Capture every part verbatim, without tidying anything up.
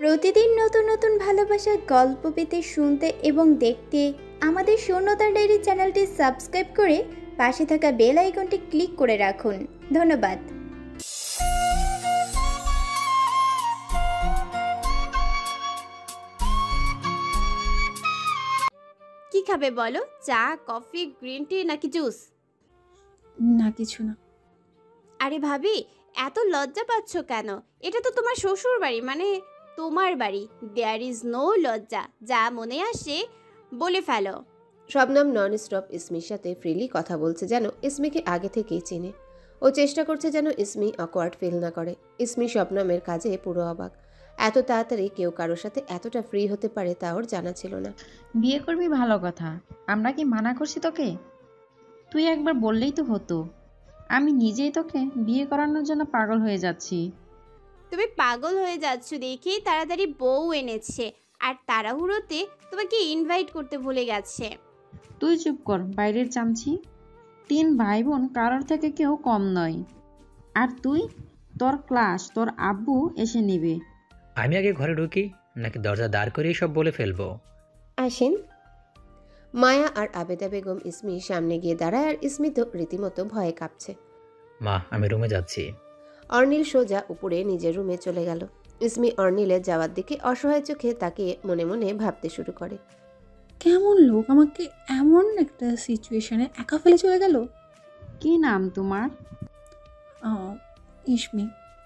প্রতিদিন নতুন নতুন ভালোবাসার গল্প পেতে, শুনতে এবং দেখতে আমাদের শূন্যতার ডায়েরি চ্যানেলটি সাবস্ক্রাইব করে পাশে থাকা বেল আইকনটি ক্লিক করে রাখুন। ধন্যবাদ। কি খাবে বলো? চা, কফি, গ্রিন টি নাকি জুস? না কিছু না। আরে ভাবি, এত লজ্জা পাচ্ছ কেন? এটা তো তোমার শ্বশুর বাড়ি, মানে তোমার বাড়ি। দেয়ার ইজ নো লজ্জা, যা মনে আসে বলে ফেলো। শবনম নন স্টপ ইসমির সাথে ফ্রিলি কথা বলছে, যেন ইসমিকে আগে থেকেই চিনে। ও চেষ্টা করছে যেন ইসমি অকওয়ার্ড ফিল না করে। ইসমি শবনমের কাজে পুরো অবাক। এত তাড়াতাড়ি কেউ কারোর সাথে এতটা ফ্রি হতে পারে তা ওর জানা ছিল না। বিয়ে করবি ভালো কথা, আমরা কি মানা করছি তোকে? তুই একবার বললেই তো হতো। আমি নিজেই তোকে বিয়ে করানোর জন্য পাগল হয়ে যাচ্ছি। তুমি পাগল হয়ে যাচ্ছ দেখি তাড়াতাড়ি বউ এনেছে, আর তাড়াহুড়োতে তোমাকে ইনভাইট করতে ভুলে গেছে। তুই চুপ কর বাইরের চামচি। তিন ভাই বোন কারোর থেকে কেউ কম নয়। আর তুই, তোর ক্লাস তোর আব্বু এসে নিবে। আমি আগে ঘরে ঢুকি নাকি দরজা দাঁড় করেই সব বলে ফেলবো? আসেন। মায়া আর আবেদা বেগম ইসমির সামনে গিয়ে দাঁড়ায়, আর ইসমি তো রীতিমতো ভয়ে কাঁপছে। মা, আমি রুমে যাচ্ছি। অর্নিল সোজা উপরে নিজের রুমে চলে গেল। ইসমি অর্নিলের যাওয়ার দিকে অসহায় চোখে তাকিয়ে মনে মনে ভাবতে শুরু করে, কেমন লোক আমাকে এমন একটা সিচুয়েশনে একা ফেলে চলে গেল। কি নাম তোমার? আহ, ইসমি।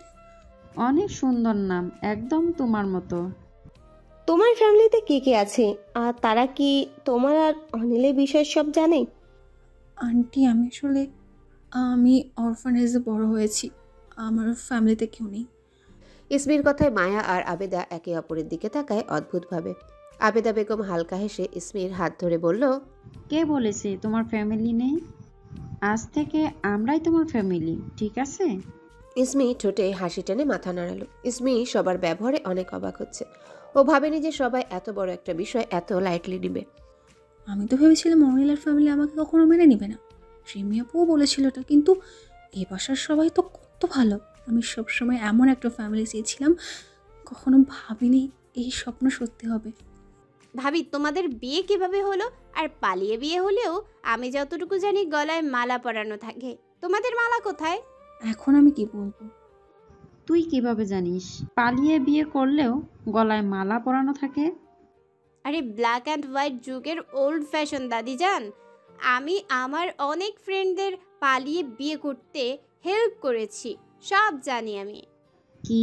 অনেক সুন্দর নাম, একদম তোমার মতো। তোমার ফ্যামিলিতে কে কে আছে, আর তারা কি তোমার আর অনিলের বিষয় সব জানে? আন্টি, আমি আসলে আমি অরফানেজে বড় হয়েছি, আমার ফ্যামিলিতে কেউ নেই। ইসমির কথায় মায়া আর আবেদা একে অপরের দিকে তাকায় অদ্ভুতভাবে। আবেদা বেগম হালকা হেসে ইসমির হাত ধরে বলল, কে বলেছে তোমার ফ্যামিলি নেই? আজ থেকে আমরাই তোমার ফ্যামিলি, ঠিক আছে? ইসমি ঠোঁটে হাসি টেনে মাথা নাড়ালো। ইসমি সবার ব্যবহারে অনেক অবাক হচ্ছে। ও ভাবেনি যে সবাই এত বড় একটা বিষয় এত লাইটলি নিবে। আমি তো ভেবেছিলাম অনিলের ফ্যামিলি আমাকে কখনো মেনে নিবে না। রিমি আপুও বলেছিল এটা, কিন্তু এই বাসার সবাই তো কত ভালো। আমি সবসময় এমন একটা ফ্যামিলি চেয়েছিলাম, কখনো ভাবিনি এই স্বপ্ন সত্যি হবে। ভাবি, তোমাদের বিয়ে কিভাবে হলো? আর পালিয়ে বিয়ে হলেও আমি যতটুকু জানি গলায় মালা পরানো থাকে। তোমাদের মালা কোথায়? এখন আমি কি বলবো? তুই কিভাবে জানিস পালিয়ে বিয়ে করলেও গলায় মালা পরানো থাকে? আরে ব্ল্যাক অ্যান্ড হোয়াইট যুগের ওল্ড ফ্যাশন দাদি যান। আমি আমার অনেক ফ্রেন্ডদের পালিয়ে বিয়ে করতে হেল্প করেছি, সব জানি আমি। কি?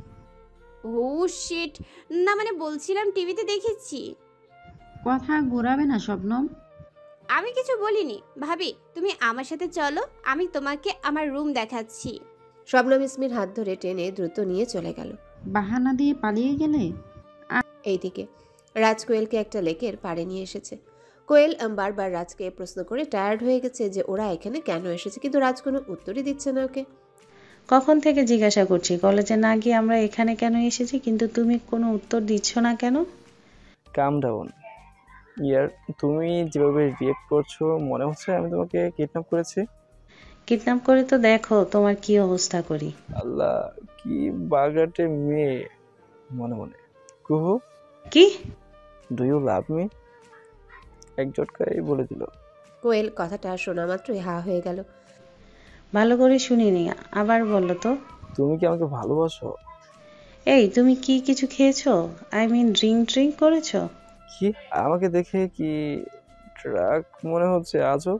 ও শিট, না মানে বলছিলাম টিভিতে দেখেছি। কথা ঘোরাবে না শবনম। আমি কিছু বলিনি। ভাবি, তুমি আমার সাথে চলো, আমি তোমাকে আমার রুম দেখাচ্ছি। শবনম ইসমির হাত ধরে টেনে দ্রুত নিয়ে চলে গেল। বাহানা দিয়ে পালিয়ে গেলে? এইদিকে রাজ কোয়েলকে একটা লেকের পাড়ে নিয়ে এসেছে। কোয়েল বারবার রাজকে প্রশ্ন করে টায়ার্ড হয়ে গেছে যে ওরা এখানে কেন এসেছে, কিন্তু রাজ কোনো উত্তরই দিচ্ছে না ওকে। কখন থেকে জিজ্ঞাসা করছি কলেজে না গিয়ে আমরা এখানে কেন এসেছি, কিন্তু তুমি কোনো উত্তর দিচ্ছ না কেন? কাম ডাউন ইয়ার, তুমি যেভাবে রিয়েক্ট করছো মনে হচ্ছে আমি তোমাকে কিডন্যাপ করেছি। কিডন্যাপ করে তো দেখো তোমার কি অবস্থা করি। আল্লাহ, কি বাগাটে মেয়ে। মনে মনে কুহু, কি? Do you love me? এক জটকায় বলে দিল। কোয়েল কথাটা শোনা মাত্রই হা হয়ে গেল। ভালো করে শুনিনি, আবার বলো তো। তুমি কি আমাকে ভালোবাসো? এই তুমি কি কিছু খেয়েছো? আই মিন ড্রিঙ্ক ড্রিঙ্ক করেছো? কি আমাকে দেখে কি ট্রাক মনে হচ্ছে? আজব।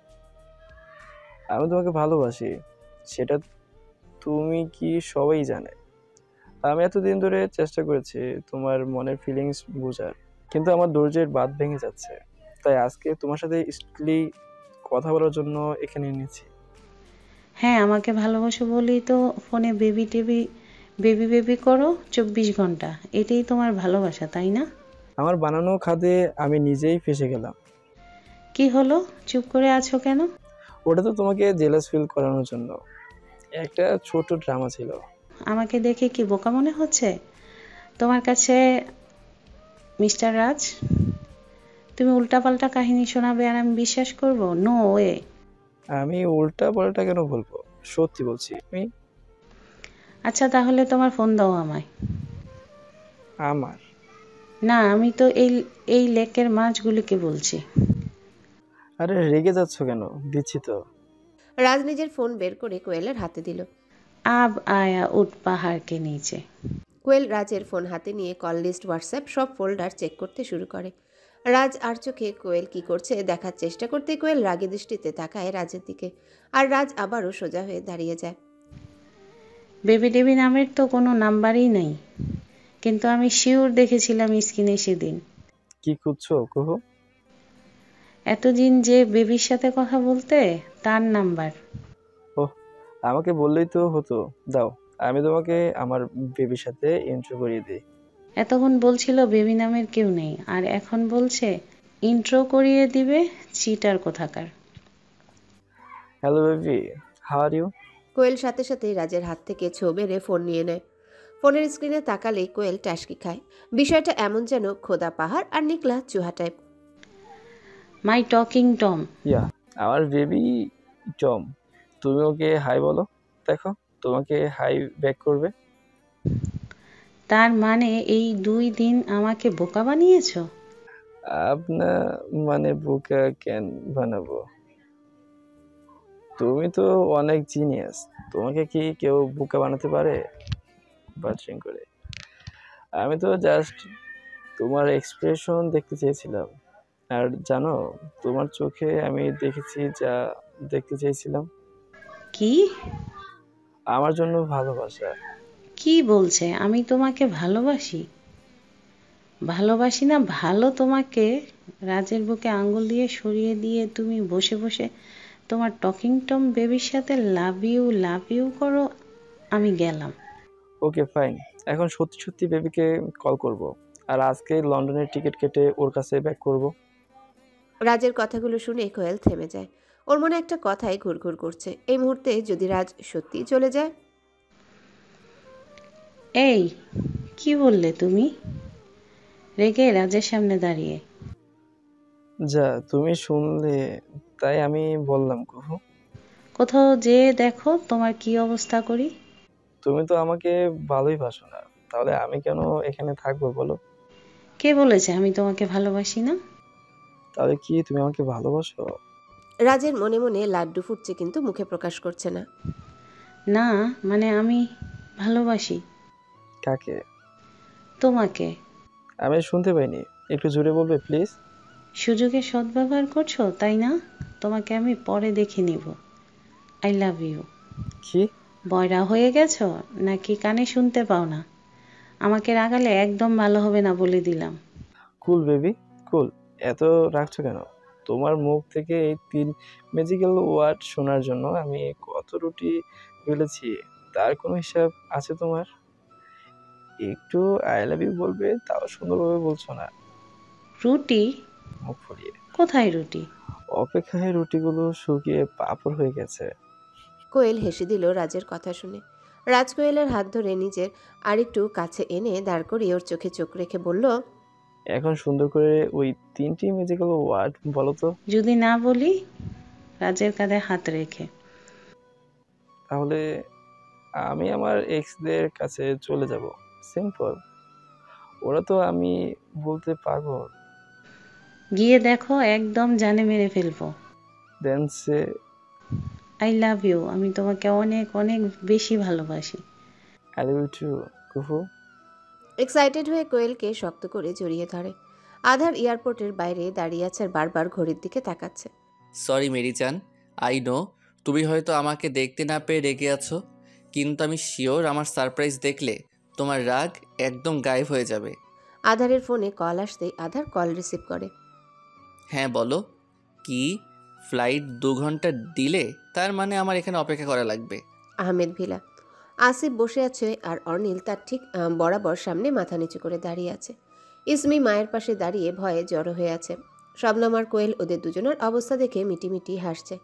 আমি তোমাকে ভালোবাসি, সেটা তুমি কি সবাই জানে। আমি এতদিন ধরে চেষ্টা করেছি তোমার মনের ফিলিংস বোঝার, কিন্তু আমার ধৈর্যের বাঁধ ভেঙে যাচ্ছে। তাই আজকে তোমার সাথে স্ট্রিক্টলি কথা বলার জন্য এখানে এনেছি। হ্যাঁ, আমাকে ভালোবাসো বলেই তো ফোনে বেবি টেবি বেবি বেবি করো চব্বিশ ঘন্টা। এটাই তোমার ভালোবাসা, তাই না? আমার বানানো খাদে আমি নিজেই ফেসে গেলাম। কি হলো, চুপ করে আছো কেন? ওটা তো তোমাকে জেলাস ফিল করানোর জন্য একটা ছোট ড্রামা ছিল। আমাকে দেখে কি বোকা মনে হচ্ছে তোমার কাছে মিস্টার রাজ? তুমি উল্টাপাল্টা কাহিনী শোনাবে আর আমি বিশ্বাস করব? No way. আমি উল্টা পাল্টা কেন বলবো, সত্যি বলছি। আমি আচ্ছা তাহলে তোমার ফোন দাও আমায়। আমার। না, আমি তো এই এই লেকের মাছগুলিকে বলছি। আরে রেগে যাচ্ছ কেন? দিচ্ছি তো। রাজ নিজের ফোন বের করে কোয়েলের হাতে দিল। আব আয়া উঠ পাহাড়কে নিচে। কোয়েল রাজের ফোন হাতে নিয়ে কল লিস্ট, হোয়াটসঅ্যাপ সব ফোল্ডার চেক করতে শুরু করে। রাজ আর চোখে কোয়েল কি করছে দেখার চেষ্টা করতে কোয়েল রাগী দৃষ্টিতে তাকায় রাজের দিকে, আর রাজ আবারও সোজা হয়ে দাঁড়িয়ে যায়। বেবি ডেবি নামের তো কোনো নাম্বারই নেই, কিন্তু আমি শিওর দেখেছিলাম স্ক্রিনে সেদিন। কি খুঁজছো কুহু? এতদিন যে বেবির সাথে কথা বলতে, তার নাম্বার। ওহ, আমাকে বললেই তো হতো। দাও, আমি তোমাকে আমার বেবির সাথে ইন্ট্রো করিয়ে দিই। এতক্ষণ বলছিল বেবি নামের কেউ নেই, আর এখন বলছে ইন্ট্রো করিয়ে দিবে। চিটার কোথাকার। Hello baby, how are you? Koyel সাথে সাথেই রাজের হাত থেকে ছো বেড়ে ফোন নিয়ে নেয়। ফোনের স্ক্রিনে তাকালেই কোয়েল টাসকি খায়। বিষয়টা এমন যেন খোদা পাহাড় আর নিকলা চুহা type. My talking Tom. Yeah, আমার বেবি টম। তুমি ওকে হাই বলো, দেখো তোমাকে হাই ব্যাক করবে। তার মানে এই দুই দিন আমাকে বোকা বানিয়েছো? আপনার মানে বোকা কেন বানাবো? তুমি তো অনেক জিনিয়াস, তোমাকে কি কেউ বোকা বানাতে পারে বাটরিং করে? আমি তো জাস্ট তোমার এক্সপ্রেশন দেখতে চেয়েছিলাম, আর জানো তোমার চোখে আমি দেখেছি যা দেখতে চেয়েছিলাম। কি আমার জন্য ভালোবাসা। কি বলছে? আমি তোমাকে ভালোবাসি? ভালোবাসি না ভালো তোমাকে। রাজের বুকে আঙ্গুল দিয়ে সরিয়ে দিয়ে তুমি বসে বসে তোমার টকিং টম বেবির সাথে লাভ ইউ লাভ ইউ করো। আমি গেলাম। ওকে ফাইন, এখন সত্যি সত্যি বেবিকে কল করব, আর আজকে লন্ডনের টিকিট কেটে ওর কাছে ব্যাক করব। রাজের কথাগুলো শুনে কোয়েল থেমে যায়। ওর মনে একটা কথাই ঘুরঘুর করছে, এই মুহূর্তে যদি রাজ সত্যি চলে যায়। এই কি বললে তুমি? রেগে রাজের সামনে দাঁড়িয়ে। যা তুমি শুনলে তাই আমি বললাম কুহু। কোথাও যেয়ে দেখো তোমার কি অবস্থা করি। তুমি তো আমাকে ভালোই বাসো না, তাহলে আমি কেন এখানে থাকবো বলো? কে বলেছে আমি তোমাকে ভালোবাসি না? তাহলে কি তুমি আমাকে ভালোবাসো? রাজের মনে মনে লাড্ডু ফুটছে, কিন্তু মুখে প্রকাশ করছে না। না মানে আমি ভালোবাসি। কাকে? তোমাকে। আমি শুনতে পাইনি, একটু জোরে বলবে প্লিজ? সুযোগের সদ্ব্যবহার করছো তাই না? তোমাকে আমি পরে দেখে নিব। I love you. কি? বয়রা হয়ে গেছো নাকি কানে শুনতে পাও না? আমাকে রাগালে একদম ভালো হবে না বলে দিলাম। কুল বেবি কুল, এত রাখছো কেন? তোমার মুখ থেকে এই তিন ম্যাজিক্যাল ওয়ার্ড শোনার জন্য আমি কত রুটি বেলেছি, তার কোনো হিসাব আছে তোমার? একটু আই লাভ ইউ বলবে, তাও সুন্দরভাবে বলছো না। রুটি? মুখ ফুলিয়ে। কোথায় রুটি? অপেক্ষায় রুটিগুলো শুকিয়ে পাপড় হয়ে গেছে। কোয়েল হেসে দিল রাজের কথা শুনে। রাজ কোয়েলের হাত ধরে নিজের আরেকটু কাছে এনে দাঁড় করিয়ে ওর চোখে চোখ রেখে বলল, এখন সুন্দর করে ওই তিনটি ম্যাজিক্যাল ওয়ার্ড বলো তো। যদি না বলি? রাজের কাঁধে হাত রেখে। তাহলে আমি আমার এক্সদের কাছে চলে যাব। সিম্পল। ওরা তো আমি বলতে পাগল। গিয়ে দেখো একদম জানে মেরে ফেলবো। Then say I love you. আমি তোমাকে অনেক অনেক বেশি ভালোবাসি। I love you too Kuhu. Excited হয়ে কোয়েলকে শক্ত করে জড়িয়ে ধরে। আধার এয়ারপোর্টের বাইরে দাঁড়িয়ে আছে আর বারবার ঘড়ির দিকে তাকাচ্ছে। সরি মেরি চান, আই নো তুমি হয়তো আমাকে দেখতে না পেয়ে রেগে আছো, কিন্তু আমি শিওর আমার সারপ্রাইজ দেখলে তোমার রাগ একদম গায়েব হয়ে যাবে। আধারের ফোনে কল আসতেই আধার কল রিসিভ করে। হ্যাঁ বলো। কি ফ্লাইট দু ঘন্টা ডিলে? তার মানে আমার এখানে অপেক্ষা করা লাগবে। আহমেদ ভিলা। আসিফ বসে আছে আর অর্নিল তার ঠিক আহ, বরাবর সামনে মাথা নিচু করে দাঁড়িয়ে আছে। ইসমি মায়ের পাশে দাঁড়িয়ে ভয়ে জড়ো হয়ে আছে। শবনম আর কোয়েল ওদের দুজনের অবস্থা দেখে মিটিমিটি হাসছে।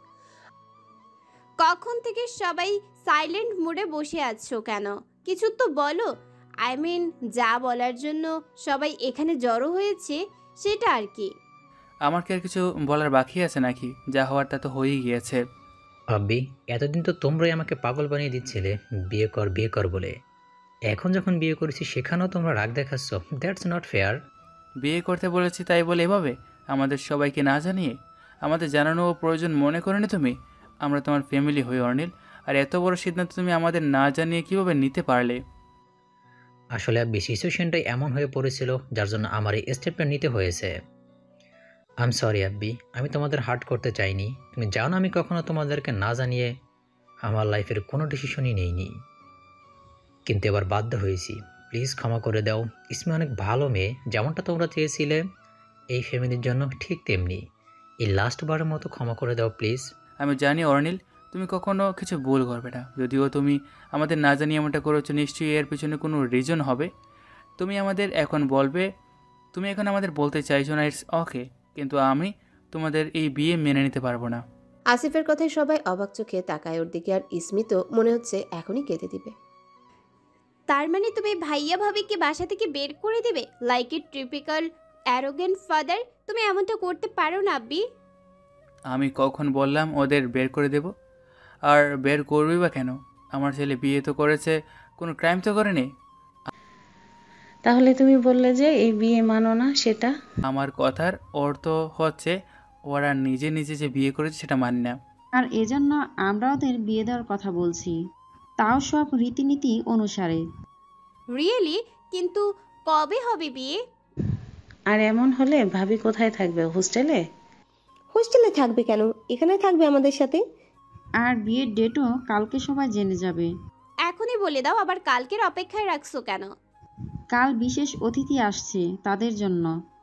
কখন থেকে সবাই সাইলেন্ট মোডে বসে আছো কেন? কিছু তো বলো। আই মিন, যা বলার জন্য সবাই এখানে জড়ো হয়েছে সেটা আর কি। আমার কি আর কিছু বলার বাকি আছে নাকি? যা হওয়ার তা তো হয়েই গিয়েছে। আব্বি, এতদিন তো তোমরাই আমাকে পাগল বানিয়ে দিচ্ছিলে বিয়ে কর বিয়ে কর বলে। এখন যখন বিয়ে করেছি সেখানেও তোমরা রাগ দেখাচ্ছ, দ্যাটস নট ফেয়ার। বিয়ে করতে বলেছি তাই বলে এভাবে আমাদের সবাইকে না জানিয়ে? আমাদের জানানো প্রয়োজন মনে করনি তুমি? আমরা তোমার ফ্যামিলি হই অর্নিল, আর এত বড় সিদ্ধান্ত তুমি আমাদের না জানিয়ে কীভাবে নিতে পারলে? আসলে আব্বি সিচুয়েশনটাই এমন হয়ে পড়েছিল যার জন্য আমার এই স্টেপটা নিতে হয়েছে। আই এম সরি আব্বি, আমি তোমাদের হার্ট করতে চাইনি। তুমি জানো আমি কখনো তোমাদেরকে না জানিয়ে আমার লাইফের কোনো ডিসিশনই নেইনি, কিন্তু এবার বাধ্য হয়েছি। প্লিজ ক্ষমা করে দাও। ইসমি অনেক ভালো মেয়ে, যেমনটা তোমরা চেয়েছিলে এই ফ্যামিলির জন্য ঠিক তেমনি। এই লাস্ট বারের মতো ক্ষমা করে দাও প্লিজ। আমি জানি অর্নিল তুমি কখনো কিছু ভুল করবে না, যদিও তুমি আমাদের না জানিয়ে এমনটা করেছো, নিশ্চয়ই এর পিছনে কোনো রিজন হবে। তুমি আমাদের এখন বলবে, তুমি এখন আমাদের বলতে চাইছো না, ইটস ওকে, কিন্তু আমি তোমাদের এই বিয়ে মেনে নিতে পারবো না। আসিফের কথায় সবাই অবাক চোখে তাকায় ওর দিকে, আর ইসমি তো মনে হচ্ছে এখনই কেঁদে দিবে। তার মানে তুমি ভাইয়া ভাবিকে বাসা থেকে বের করে দেবে? Like a typical arrogant father. তুমি এমনটা করতে পারো না আব্বি। আমি কখন বললাম ওদের বের করে দেব? আর বের করবি বা কেন? আমার ছেলে বিয়ে তো করেছে, কোনো ক্রাইম তো করেনি। তাহলে তুমি বললে যে এই বিয়ে মানো না, সেটা? আমার কথার অর্থ হচ্ছে ওরা নিজে নিজে যে বিয়ে করেছে সেটা মানি না। আর এজন্য আমরা ওদের বিয়ে দেওয়ার কথা বলছি, তাও সব রীতিনীতি অনুসারে। রিয়েলি? কিন্তু কবে হবে বিয়ে? আর এমন হলে ভাবি কোথায় থাকবে? হোস্টেলে? হোস্টেলে থাকবে কেন, এখানে থাকবে আমাদের সাথে। আর বিয়ের ডেটও কালকে সবাই জেনে যাবে। এখনই বলে দাও, আবার কালকের অপেক্ষায় রাখছো কেন? কাল বিশেষ অতিথি আসছে, তাদের জন্য।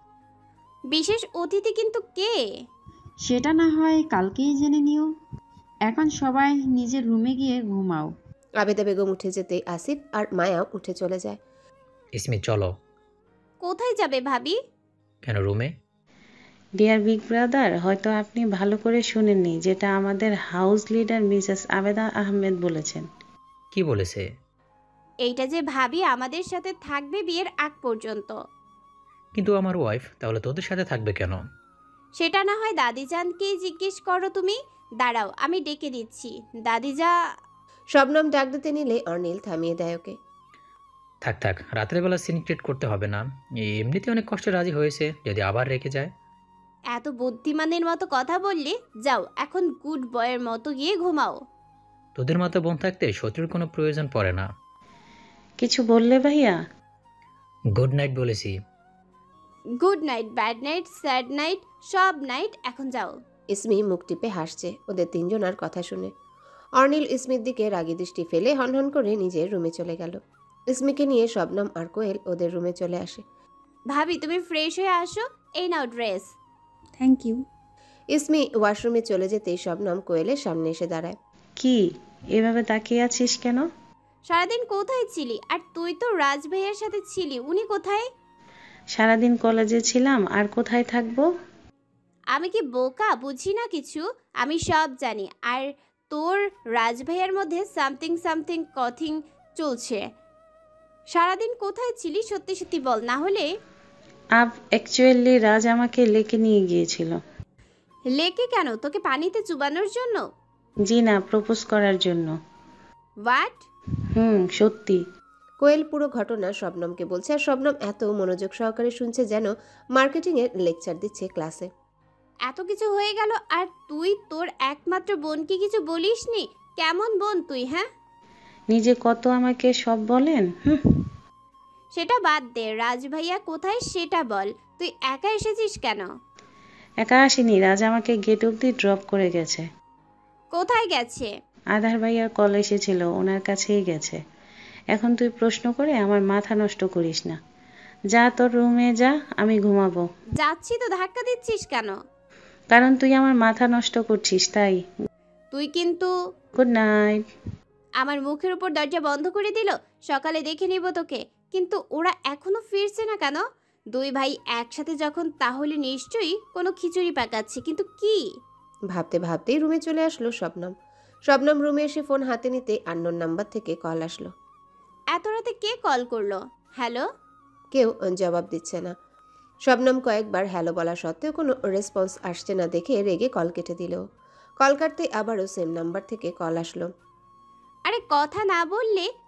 বিশেষ অতিথি কিন্তু কে? সেটা না হয় কালকেই জেনে নিও। এখন সবাই নিজের রুমে গিয়ে ঘুমাও। আবেদা বেগম উঠে যেতে আসিফ আর মায়া উঠে চলে যায়। ইসমি চলো। কোথায় যাবে ভাবি? কেন, রুমে? ডিয়ার বিগ ব্রাদার, হয়তো আপনি ভালো করে শুনেননি যেটা আমাদের house leader Mrs Abeda Ahmed বলেছেন। কি বলেছে? এইটা যে ভাবি আমাদের সাথে থাকবে বিয়ের আগ পর্যন্ত। কিন্তু আমার ওয়াইফ তাহলে তোদের সাথে থাকবে কেন? সেটা না হয় দাদিজানকেই জিজ্ঞেস করো তুমি। দাঁড়াও, আমি ডেকে দিচ্ছি। দাদিজা। শবনম ডাক দিতে নিলে অর্নিল থামিয়ে দেয় ওকে। থাক থাক, রাতের বেলা সিন ক্রিয়েট করতে হবে না। এমনিতে অনেক কষ্টে রাজি হয়েছে, যদি আবার রেখে যায়। এত বুদ্ধিমানের মতো কথা বললে, যাও এখন গুড বয়ের মতো গিয়ে ঘুমাও। তোদের মতো বোন থাকতে শত্রুর কোনো প্রয়োজন পড়ে না। কিছু বললে ভাইয়া? গুড নাইট বলেছি। Good night, bad night, sad night, সব নাইট, এখন যাও। ইসমি মুখ টিপে হাসছে ওদের তিনজনার কথা শুনে। অর্নিল ইসমির দিকে রাগী দৃষ্টি ফেলে হনহন করে নিজের রুমে চলে গেল। ইসমিকে নিয়ে শবনম আর কোয়েল ওদের রুমে চলে আসে। ভাবি তুমি ফ্রেশ হয়ে আসো, এই নাও ড্রেস। Thank you. ইসমি ওয়াশরুমে চলে যেতেই শবনম কোয়েলের সামনে এসে দাঁড়ায়। কি এভাবে তাকিয়ে আছিস কেন? সারাদিন কোথায় ছিলি? আর তুই তো রাজ ভাইয়ার সাথে ছিলি, উনি কোথায়? সারাদিন কলেজে ছিলাম, আর কোথায় থাকবো? আমি কি বোকা, বুঝি না কিছু? আমি সব জানি। আর তোর রাজ ভাইয়ার মধ্যে সামথিং সামথিং কথিং চলছে। সারাদিন কোথায় ছিলি সত্যি সত্যি বল, না হলে। আপ অ্যাকচুয়ালি রাজ আমাকে লেকে নিয়ে গিয়েছিল। লেকে কেন? তোকে পানিতে চুবানোর জন্য? জি না, প্রপোজ করার জন্য। হোয়াট? হুম, সত্যি। কোয়েল পুরো ঘটনা শবনমকে বলছে, আর শবনম এত মনোযোগ সহকারে শুনছে যেন মার্কেটিংয়ের লেকচার দিচ্ছে ক্লাসে। এত কিছু হয়ে গেল আর তুই তোর একমাত্র বোনকে কিছু বলিসনি? কেমন বোন তুই, হ্যাঁ? নিজে কত আমাকে সব বলেন। হুম। সেটা বাদ দে, রাজ ভাইয়া কোথায় সেটা বল। তুই একা এসেছিস কেন? একা আসিনি, রাজ আমাকে গেট অব্দি ড্রপ করে গেছে। কোথায় গেছে? আধার ভাইয়ার কল এসেছিল, ওনার কাছেই গেছে। এখন তুই প্রশ্ন করে আমার মাথা নষ্ট করিস না। যা তোর রুমে যা, আমি ঘুমাবো। যাচ্ছি তো, ধাক্কা দিচ্ছিস কেন? কারণ তুই আমার মাথা নষ্ট করছিস তাই। তুই কিন্তু। Good night. আমার মুখের উপর দরজা বন্ধ করে দিল। সকালে দেখে নিব তোকে। কিন্তু ওরা এখনো ফিরছে না কেন? দুই ভাই একসাথে যখন, তাহলে নিশ্চয়ই কোনো খিচুড়ি পাকাচ্ছে, কিন্তু কি? ভাবতে ভাবতেই রুমে চলে আসলো শবনম। শবনম রুমে এসে ফোন হাতে নিতে আননোন নাম্বার থেকে কল আসলো। এত রাতে কে কল করলো? হ্যালো? কেউ জবাব দিচ্ছে না। শবনম কয়েকবার হ্যালো বলা সত্ত্বেও কোনো রেসপন্স আসছে না দেখে রেগে কল কেটে দিল। কল কাটতে আবারও সেম নাম্বার থেকে কল আসলো। আরে কথা না বললে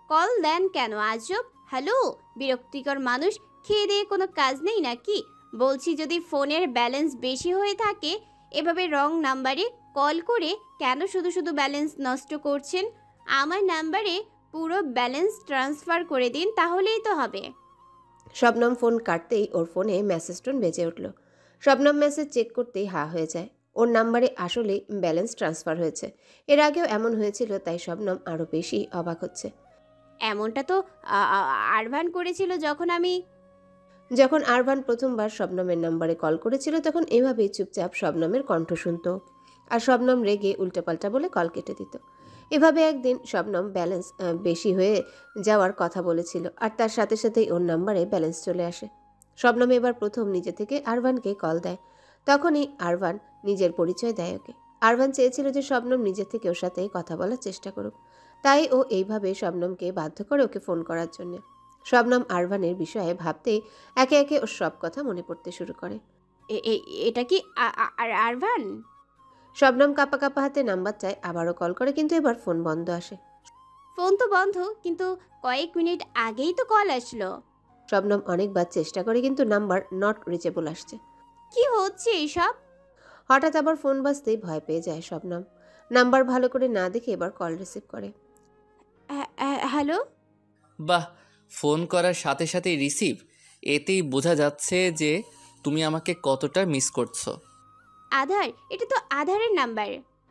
কল দেন কেন আজব? হ্যালো, বিরক্তিকর মানুষ। খেয়ে দিয়ে কোনো কাজ নেই নাকি? বলছি, যদি ফোনের ব্যালেন্স বেশি হয়ে থাকে এভাবে রং নাম্বারে কল করে কেন শুধু শুধু ব্যালেন্স নষ্ট করছেন? আমার নাম্বারে পুরো ব্যালেন্স ট্রান্সফার করে দিন, তাহলেই তো হবে। শবনম ফোন কাটতেই ওর ফোনে মেসেজ টোন বেজে উঠল। শবনম মেসেজ চেক করতেই হা হয়ে যায়। ওর নাম্বারে আসলে ব্যালেন্স ট্রান্সফার হয়েছে। এর আগেও এমন হয়েছিল, তাই শবনম আরও বেশি অবাক হচ্ছে। এমনটা তো আ- আ- আরভান করেছিল যখন আমি যখন আরভান প্রথমবার শবনমের নাম্বারে কল করেছিল, তখন এভাবেই চুপচাপ শবনমের কণ্ঠ শুনত, আর শবনম রেগে উল্টাপাল্টা বলে কল কেটে দিত। এভাবে একদিন শবনম ব্যালেন্স আহ, বেশি হয়ে যাওয়ার কথা বলেছিল, আর তার সাথে সাথেই ওর নাম্বারে ব্যালেন্স চলে আসে। শবনম এবার প্রথম নিজে থেকে আরভানকে কল দেয়। তখনই আরভান নিজের পরিচয় দেয় ওকে। আরভান চেয়েছিল যে শবনম নিজে থেকে ওর সাথে কথা বলার চেষ্টা করুক, তাই ও এইভাবে শবনমকে বাধ্য করে ওকে ফোন করার জন্য। শবনম আরভানের বিষয়ে ভাবতেই একে একে ওর সব কথা মনে পড়তে শুরু করে। এ- এ- এটা কি আ- আ- আর- আরভান? শবনম কাঁপা কাঁপা হাতে নাম্বার চায়, আবারও কল করে, কিন্তু এবার ফোন বন্ধ আসে। ফোন তো বন্ধ, কিন্তু কয়েক মিনিট আগেই তো কল আসলো। শবনম অনেকবার চেষ্টা করে, কিন্তু নাম্বার নট রিচেবল আসছে। কি হচ্ছে এইসব? হঠাৎ আবার ফোন বাজতেই ভয় পেয়ে যায় শবনম। নাম্বার ভালো করে না দেখে এবার কল রিসিভ করে। হ্যাঁ, হ্যাঁ, হ্যালো। বাহ, ফোন করার সাথে সাথে রিসিভ, এতেই বোঝা যাচ্ছে যে তুমি আমাকে কতটা মিস করছো। আধার, এটা তো আধারের নাম্বার।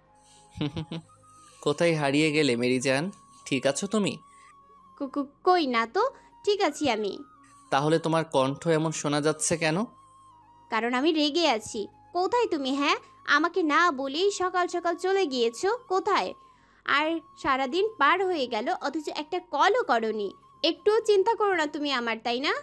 কোথায় হারিয়ে গেলে মেরিজান? ঠিক আছো তুমি? কো- কো- কই না তো, ঠিক আছি আমি। তাহলে তোমার কণ্ঠ এমন শোনা যাচ্ছে কেন? কারণ আমি রেগে আছি। কোথায় তুমি? হ্যাঁ, আমাকে না বলেই সকাল সকাল চলে গিয়েছো। কোথায়? আর সারাদিন পার হয়ে গেল, অথচ একটা কলও করনি। একটুও চিন্তা করো না তুমি আমার, তাই না?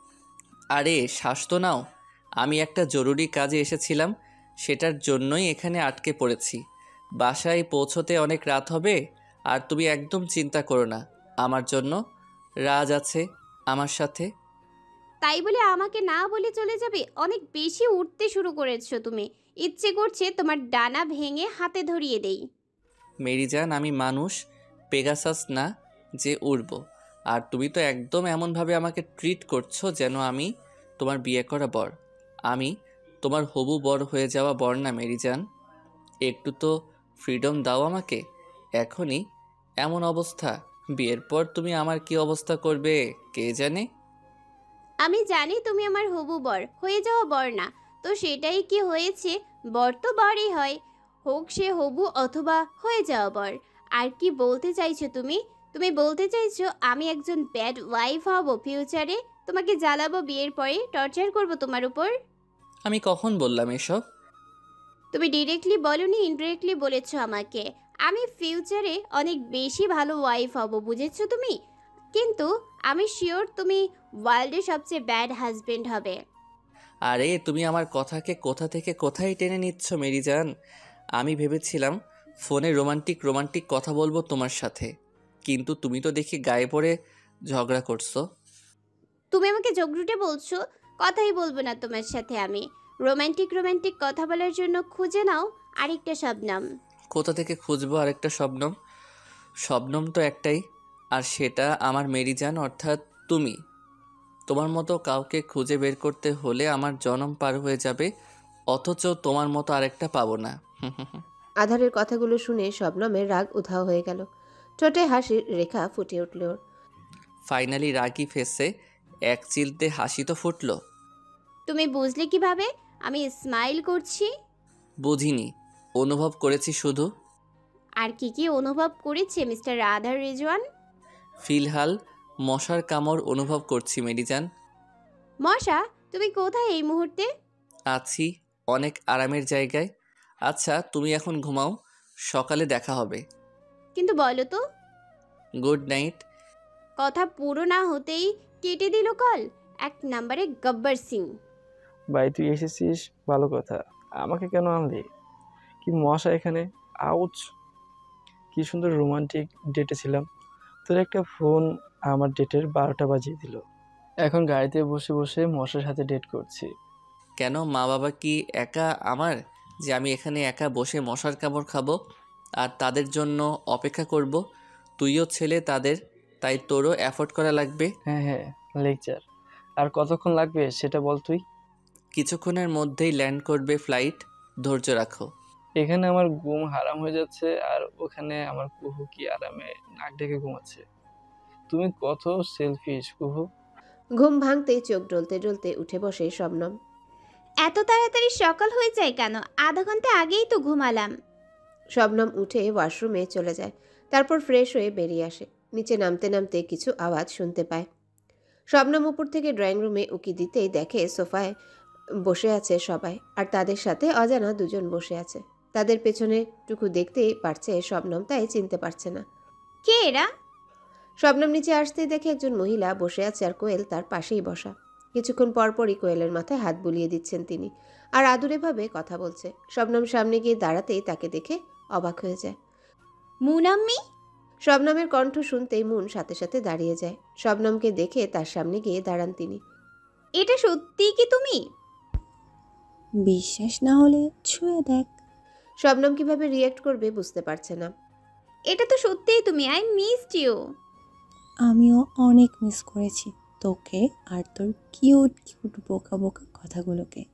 আরে শ্বাস তো নাও। আমি একটা জরুরি কাজে এসেছিলাম, সেটার জন্যই এখানে আটকে পড়েছি। বাসায় পৌঁছতে অনেক রাত হবে। আর তুমি একদম চিন্তা করো না, আমার জন্য রাজ আছে আমার সাথে। তাই বলে আমাকে না বলে চলে যাবে? অনেক বেশি উঠতে শুরু করেছো তুমি। ইচ্ছে করছে তোমার ডানা ভেঙে হাতে ধরিয়ে দেই। মেরিজান, আমি মানুষ, পেগাসাস না যে উড়ব। আর তুমি তো একদম এমনভাবে আমাকে ট্রিট করছো যেন আমি তোমার বিয়ে করা বর। আমি তোমার হবু বর হয়ে যাওয়া বর না মেরিজান। একটু তো ফ্রিডম দাও আমাকে। এখনই এমন অবস্থা, বিয়ের পর তুমি আমার কি অবস্থা করবে কে জানে। আমি জানি তুমি আমার হবু বর হয়ে যাওয়া বর না, তো সেটাই কি হয়েছে। বর তো বরই হয়, হোক সে হবু অথবা হয়ে যাওয়া বর। আর কি বলতে চাইছো তুমি? তুমি বলতে চাইছো আমি একজন ব্যাড ওয়াইফ হব ফিউচারে? তোমাকে জ্বালাবো বিয়ের পরে, টর্চার করব তোমার উপর? আমি কখন বললাম এসব? তুমি ডিরেক্টলি বলনি, ইনডিরেক্টলি বলেছো আমাকে। আমি ফিউচারে অনেক বেশি ভালো ওয়াইফ হব, বুঝেছো তুমি? কিন্তু আমি শিওর তুমি ওয়ার্ল্ডের সবচেয়ে ব্যাড হাজবেন্ড হবে। আরে তুমি আমার কথাকে কোথা থেকে কোথায় টেনে নিচ্ছ মেরিজান। আমি ভেবেছিলাম ফোনে রোমান্টিক রোমান্টিক কথা বলবো তোমার সাথে, কিন্তু তুমি তো দেখি গায়ে পড়ে ঝগড়া করছো। তুমি আমাকে জগরুটে বলছো? কথাই বলবো না তোমার সাথে আমি। রোমান্টিক রোমান্টিক কথা বলার জন্য খুঁজে নাও আরেকটা শবনম। কোথা থেকে খুঁজবো আরেকটা শবনম? শবনম তো একটাই, আর সেটা আমার মেরিজান, অর্থাৎ তুমি। তোমার মতো কাউকে খুঁজে বের করতে হলে আমার জনম পার হয়ে যাবে, অথচ তোমার মতো আরেকটা পাবো না। আধারের কথাগুলো শুনে শবনমের রাগ উধাও হয়ে গেল। ঠোঁটে হাসির রেখা ফুটে উঠল ওর। ফাইনালি রাগি ফেসে এক চিলতে হাসি তো ফুটলো। তুমি বুঝলে কিভাবে আমি স্মাইল করছি? বুঝিনি, অনুভব করেছি শুধু। আর কি কি অনুভব করেছে মিস্টার আধার রেজওয়ান? ফিলহাল মশার কামড় অনুভব করছি মেরিজান। মশা? তুমি কোথায় এই মুহূর্তে? আছি অনেক আরামের জায়গায়। আচ্ছা তুমি এখন ঘুমাও, সকালে দেখা হবে। কিন্তু বলো তো। Good night. কথা পুরো না হতেই কেটে দিল কল। এক নম্বরে গব্বর সিং। ভাই তুই এসেছিস, ভালো কথা। আমাকে কেন আনলি? কি মশা এখানে! আউচ! কি সুন্দর রোমান্টিক ডেটে ছিলাম, তোর একটা ফোন আমার ডেটের বারোটা বাজিয়ে দিল। এখন গাড়িতে বসে বসে মশার সাথে ডেট করছি। কেন, মা বাবা কি একা আমার যে আমি এখানে একা বসে মশার কামড় খাবো আর তাদের জন্য অপেক্ষা করব? তুইও ছেলে, তাদের তাই তোরও অ্যাফোর্ড করা লাগবে। হ্যাঁ হ্যাঁ লেকচার। আর কতক্ষণ লাগবে সেটা বল তুই। কিছুক্ষণের মধ্যেই ল্যান্ড করবে ফ্লাইট, ধৈর্য রাখো। এখানে আমার ঘুম হারাম হয়ে যাচ্ছে আর ওখানে আমার কুহু কি আরামে নাক ডেকে ঘুমাচ্ছে। তুমি কত সেলফিশ কুহু। ঘুম ভাঙতেই চোখ ডলতে ডলতে উঠে বসে শবনম। এত তাড়াতাড়ি সকাল হয়ে যায় কেন? আধা ঘন্টা আগেই তো ঘুমালাম। শবনম উঠে ওয়াশরুমে চলে যায়, তারপর ফ্রেশ হয়ে বেরিয়ে আসে। নিচে নামতে নামতে কিছু আওয়াজ শুনতে পায়। শবনম উপর থেকে ড্রয়িং রুমে উকি দিতেই দেখে সোফায় বসে আছে সবাই, আর তাদের সাথে অজানা দুজন বসে আছে। তাদের পেছনে টুকু দেখতেই পারছে শবনম, তাই চিনতে পারছে না। কে এরা? শবনম নিচে আসতেই দেখে একজন মহিলা বসে আছে আর কোয়েল তার পাশেই বসা। কিছুক্ষণ পরপরই কোয়েলের মাথায় হাত বুলিয়ে দিচ্ছেন তিনি, আর আদুরেভাবে কথা বলছে। শবনম সামনে গিয়ে দাঁড়াতেই তাকে দেখে অবাক হয়ে যায়। মুনাম্মি? শবনমের কণ্ঠ শুনতেই মুন সাথে সাথে দাঁড়িয়ে যায়। শবনমকে দেখে তার সামনে গিয়ে দাঁড়ান তিনি। এটা সত্যিই কি তুমি? বিশ্বাস না হলে ছুঁয়ে দেখ। শবনম কিভাবে রিয়্যাক্ট করবে বুঝতে পারছে না। এটা তো সত্যিই তুমি। I missed you. আমিও অনেক মিস করেছি তোকে আর তোর কিউট কিউট বোকা বোকা কথাগুলোকে।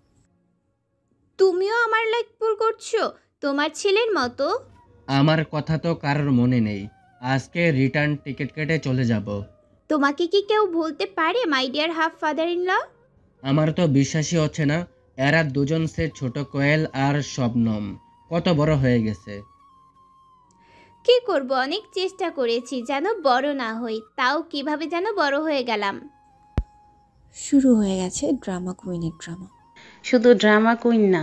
তুমিও আমার লাইক পুল করছো তোমার ছেলের মতো। আমার কথা তো কারোর মনে নেই। আজকে রিটার্ন টিকিট কেটে চলে যাব। তোমাকে কি কেউ বলতে পারে my dear half father in law? আমার তো বিশ্বাসই হচ্ছে না, এরা দুজন সে ছোট কোয়েল আর শবনম কত বড় হয়ে গেছে। কি করব, অনেক চেষ্টা করেছি যেন বড় না হই, তাও কিভাবে যেন বড় হয়ে গেলাম। শুরু হয়ে গেছে ড্রামা কুইনের ড্রামা। শুধু ড্রামা কুইন না,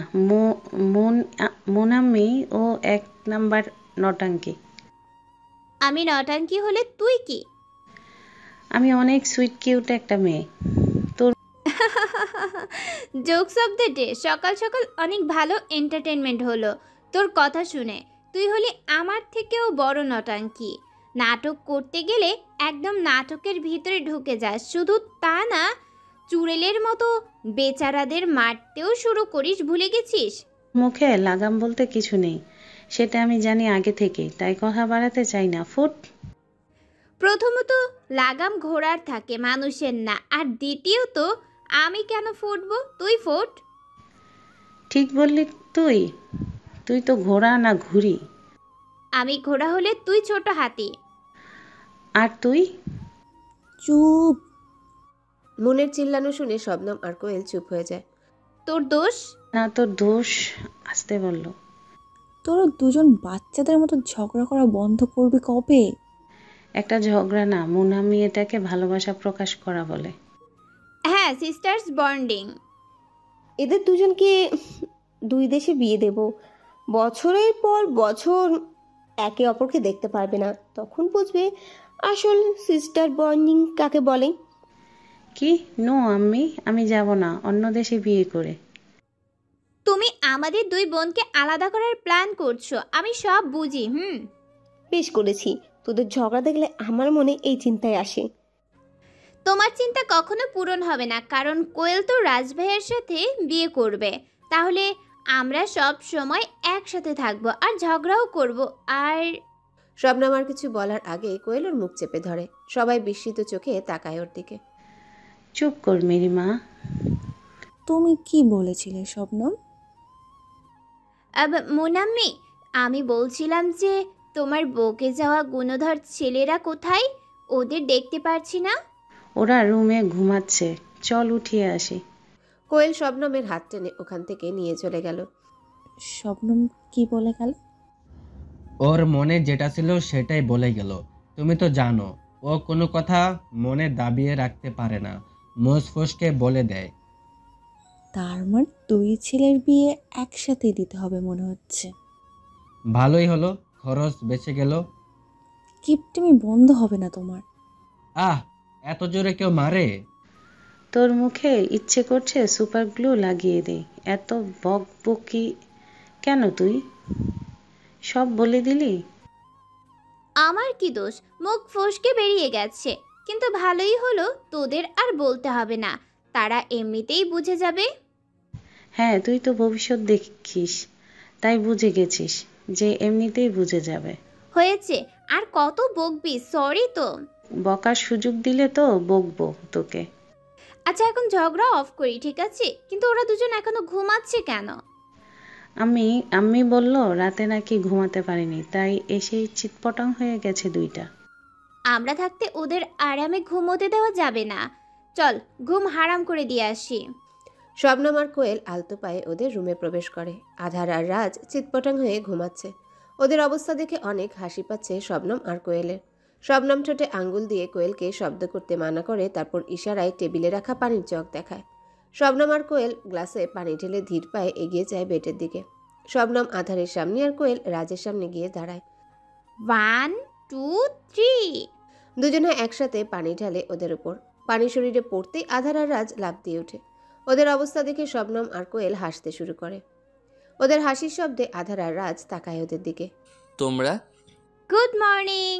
মুনাম্মি ও এক নাম্বার নটাঙ্কি। আমি নটাঙ্কি হলে তুই কি? আমি অনেক সুইট কিউট একটা মেয়ে। তোর জোকস অফ দ্য ডে। সকাল সকাল অনেক ভালো এন্টারটেনমেন্ট হলো তোর কথা শুনে। তুই হলি আমার থেকেও বড় নটাঙ্কি। নাটক করতে গেলে একদম নাটকের ভিতরে ঢুকে যাস, শুধু তা না চুড়েলের মতো বেচারাদের মারতেও শুরু করিস, ভুলে গেছিস? মুখে লাগাম বলতে কিছু নেই, সেটা আমি জানি আগে থেকে, তাই কথা বাড়াতে চাই না। ফুট। প্রথমত লাগাম ঘোড়ার থাকে, মানুষের না। আর দ্বিতীয়ত আমি কেন ফুটবো? তুই ফুট। ঠিক বললি তুই। তুই তো ঘোড়া না ঘুড়ি। আমি ঘোড়া হলে তুই ছোট হাতি। আর তুই? চুপ। মুনের চিল্লানো শুনে শবনম আর কোয়েল চুপ হয়ে যায়। তোর দোষ না, তোর দোষ। আসতে বললো। তোরা দুজন বাচ্চাদের মতো ঝগড়া করা বন্ধ করবি কবে? একটা ঝগড়া না, মুনামি এটাকে ভালোবাসা প্রকাশ করা বলে। হ্যাঁ, সিস্টার্স বন্ডিং। এদের দুজনকে দুই দেশে বিয়ে দেব। বছরের পর বছর একে অপরকে দেখতে পারবে না, তখন বুঝবে আসল সিস্টার বন্ডিং কাকে বলে। কি? নো আম্মি, আমি যাব না অন্য দেশে বিয়ে করে। তুমি আমাদের দুই বোনকে আলাদা করার প্ল্যান করছো, আমি সব বুঝি। হুম, বেশ করেছি। তোদের ঝগড়া দেখলে আমার মনে এই চিন্তায় আসে। তোমার চিন্তা কখনো পূরণ হবে না, কারণ কোয়েল তো রাজভাইয়ের সাথে বিয়ে করবে। তাহলে আমরা সব সময় একসাথে থাকবো আর ঝগড়াও করব। আর শবনম আর কিছু বলার আগে কোয়েল ওর মুখ চেপে ধরে। সবাই বিস্মিত চোখে তাকায় ওর দিকে। চুপ কর মেরি মা। তুমি কি বলেছিলে শবনম? আব মুনাম্মি, আমি বলছিলাম যে তোমার বকে যাওয়া গুণধর ছেলেরা কোথায়? ওদের দেখতে পারছি না। ওরা রুমে ঘুমাচ্ছে, চল উঠিয়ে আসি। কোয়েল শবনমের হাত টেনে ওখান থেকে নিয়ে চলে গেল। শবনম কি বলে গেল? ওর মনে যেটা ছিল সেটাই বলে গেল। তুমি তো জানো ও কোনো কথা মনে দাবিয়ে রাখতে পারে না, মুসফুসকে বলে দেয়। তার মানে দুই ছেলের বিয়ে একসাথে দিতে হবে মনে হচ্ছে। ভালোই হলো, খরচ বেঁচে গেল। কিপটেমি বন্ধ হবে না তোমার? আহ, এত জোরে কেউ মারে? তোর মুখে ইচ্ছে করছে সুপার গ্লু লাগিয়ে দে। এত বক বকি কেন তুই? সব বলে দিলি। আমার কি দোষ? মুখ ফসকে বেরিয়ে গেছে। কিন্তু ভালোই হলো, তোদের আর বলতে হবে না, তারা এমনিতেই বুঝে যাবে। হ্যাঁ, তুই তো ভবিষ্যৎ দেখিস, তাই বুঝে গেছিস যে এমনিতেই বুঝে যাবে। হয়েছে, আর কত বকবি? সরি তো। বকার সুযোগ দিলে তো বকবো তোকে। আচ্ছা এখন ঝগড়া অফ করি ঠিক আছে, কিন্তু ওরা দুজন এখনো ঘুমাচ্ছে কেন? আমি আম্মি বলল রাতে নাকি ঘুমাতে পারিনি, তাই এসেই চিৎপটাং হয়ে গেছে দুইটা। আমরা থাকতে ওদের আরামে ঘুমোতে দেওয়া যাবে না, চল ঘুম হারাম করে দিয়ে আসি। শবনম আর কোয়েল আলতো পায়ে ওদের রুমে প্রবেশ করে। আধার আর রাজ চিৎপটাং হয়ে ঘুমাচ্ছে। ওদের অবস্থা দেখে অনেক হাসি পাচ্ছে শবনম আর কোয়েলের। শবনম ঠোঁটে আঙ্গুল দিয়ে কোয়েলকে শব্দ করতে মানা করে, তারপর ইশারায় টেবিলে রাখা পানির জগ দেখায়। শবনম আর কোয়েল গ্লাসে পানি ঢেলে ধীর পায়ে এগিয়ে যায় বেডের দিকে। শবনম আধারের সামনে আর কোয়েল রাজের সামনে গিয়ে দাঁড়ায়। One two three. দুজনে একসাথে পানি ঢালে ওদের উপর। পানি শরীরে পড়তেই আধার আর রাজ লাফ দিয়ে ওঠে। ওদের অবস্থা দেখে শবনম আর কোয়েল হাসতে শুরু করে। ওদের হাসির শব্দে আধার আর রাজ তাকায় ওদের দিকে। তোমরা গুড মর্নিং।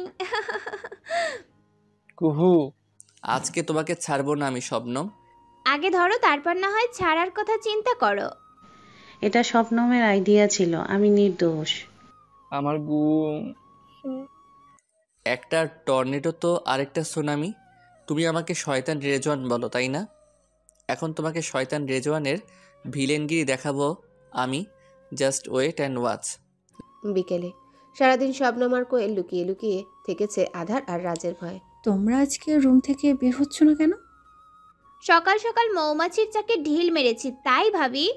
কুহু, আজকে তোমাকে ছাড়বো না আমি শবনম। আগে ধরো, তারপর না হয় ছাড়ার কথা চিন্তা করো। এটা শবনমের আইডিয়া ছিল, আমি নির্দোষ। আমার ঘুম। একটা টর্নেডো তো আরেকটা সুনামি। তুমি আমাকে শয়তান রেজওয়ান বলো তাই না? এখন তোমাকে শয়তান রেজওয়ানের ভিলেনগিরি দেখাবো আমি। Just wait and watch. বিকেলে সারাদিন শবনম আর কোয়েল লুকিয়ে লুকিয়ে থেকেছে আধার আর রাজের ভয়ে। তোমরা আজকে রুম থেকে বের হচ্ছ না কেন? সকাল সকাল মৌমাছির চাকে ঢিল মেরেছি তাই ভাবি।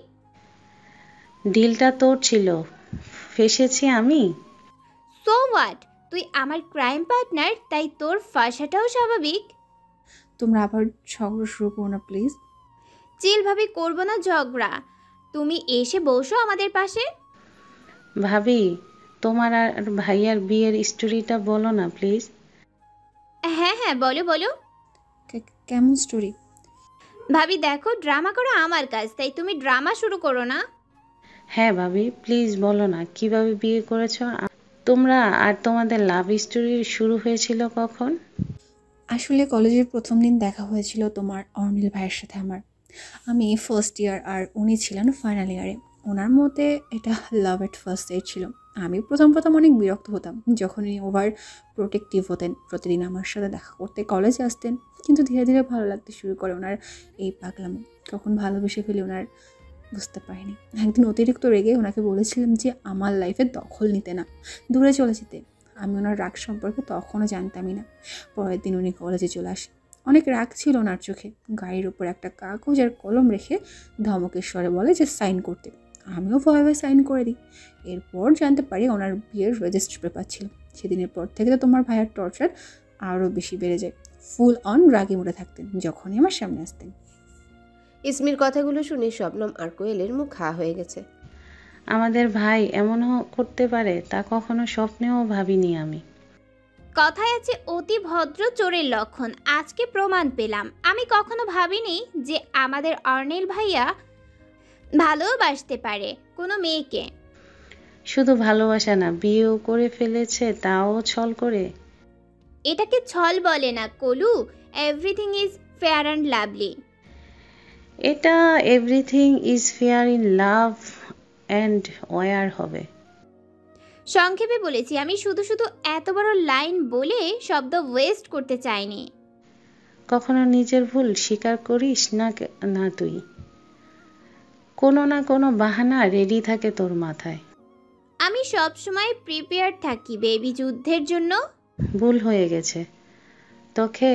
ডিলটা তোর ছিল, ফেসেছি আমি। সো হোয়াট, তুই আমার ক্রাইম পার্টনার, তাই তোর ফাঁসাটাও স্বাভাবিক। তোমরা আবার ঝগড়া শুরু করো না প্লিজ। চিল ভাবি, করবো না ঝগড়া, তুমি এসে বসো আমাদের পাশে। ভাবি, তোমার আর ভাইয়ার বিয়ের স্টোরিটা বলো না প্লিজ। হ্যাঁ হ্যাঁ বলো বলো। কে- কেমন স্টোরি? ভাবি দেখো, ড্রামা করা আমার কাজ, তাই তুমি ড্রামা শুরু করো না। হ্যাঁ ভাবি, প্লিজ বলো না কিভাবে বিয়ে করেছো তোমরা, আর তোমাদের লাভ স্টোরি শুরু হয়েছিল কখন? আসলে কলেজের প্রথম দিন দেখা হয়েছিল তোমার অর্নিল ভাইয়ের সাথে আমার। আমি ফার্স্ট ইয়ার আর উনি ছিলেন ফাইনাল ইয়ারে। ওনার মতে এটা লাভ এট ফার্স্ট সাইট ছিল। আমি প্রথম প্রথম অনেক বিরক্ত হতাম যখন উনি ওভার প্রোটেক্টিভ হতেন, প্রতিদিন আমার সাথে দেখা করতে কলেজে আসতেন। কিন্তু ধীরে ধীরে ভালো লাগতে শুরু করে ওনার এই পাগলামো। কখন ভালোবেসে ফেলি ওনার বুঝতে পারিনি। একদিন অতিরিক্ত রেগে ওনাকে বলেছিলাম যে আমার লাইফে দখল নিতে না, দূরে চলে যেতে। আমি ওনার রাগ সম্পর্কে তখনও জানতামই না। পরের দিন উনি কলেজে চলে আসে। অনেক রাগ ছিল ওনার চোখে। গাড়ির উপর একটা কাগজ আর কলম রেখে ধমকের স্বরে বলে যে সাইন করতে। আমিও ভয়ে ভয়ে সাইন করে দিই। এরপর জানতে পারি ওনার বিয়ের রেজিস্ট্রি পেপার ছিল। সেদিনের পর থেকে তো তোমার ভাইয়ের টর্চার আরও বেশি বেড়ে যায়। ফুল অন রাগে মুড়ে থাকতেন যখনই আমার সামনে আসতেন। ইসমির কথাগুলো শুনে শবনম আর কোয়েলের মুখ হা হয়ে গেছে। আমাদের ভাই এমনও করতে পারে তা কখনো স্বপ্নেও ভাবিনি আমি। কথায় আছে অতি ভদ্র চোরের লক্ষণ, আজকে প্রমাণ পেলাম। আমি কখনো ভাবিনি যে আমাদের অর্নিল ভাইয়া ভালোবাসতে পারে কোনো মেয়েকে। শুধু ভালোবাসা না, বিয়েও করে ফেলেছে, তাও ছল করে। এটাকে ছল বলে না কলু, everything is fair and lovely. এটা everything is fair in love and war হবে। সংক্ষেপে বলেছি, আমি শুধু শুধু এত বড় লাইন বলে শব্দ ওয়েস্ট করতে চাইনি। কখনো নিজের ভুল স্বীকার করিস না না তুই। কোনো না কোনো বাহানা রেডি থাকে তোর মাথায়। আমি সব সময় প্রিপেয়ার থাকি বেবি, যুদ্ধের জন্য। ভুল হয়ে গেছে, তোকে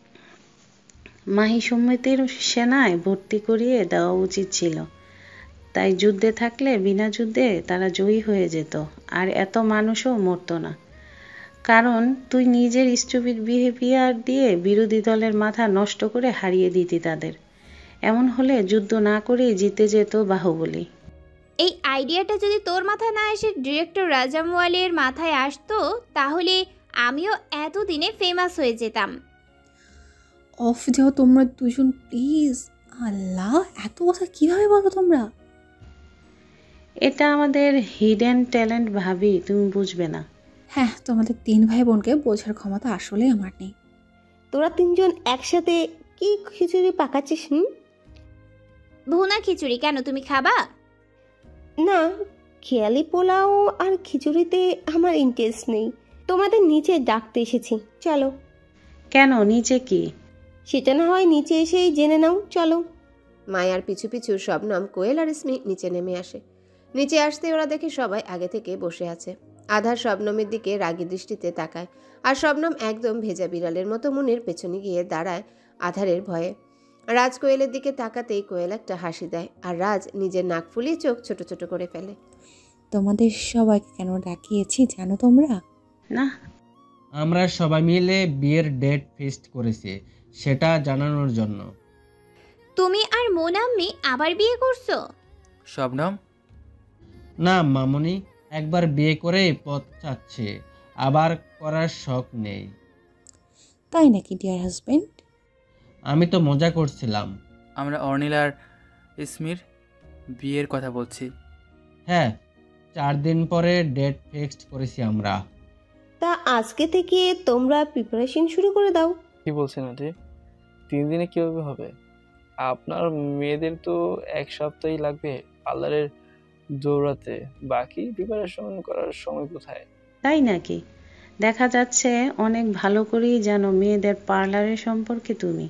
মাহি সমিতির সেনায় ভর্তি করিয়ে দেওয়া উচিত ছিল। তাই যুদ্ধে থাকলে বিনা যুদ্ধে তারা জয়ী হয়ে যেত, আর এত মানুষও মরতো না। কারণ তুই নিজের স্টুপিড বিহেভিয়ার দিয়ে বিরোধী দলের মাথা নষ্ট করে হারিয়ে দিতি তাদের। এমন হলে যুদ্ধ না করেই জিতে যেত বাহুবলী। এই আইডিয়াটা যদি তোর মাথায় না এসে ডিরেক্টর রাজামওয়ালের মাথায় আসতো, তাহলে আমিও এতদিনে ফেমাস হয়ে যেতাম। অফ যাও তোমরা দুজন প্লিজ। আল্লাহ, এত কথা কিভাবে বলো তোমরা? এটা আমাদের হিডেন ট্যালেন্ট ভাবি, তুমি বুঝবে না। হ্যাঁ, তোমাদের তিন ভাই বোনকে বোঝার ক্ষমতা আসলে আমার নেই। তোরা তিনজন একসাথে কি খিচুড়ি পাকাচ্ছিস? হুম, ভুনা খিচুড়ি কেন, তুমি খাবা? না, খেয়ালি পোলাও আর খিচুড়িতে আমার ইন্টারেস্ট নেই। তোমাদের নিচে ডাকতে এসেছি, চলো। কেন, নিচে কি? সেটা না হয় নিচে এসেই জেনে নাও, চলো। মায়ার পিছু পিছু শবনম, কোয়েল আর ইসমি নিচে নেমে আসে। নিচে আসতে ওরা দেখে সবাই আগে থেকে বসে আছে। আধার শবনমের দিকে রাগী দৃষ্টিতে তাকায়, আর শবনম একদম ভেজা বিড়ালের মতো মুনির পেছনে গিয়ে দাঁড়ায় আধারের ভয়ে। রাজ কোয়েলের দিকে তাকাতেই কোয়েল একটা হাসি দেয়, আর রাজ নিজের নাক ফুলিয়ে চোখ ছোট ছোট করে ফেলে। তোমাদের সবাইকে কেন ডাকিয়েছি জানো তোমরা? না। আমরা সবাই মিলে বিয়ের ডেট ফিক্সড করেছি, সেটা জানানোর জন্য। তুমি আর মোনাম্মি আবার বিয়ে করছো? শবনম, না মামুনি, একবার বিয়ে করেই পথ চাচ্ছে, আবার করার শখ নেই। তাই নাকি ডিয়ার হাজবেন্ড? আমি তো মজা করছিলাম। আমরা অর্নিল আর ইসমির বিয়ের কথা বলছি। হ্যাঁ, চার দিন পরে ডেট ফিক্সড করেছি আমরা। তা আজকে থেকে তোমরা প্রিপারেশন শুরু করে দাও। কি বলছেন আন্টি? তিন দিনে কিভাবে হবে? আপনার মেয়েদের তো এক সপ্তাহই লাগবে পার্লারের দৌড়াতে, বাকি প্রিপারেশন করার সময় কোথায়? তাই নাকি? দেখা যাচ্ছে অনেক ভালো করেই জানো মেয়েদের পার্লারের সম্পর্কে তুমি।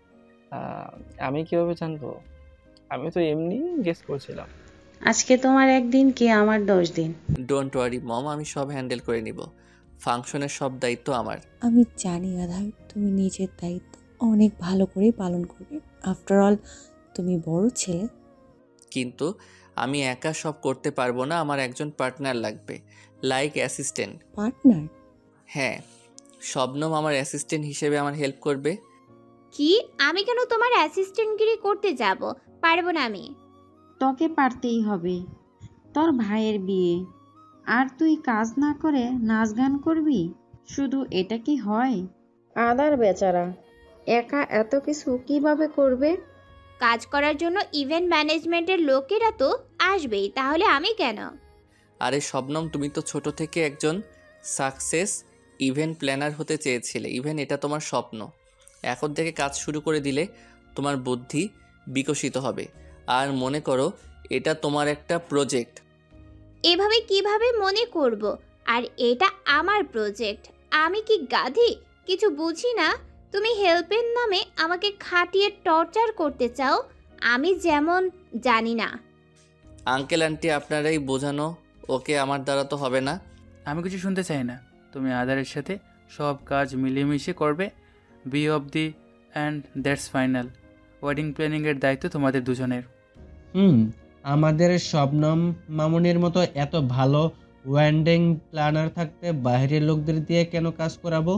আহ, আমি কিভাবে জানবো? আমি তো এমনি গেস করছিলাম। আজকে তোমার একদিন কি আমার দশ দিন? ডোন্ট ওয়ারি মম, আমি সব হ্যান্ডেল করে নিব। ফাংশনের সব দায়িত্ব আমার। আমি জানি আধার, তুমি নিজের দায়িত্ব অনেক ভালো করে পালন করবে। আফটার অল তুমি বড় ছেলে। কিন্তু আমি একা সব করতে পারবো না, আমার একজন পার্টনার লাগবে, লাইক অ্যাসিস্ট্যান্ট। পার্টনার? হ্যাঁ, শবনম আমার অ্যাসিস্ট্যান্ট হিসেবে আমার হেল্প করবে। কি? আমি কেন তোমার অ্যাসিস্ট্যান্টগিরি করতে যাব? পারবো না আমি। তোকে পারতেই হবে, তোর ভাইয়ের বিয়ে, আর তুই কাজ না করে নাচ গান করবি? শুধু এটা কি হয়? আদার বেচারা একা এত কিছু কিভাবে করবে? কাজ করার জন্য ইভেন্ট ম্যানেজমেন্টের লোকেরা তো আসবেই, তাহলে আমি কেন? আরে শবনম, তুমি তো ছোট থেকে একজন সাকসেস ইভেন্ট প্ল্যানার হতে চেয়েছিলে। ইভেন এটা তোমার স্বপ্ন। এখন থেকে কাজ শুরু করে দিলে তোমার বুদ্ধি বিকশিত হবে, আর মনে করো এটা তোমার একটা প্রজেক্ট। এভাবে কিভাবে মনে করব? আর এটা আমার প্রজেক্ট। আমি কি গাধি? কিছু বুঝি না। তুমি হেল্পের নামে আমাকে খাটিয়ে টর্চার করতে চাও। আমি যেমন জানি না। আঙ্কেল আন্টি আপনারাই বোঝানো, ওকে আমার দ্বারা তো হবে না। আমি কিছু শুনতে চাই না। তুমি আদারের সাথে সব কাজ মিলেমিশে করবে। Be off the and that's final. Wedding প্ল্যানিংয়ের দায়িত্ব তোমাদের দুজনের। হুম, আমাদের শবনম মামুনির মতো এত ভালো ওয়েডিং প্ল্যানার থাকতে বাইরের লোকদের দিয়ে কেন কাজ করাবো?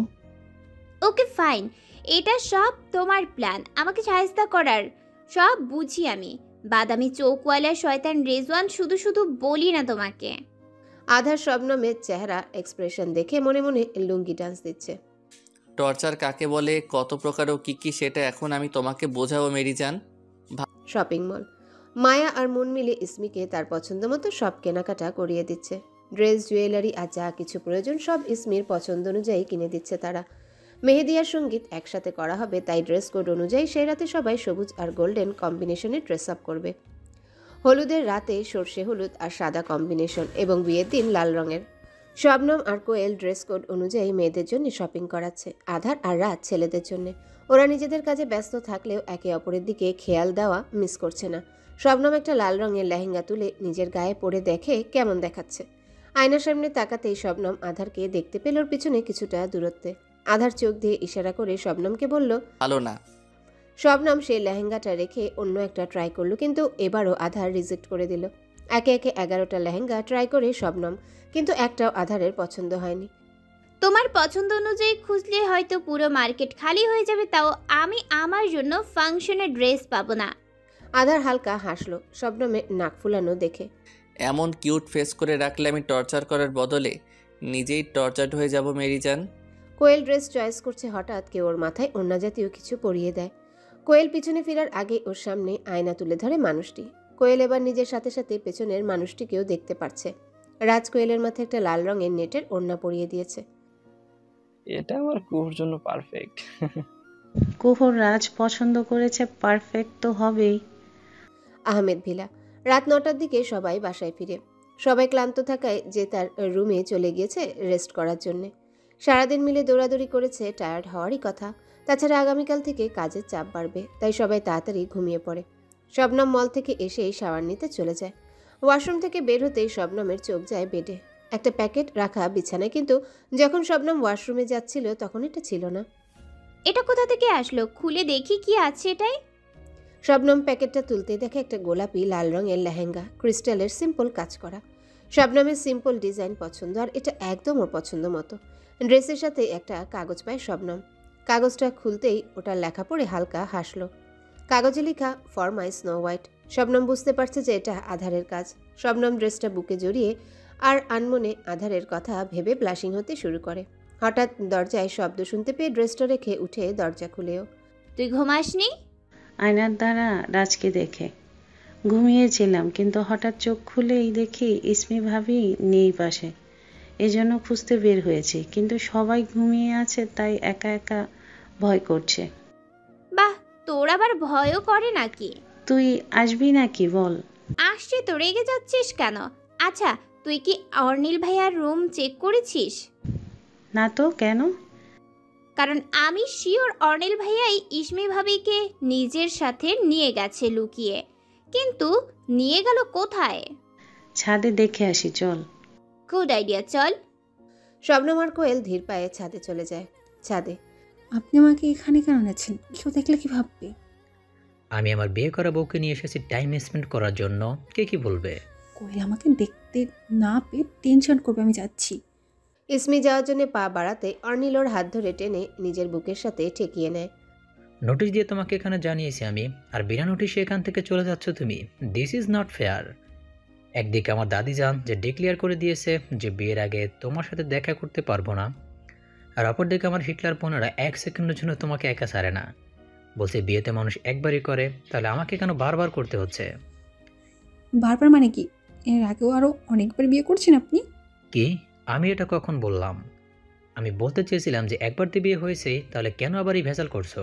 ওকে ফাইন, এটা সব তোমার প্ল্যান আমাকে সাহায্য করার। সব বুঝি আমি। বাদামি চোখওয়ালা শয়তান রেজওয়ান, শুধু শুধু বলি না তোমাকে। আধার শবনমের চেহারা এক্সপ্রেশন দেখে মনে মনে লুঙ্গি ডান্স দিচ্ছে। টর্চার কাকে বলে, কত প্রকার ও কী কী, সেটা এখন আমি তোমাকে বোঝাবো মেরিজান। Shopping mall. মায়া আর মন মিলে ইসমিকে তার পছন্দ মতো সব কেনাকাটা করিয়ে দিচ্ছে। ড্রেস, জুয়েলারি আর যা কিছু প্রয়োজন সব ইসমির পছন্দ অনুযায়ী কিনে দিচ্ছে তারা। মেহেদি আর সঙ্গীত একসাথে করা হবে, তাই ড্রেস কোড অনুযায়ী সেই রাতে সবাই সবুজ আর গোল্ডেন কম্বিনেশনে ড্রেস আপ করবে। হলুদের রাতে সর্ষে হলুদ আর সাদা কম্বিনেশন, এবং বিয়ের দিন লাল রঙের। শবনম আর কোয়েল ড্রেস কোড অনুযায়ী মেয়েদের জন্য শপিং করাচ্ছে, আধার আর রাত ছেলেদের জন্য। ওরা নিজেদের কাজে ব্যস্ত থাকলেও একে অপরের দিকে খেয়াল দেওয়া মিস করছে না। শবনম একটা লাল রঙের লেহেঙ্গা তুলে নিজের গায়ে পরে দেখে কেমন দেখাচ্ছে। আয়নার সামনে তাকাতেই শবনম আধারকে দেখতে পেল ওর পিছনে কিছুটা দূরত্বে। আধার চোখ দিয়ে ইশারা করে শবনমকে বলল, ভালো না। শবনম সেই লেহেঙ্গাটা রেখে অন্য একটা ট্রাই করলো, কিন্তু এবারও আধার রিজেক্ট করে দিল। একে একে এগারোটা লেহেঙ্গা ট্রাই করে শবনম, কিন্তু একটাও আধারের পছন্দ হয়নি। তোমার পছন্দ অনুযায়ী খুঁজলে হয়তো পুরো মার্কেট খালি হয়ে যাবে, তাও আমি আমার জন্য ফাংশনের ড্রেস পাবো না। আধার হালকা হাসলো শবনমের নাক ফুলানো দেখে। এমন কিউট ফেস করে রাখলে আমি টর্চার করার বদলে নিজেই টর্চার্ড হয়ে যাব মেরিজান। কোয়েল ড্রেস চয়েস করছে, হঠাৎ কেউ ওর মাথায় অন্য জাতীয় কিছু পরিয়ে দেয়। কোয়েল পিছনে ফেরার আগে ওর সামনে আয়না তুলে ধরে মানুষটি। কোয়েল এবার নিজের সাথে সাথে পেছনের মানুষটিকেও দেখতে পারছে। রাজ কোয়েলের মাথায় একটা লাল রঙের নেটের ওড়না পরিয়ে দিয়েছে। এটা আমার কুহুর জন্য পারফেক্ট। কুহুর রাজ পছন্দ করেছে, পারফেক্ট তো হবেই। আহমেদ ভিলা। রাত নটার দিকে সবাই বাসায় ফিরে। সবাই ক্লান্ত থাকায় যে তার রুমে চলে গিয়েছে রেস্ট করার জন্যে। সারাদিন মিলে দৌড়াদৌড়ি করেছে, টায়ার্ড হওয়ারই কথা। তাছাড়া আগামীকাল থেকে কাজের চাপ বাড়বে, তাই সবাই তাড়াতাড়ি ঘুমিয়ে পড়ে। শবনম মল থেকে এসেই শাওয়ার নিতে চলে যায়। ওয়াশরুম থেকে বের হতেই শবনমের চোখ যায় বেডে, একটা প্যাকেট রাখা বিছানায়, কিন্তু যখন শবনম ওয়াশরুমে যাচ্ছিল তখন এটা ছিল না। এটা কোথা থেকে আসলো? খুলে দেখি কি আছে এটাই। শবনম প্যাকেটটা তুলতেই দেখে একটা গোলাপি লাল রঙের লেহেঙ্গা, ক্রিস্টালের সিম্পল কাজ করা। শবনমের সিম্পল ডিজাইন পছন্দ, আর এটা একদম ওর পছন্দ মতো। ড্রেসের সাথে একটা কাগজ পায় শবনম। কাগজটা খুলতেই ওটার লেখা পড়ে হালকা হাসলো। কাগজে লেখা for my snow white. Shabnam বুঝতে পারছে যে এটা আধারের কাজ। শবনম ড্রেসটা বুকে জড়িয়ে আর আনমনে আধারের কথা ভেবে ব্লাশিং হতে শুরু করে। হঠাৎ দরজায় শব্দ শুনতে পেয়ে ড্রেসটা রেখে উঠে দরজা খুলেও। তুই ঘুমাসনি? আয়নার দ্বারা রাজকে দেখে ঘুমিয়েছিলাম, কিন্তু হঠাৎ চোখ খুলেই দেখি ইসমি ভাবি নেই পাশে। এজন্য খুঁজতে বের হয়েছি, কিন্তু সবাই ঘুমিয়ে আছে, তাই একা একা ভয় করছে। বাহ, তোর আবার ভয়ও করে নাকি? তুই আসবি নাকি বল? আসছে তো, রেগে যাচ্ছিস কেন? আচ্ছা, তুই কি অর্নিল ভাইয়ার রুম চেক করেছিস? না তো, কেন? কারণ আমি শিওর অর্নিল ভাইয়াই ইসমি ভাবিকে নিজের সাথে নিয়ে গেছে লুকিয়ে। কিন্তু নিয়ে গেল কোথায়? ছাদে দেখে আসি, চল। গুড আইডিয়া, চল। শবনম আর কোয়েল ধীর পায়ে ছাদে চলে যায়। ছাদে আপনি আমাকে এখানে কেন এনেছেন? কেউ দেখলে কি ভাববে? আমি আমার বিয়ে করা বউকে নিয়ে এসেছি টাইম স্পেন্ড করার জন্য, কে কি বলবে? কোয়েল আমাকে দেখতে না পেয়ে টেনশন করবে, আমি যাচ্ছি। ইসমি যাওয়ার জন্য পা বাড়াতে অর্নিল ওর হাত ধরে টেনে নিজের বুকের সাথে ঠেকিয়ে নেয়। নোটিশ দিয়ে তোমাকে এখানে জানিয়েছি আমি, আর বিনা নোটিশে এখান থেকে চলে যাচ্ছ তুমি। This is not fair. একদিকে আমার দাদি যান যে ডিক্লেয়ার করে দিয়েছে যে বিয়ের আগে তোমার সাথে দেখা করতে পারবো না, আর অপরদিকে আমার হিটলার বোনেরা এক সেকেন্ডের জন্য তোমাকে একা ছাড়ে না। বলছে বিয়েতে মানুষ একবারই করে, তাহলে আমাকে কেন বারবার করতে হচ্ছে? বারবার মানে কি? এর আগেও আরো অনেকবার বিয়ে করছেন আপনি। কি? আমি এটা কখন বললাম? আমি বলতে চেয়েছিলাম যে একবার তো বিয়ে হয়েছে, তাহলে কেন আবার এই ভেজাল করছো?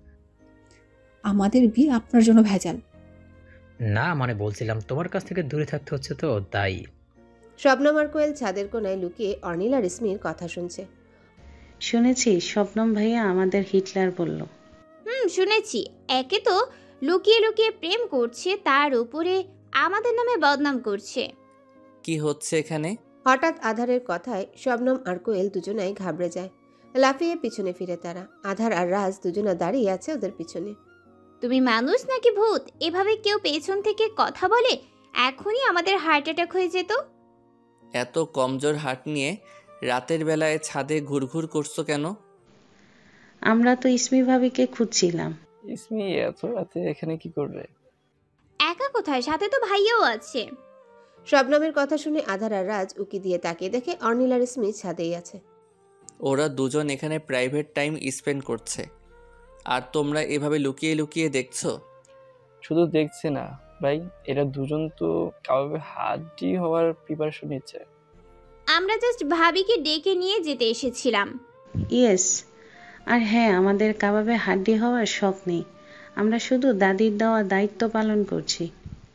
আমাদের বিয়ে আপনার জন্য ভেজাল না, মানে বলছিলাম তোমার কাছ থেকে দূরে থাকতে হচ্ছে তো, তাই। শবনম আর কোয়েল ছাদের কোনায় লুকিয়ে অর্নিল আর ইসমির কথা শুনছে। শুনেছি শবনম ভাইয়া আমাদের হিটলার বলল। হুম, শুনেছি। একে তো লুকিয়ে লুকিয়ে প্রেম করছে, তার উপরে আমাদের নামে বদনাম করছে। কি হচ্ছে এখানে? হঠাৎ আধারের কথায় শবনম আর কোয়েল দুজনাই ঘাবড়ে যায়। লাফিয়ে পিছনে ফিরে তারা। আধার আর রাজ দুজনা দাঁড়িয়ে আছে ওদের পিছনে। তুমি মানুষ নাকি ভূত? এভাবে কেউ পেছন থেকে কথা বলে এখনই আমাদের হার্ট অ্যাটাক হয়ে যেত। এত কমজোর হাট নিয়ে রাতের বেলায় ছাদে ঘুরঘুর করছো কেন? আমরা তো ইসমি ভাবিকে খুঁজছিলাম। ইসমি এত রাতে এখানে কি করবে? একা কোথায়? সাথে তো ভাইয়াও আছে। শবনমের কথা শুনে আধার আর রাজ উকি দিয়ে তাকিয়ে দেখে অর্নিল আর ইসমি ছাদেই আছে। ওরা দুজন এখানে প্রাইভেট টাইম স্পেন্ড করছে, আর তোমরা এভাবে লুকিয়ে লুকিয়ে দেখছো। শুধু দেখছে না ভাই, এরা দুজন তো কাবাবে হাড্ডি হওয়ার প্রিপারেশন নিচ্ছে। আমরা জাস্ট ভাবিকে ডেকে নিয়ে যেতে এসেছিলাম। ইয়েস, আর হ্যাঁ, আমাদের কাবাবে হাড্ডি হওয়ার শখ নেই। আমরা শুধু দাদির দেওয়া দায়িত্ব পালন করছি।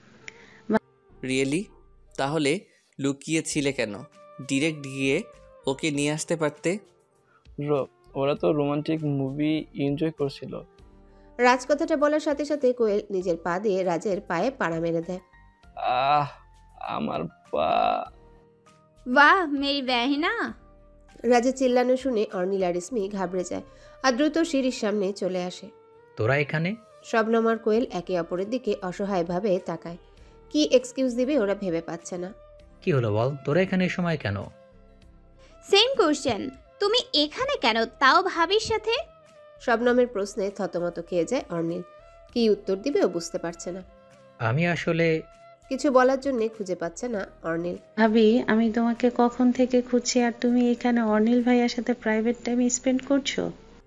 রিয়েলি? তাহলে লুকিয়ে ছিলে কেন? ডিরেক্ট গিয়ে ওকে নিয়ে আসতে পারতে। ওরা তো রোমান্টিক মুভি এনজয় করছিল। রাজ কথাটা বলার সাথে সাথে কোয়েল নিজের পা দিয়ে রাজের পায়ে পাড়া মেরে দেয়। আহ, আমার পা। বাহ মেরি বেহনা। রাজের চিল্লানো শুনে অর্নিল আর ইসমি ঘাবড়ে যায় আর দ্রুত সিঁড়ির সামনে চলে আসে। তোরা এখানে? শবনম আর কোয়েল একে অপরের দিকে অসহায়ভাবে তাকায়। কি এক্সকিউজ দিবে ওরা ভেবে পাচ্ছে না। কি হলো বল, তোরা এখানে এই সময় কেন? সেম কোশ্চেন, তুমি এখানে কেন, তাও ভাবির সাথে? শবনমের প্রশ্নে থতমত খেয়ে যায় অর্নিল। কি উত্তর দিবে ও বুঝতে পারছে না। আমি আসলে কিছু বলার জন্য খুঁজে পাচ্ছে না অর্নিল। ভাবি, আমি তোমাকে কখন থেকে খুঁজছি, আর তুমি এখানে অর্নিল ভাইয়ার সাথে প্রাইভেট টাইম স্পেন্ড করছো?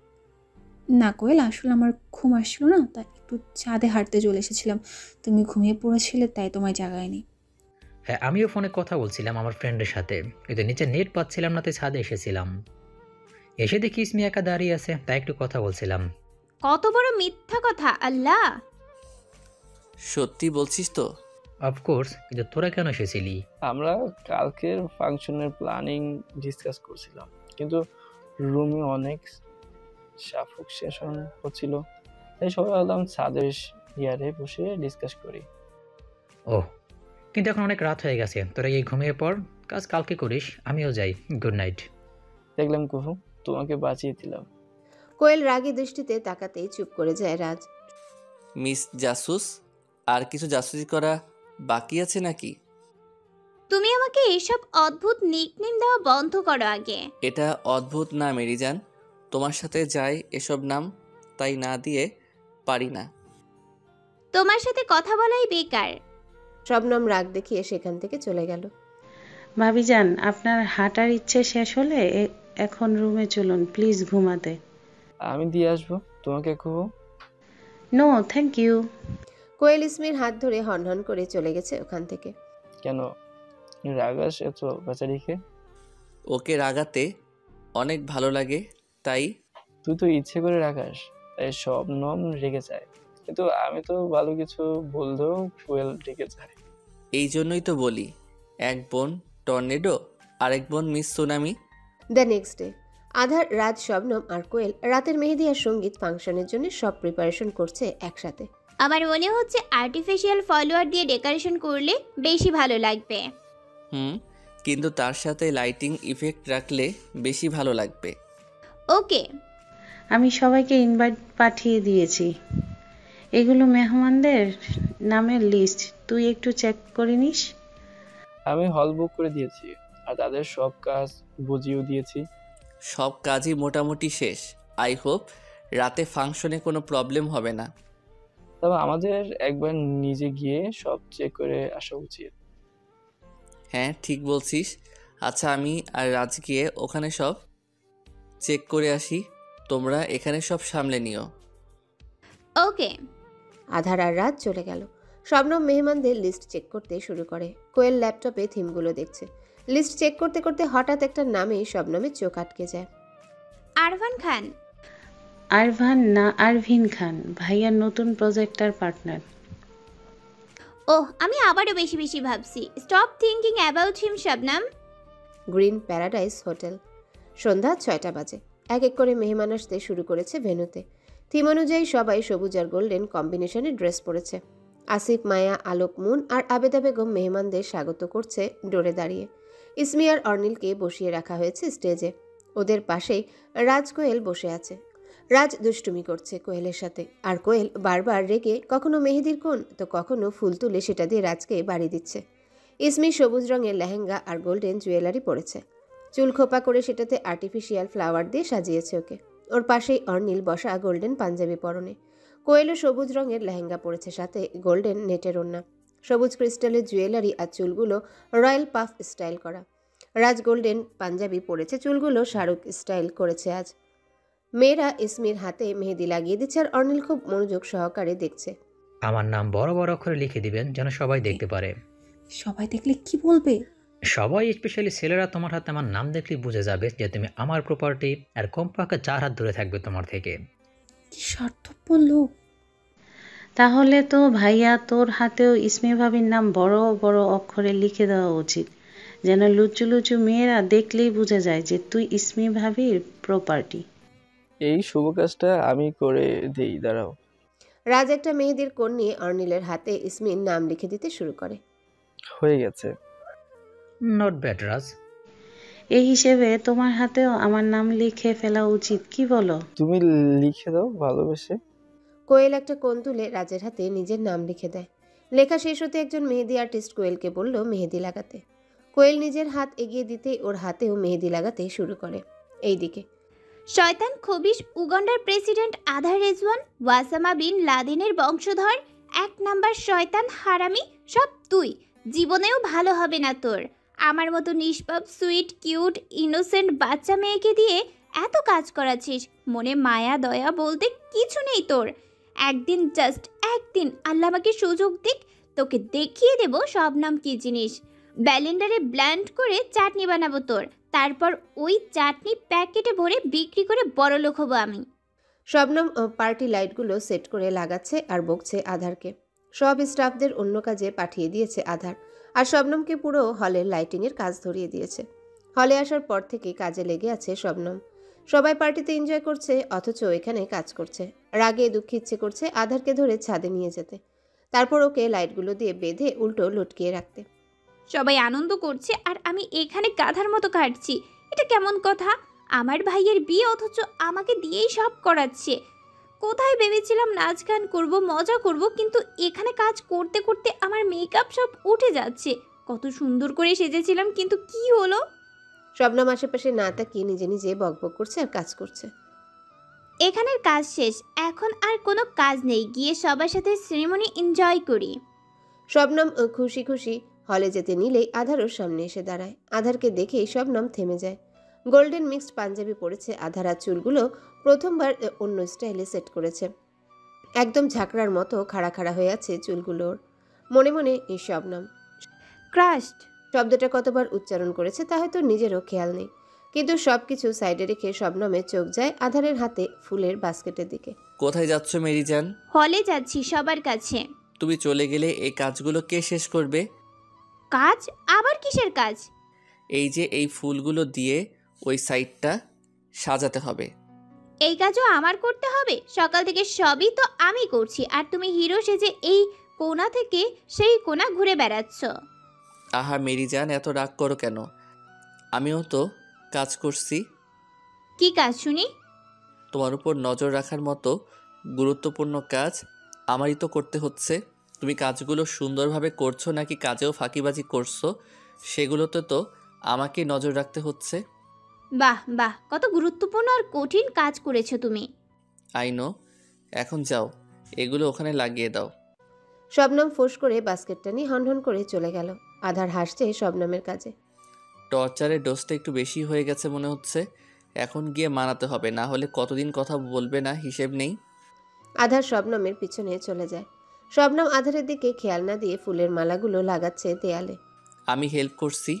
না কোয়েল, আসলে আমার ঘুম আসছিল না, তাই একটু ছাদে হাঁটতে চলে এসেছিলাম। তুমি ঘুমিয়ে পড়েছিলে, তাই তোমায় জাগায়নি। হ্যাঁ, আমিও ফোনে কথা বলছিলাম আমার ফ্রেন্ডের সাথে, কিন্তু নিচে নেট পাচ্ছিলাম না, তাই ছাদে এসেছিলাম। এসে দেখি ইসমি একা দাঁড়িয়ে আছে, তাই একটু কথা বলছিলাম। কত বড় মিথ্যা কথা! আল্লাহ, সত্যি বলছিস তো? অফকোর্স, কিন্তু তোরা কেন এসেছিলি? আমরা কালকের ফাংশনের প্ল্যানিং ডিসকাস করছিলাম, কিন্তু রুমে অনেক সাফোকেশন হচ্ছিল, তাই সবাই ভাবলাম ছাদের ইয়ারে বসে ডিসকাস করি। ওহ, কিন্তু এখন অনেক রাত হয়ে গেছে, তোরা এই ঘুমিয়ে পর, কাজ কালকে করিস, আমিও যাই। Good night. দেখলাম কুহু, তোমাকে বাঁচিয়ে দিলাম। কোয়েল রাগী দৃষ্টিতে তাকাতেই চুপ করে যায় রাজ। মিস জাসুস, আর কিছু জাসুসি করা বাকি আছে নাকি? তুমি আমাকে এসব অদ্ভুত নিকনেম দেওয়া বন্ধ করো আগে। এটা অদ্ভুত না মেরিজান, তোমার সাথে যাই এসব নাম, তাই না দিয়ে পারি না। তোমার সাথে কথা বলাই বেকার। শবনম রাগ দেখিয়ে সেখান থেকে চলে গেল। ভাবিজান, আপনার হাঁটার ইচ্ছে শেষ হলে এ- এখন রুমে চলুন প্লিজ ঘুমাতে। আমি দিয়ে আসবো তোমাকে Kuhu. No thank you. Koel ইসমির হাত ধরে হনহন করে চলে গেছে ওখান থেকে। কেন রাগাস এত বেচারিকে? ওকে রাগাতে অনেক ভালো লাগে, তাই। তুই তো ইচ্ছে করে রাগাস, তাই সব নম রেগে যায়, কিন্তু আমি তো ভালো কিছু বললেও কোয়েল রেগে যায়। এই জন্যই তো বলি, এক বোন টর্নেডো, আরেক বোন miss tsunami. The next day Adhar, Raj, Shabnam আর কোয়েল রাতের মেহেদি আর সঙ্গীত ফাংশনের জন্য সব প্রিপারেশন করছে একসাথে। আমার মনে হচ্ছে আর্টিফিশিয়াল ফলোয়ার দিয়ে ডেকোরেশন করলে বেশি ভালো লাগবে। হুম, কিন্তু তার সাথে লাইটিং ইফেক্ট রাখলে বেশি ভালো লাগবে। ওকে, আমি সবাইকে ইনভাইট পাঠিয়ে দিয়েছি, এগুলো মেহমানদের নামের লিস্ট, তুই একটু চেক করে নিস। আমি হল বুক করে দিয়েছি আর তাদের সব কাজ বুঝিয়েও দিয়েছি। সব কাজই মোটামুটি শেষ। আই হোপ রাতে ফাংশনে কোনো প্রবলেম হবে না। তবে আমাদের একবার নিজে গিয়ে সব চেক করে আসা উচিত। হ্যাঁ ঠিক বলছিস। আচ্ছা, আমি আর রাজ গিয়ে ওখানে সব চেক করে আসি, তোমরা এখানে সব সামলে নিও। ওকে। আধার আর রাত চলে গেল। শবনম মেহমানদের লিস্ট চেক করতে শুরু করে। কোয়েল ল্যাপটপে থিমগুলো দেখছে। লিস্ট চেক করতে করতে হঠাৎ একটা নামে শবনমের চোখ আটকে যায়। আরফান খান। আরভান না, আরভিন খান, ভাইয়ার নতুন প্রজেক্টার পার্টনার। ওহ, আমি আবারও বেশি বেশি ভাবছি। Stop thinking about him Shabnam. Green paradise hotel. সন্ধ্যা ছয়টা বাজে। এক এক করে মেহমান আসতে শুরু করেছে ভেন্যুতে। থিম অনুযায়ী সবাই সবুজ আর গোল্ডেন কম্বিনেশনে ড্রেস পরেছে। আসিফ, মায়া, আলোক, মুন আর আবেদা বেগম মেহমানদের স্বাগত করছে ডোরে দাঁড়িয়ে। ইসমি আর অর্নিলকে বসিয়ে রাখা হয়েছে স্টেজে। ওদের পাশেই রাজ, কোয়েল বসে আছে। রাজ দুষ্টুমি করছে কোয়েলের সাথে, আর কোয়েল বারবার রেগে কখনো মেহেদির কোণ তো কখনো ফুল তুলে সেটা দিয়ে রাজকে বাড়ি দিচ্ছে। ইসমি সবুজ রঙের লেহেঙ্গা আর গোল্ডেন জুয়েলারি পরেছে। চুল খোপা করে সেটাতে আর্টিফিশিয়াল ফ্লাওয়ার দিয়ে সাজিয়েছে ওকে। ওর পাশেই অর্নিল বসা গোল্ডেন পাঞ্জাবি পরনে। কোয়েলও সবুজ রঙের লেহেঙ্গা পরেছে, সাথে গোল্ডেন নেটের ওড়না। সবুজ ক্রিস্টালের জুয়েলারি আর চুলগুলো রয়্যাল পাফ স্টাইল করা। রাজ গোল্ডেন পাঞ্জাবি পরেছে, চুলগুলো শাহরুখ স্টাইল করেছে আজ। মেয়েরা ইসমির হাতে মেহেদি লাগিয়ে দিচ্ছে আর অর্নিল খুব মনোযোগ সহকারে দেখছে। আমার নাম বড় বড় অক্ষরে লিখে দিবেন যেন সবাই দেখতে পারে। সবাই দেখলে কি বলবে? সবাই, স্পেশালি ছেলেরা, তোমার হাতে আমার নাম দেখলেই বুঝে যাবে যে তুমি আমার প্রপার্টি, আর কমপক্ষে চার হাত দূরে থাকবে তোমার থেকে। কি স্বার্থপর লোক। তাহলে তো ভাইয়া তোর হাতেও ইসমি ভাবির নাম বড় বড় অক্ষরে লিখে দেওয়া উচিত, যেন লুচু লুচু মেয়েরা দেখলেই বুঝে যায় যে তুই ইসমি ভাবির প্রপার্টি। এই শুভ কাজটা আমি করে দেই, দাঁড়াও। রাজ একটা মেহেদির কোণ নিয়ে অর্নিলের হাতে ইসমির নাম লিখে দিতে শুরু করে। হয়ে গেছে। Not bad Raj. এই হিসেবে তোমার হাতেও আমার নাম লিখে ফেলা উচিত, কি বলো? তুমি লিখে দাও ভালোবেসে। কোয়েল একটা কোণ তুলে রাজের হাতে নিজের নাম লিখে দেয়। লেখা শেষ হতে একজন মেহেদি আর্টিস্ট কোয়েলকে বলল মেহেদি লাগাতে। কোয়েল নিজের হাত এগিয়ে দিতে ওর হাতেও মেহেদি লাগাতে শুরু করে। এইদিকে শয়তান খবিশ উগান্ডার প্রেসিডেন্ট আধার রেজওয়ান, ওয়াসামা বিন লাদেনের বংশধর, এক নাম্বার শয়তান হারামি, সব তুই। জীবনেও ভালো হবে না তোর। আমার মতো নিষ্পাপ, সুইট, কিউট, ইনোসেন্ট বাচ্চা মেয়েকে দিয়ে এত কাজ করাচ্ছিস, মনে মায়া দয়া বলতে কিছু নেই তোর। একদিন, জাস্ট একদিন আল্লাহ আমাকে সুযোগ দিক, তোকে দেখিয়ে দেব শবনম কি জিনিস। ব্যালেন্ডারে ব্ল্যান্ড করে চাটনি বানাবো তোর, তারপর ওই চাটনি প্যাকেটে ভরে বিক্রি করে বড়লোক হব আমি। শবনম পার্টি লাইটগুলো সেট করে লাগাচ্ছে আর বকছে আধারকে। সব স্টাফদের অন্য কাজে পাঠিয়ে দিয়েছে আধার, আর শবনমকে পুরো হলের লাইটিংয়ের কাজ ধরিয়ে দিয়েছে। হলে আসার পর থেকে কাজে লেগে আছে শবনম। সবাই পার্টিতে এনজয় করছে, অথচ এখানে কাজ করছে। রাগে দুঃখে ইচ্ছে করছে আধারকে ধরে ছাদে নিয়ে যেতে, তারপর ওকে লাইটগুলো দিয়ে বেঁধে উল্টো লটকিয়ে রাখতে। সবাই আনন্দ করছে আর আমি এখানে গাধার মতো কাটছি। এটা কেমন কথা? আমার ভাইয়ের বিয়ে, অথচ আমাকে দিয়েই সব করাচ্ছে। কোথায় ভেবেছিলাম নাচ গান করবো, মজা করব, কিন্তু এখানে কাজ করতে করতে আমার মেকআপ সব উঠে যাচ্ছে। কত সুন্দর করে সেজেছিলাম, কিন্তু কি হলো? শবনম আশেপাশে না তাকিয়ে নিজে নিজে বকবক করছে আর কাজ করছে। এখানের কাজ শেষ, এখন আর কোনো কাজ নেই, গিয়ে সবার সাথে সেরেমনি এনজয় করি। শবনম খুশি খুশি হলে যেতে নিলেই আধার ওর সামনে এসে দাঁড়ায়। আধারকে দেখেই শবনম থেমে যায়। গোল্ডেন মিক্সড পাঞ্জাবি পরেছে আধার, আর চুলগুলো প্রথমবার অন্য স্টাইলে সেট করেছে। একদম ঝাঁকড়ার মতো খাড়া খাড়া হয়ে আছে চুলগুলোর। মনে মনে এই শবনম ক্রাশড শব্দটা কতবার উচ্চারণ করেছে তা হয়তো নিজেরও খেয়াল নেই, কিন্তু সবকিছু সাইডে রেখে শবনমের চোখ যায় আধারের হাতে ফুলের বাস্কেটের দিকে। কোথায় যাচ্ছ মেরিজান? হলে যাচ্ছি সবার কাছে। তুমি চলে গেলে এই কাজগুলো কে শেষ করবে? কাজ? আবার কিসের কাজ? এই যে এই ফুলগুলো দিয়ে ওই সাইডটা সাজাতে হবে। এই কাজও আমার করতে হবে? সকাল থেকে সবই তো আমি করছি, আর তুমি হিরো সেজে এই কোণা থেকে সেই কোণা ঘুরে বেড়াচ্ছ। আহা মেরিজান, এত রাগ করো কেন? আমিও তো কাজ করছি। কি কাজ শুনি? তোমার উপর নজর রাখার মতো গুরুত্বপূর্ণ কাজ আমারই তো করতে হচ্ছে। তুমি কাজগুলো সুন্দরভাবে করছো নাকি কাজেও ফাঁকিবাজি করছো, সেগুলোতে তো আমাকে নজর রাখতে হচ্ছে। বাহ বাহ, কত গুরুত্বপূর্ণ আর কঠিন কাজ করেছো তুমি। I know. এখন যাও, এগুলো ওখানে লাগিয়ে দাও। শবনম ফোঁস করে বাস্কেটটা নিয়ে হনহন করে চলে গেল। আধার হাসছে শবনমের কাজে। টর্চারের ডোজটা একটু বেশি হয়ে গেছে মনে হচ্ছে। এখন গিয়ে মানাতে হবে, না হলে কতদিন কথা বলবে না হিসেব নেই। আধার শবনমের পিছনে চলে যায়। শবনম আধারের দিকে খেয়াল না দিয়ে ফুলের মালাগুলো লাগাচ্ছে দেয়ালে। আমি হেল্প করছি।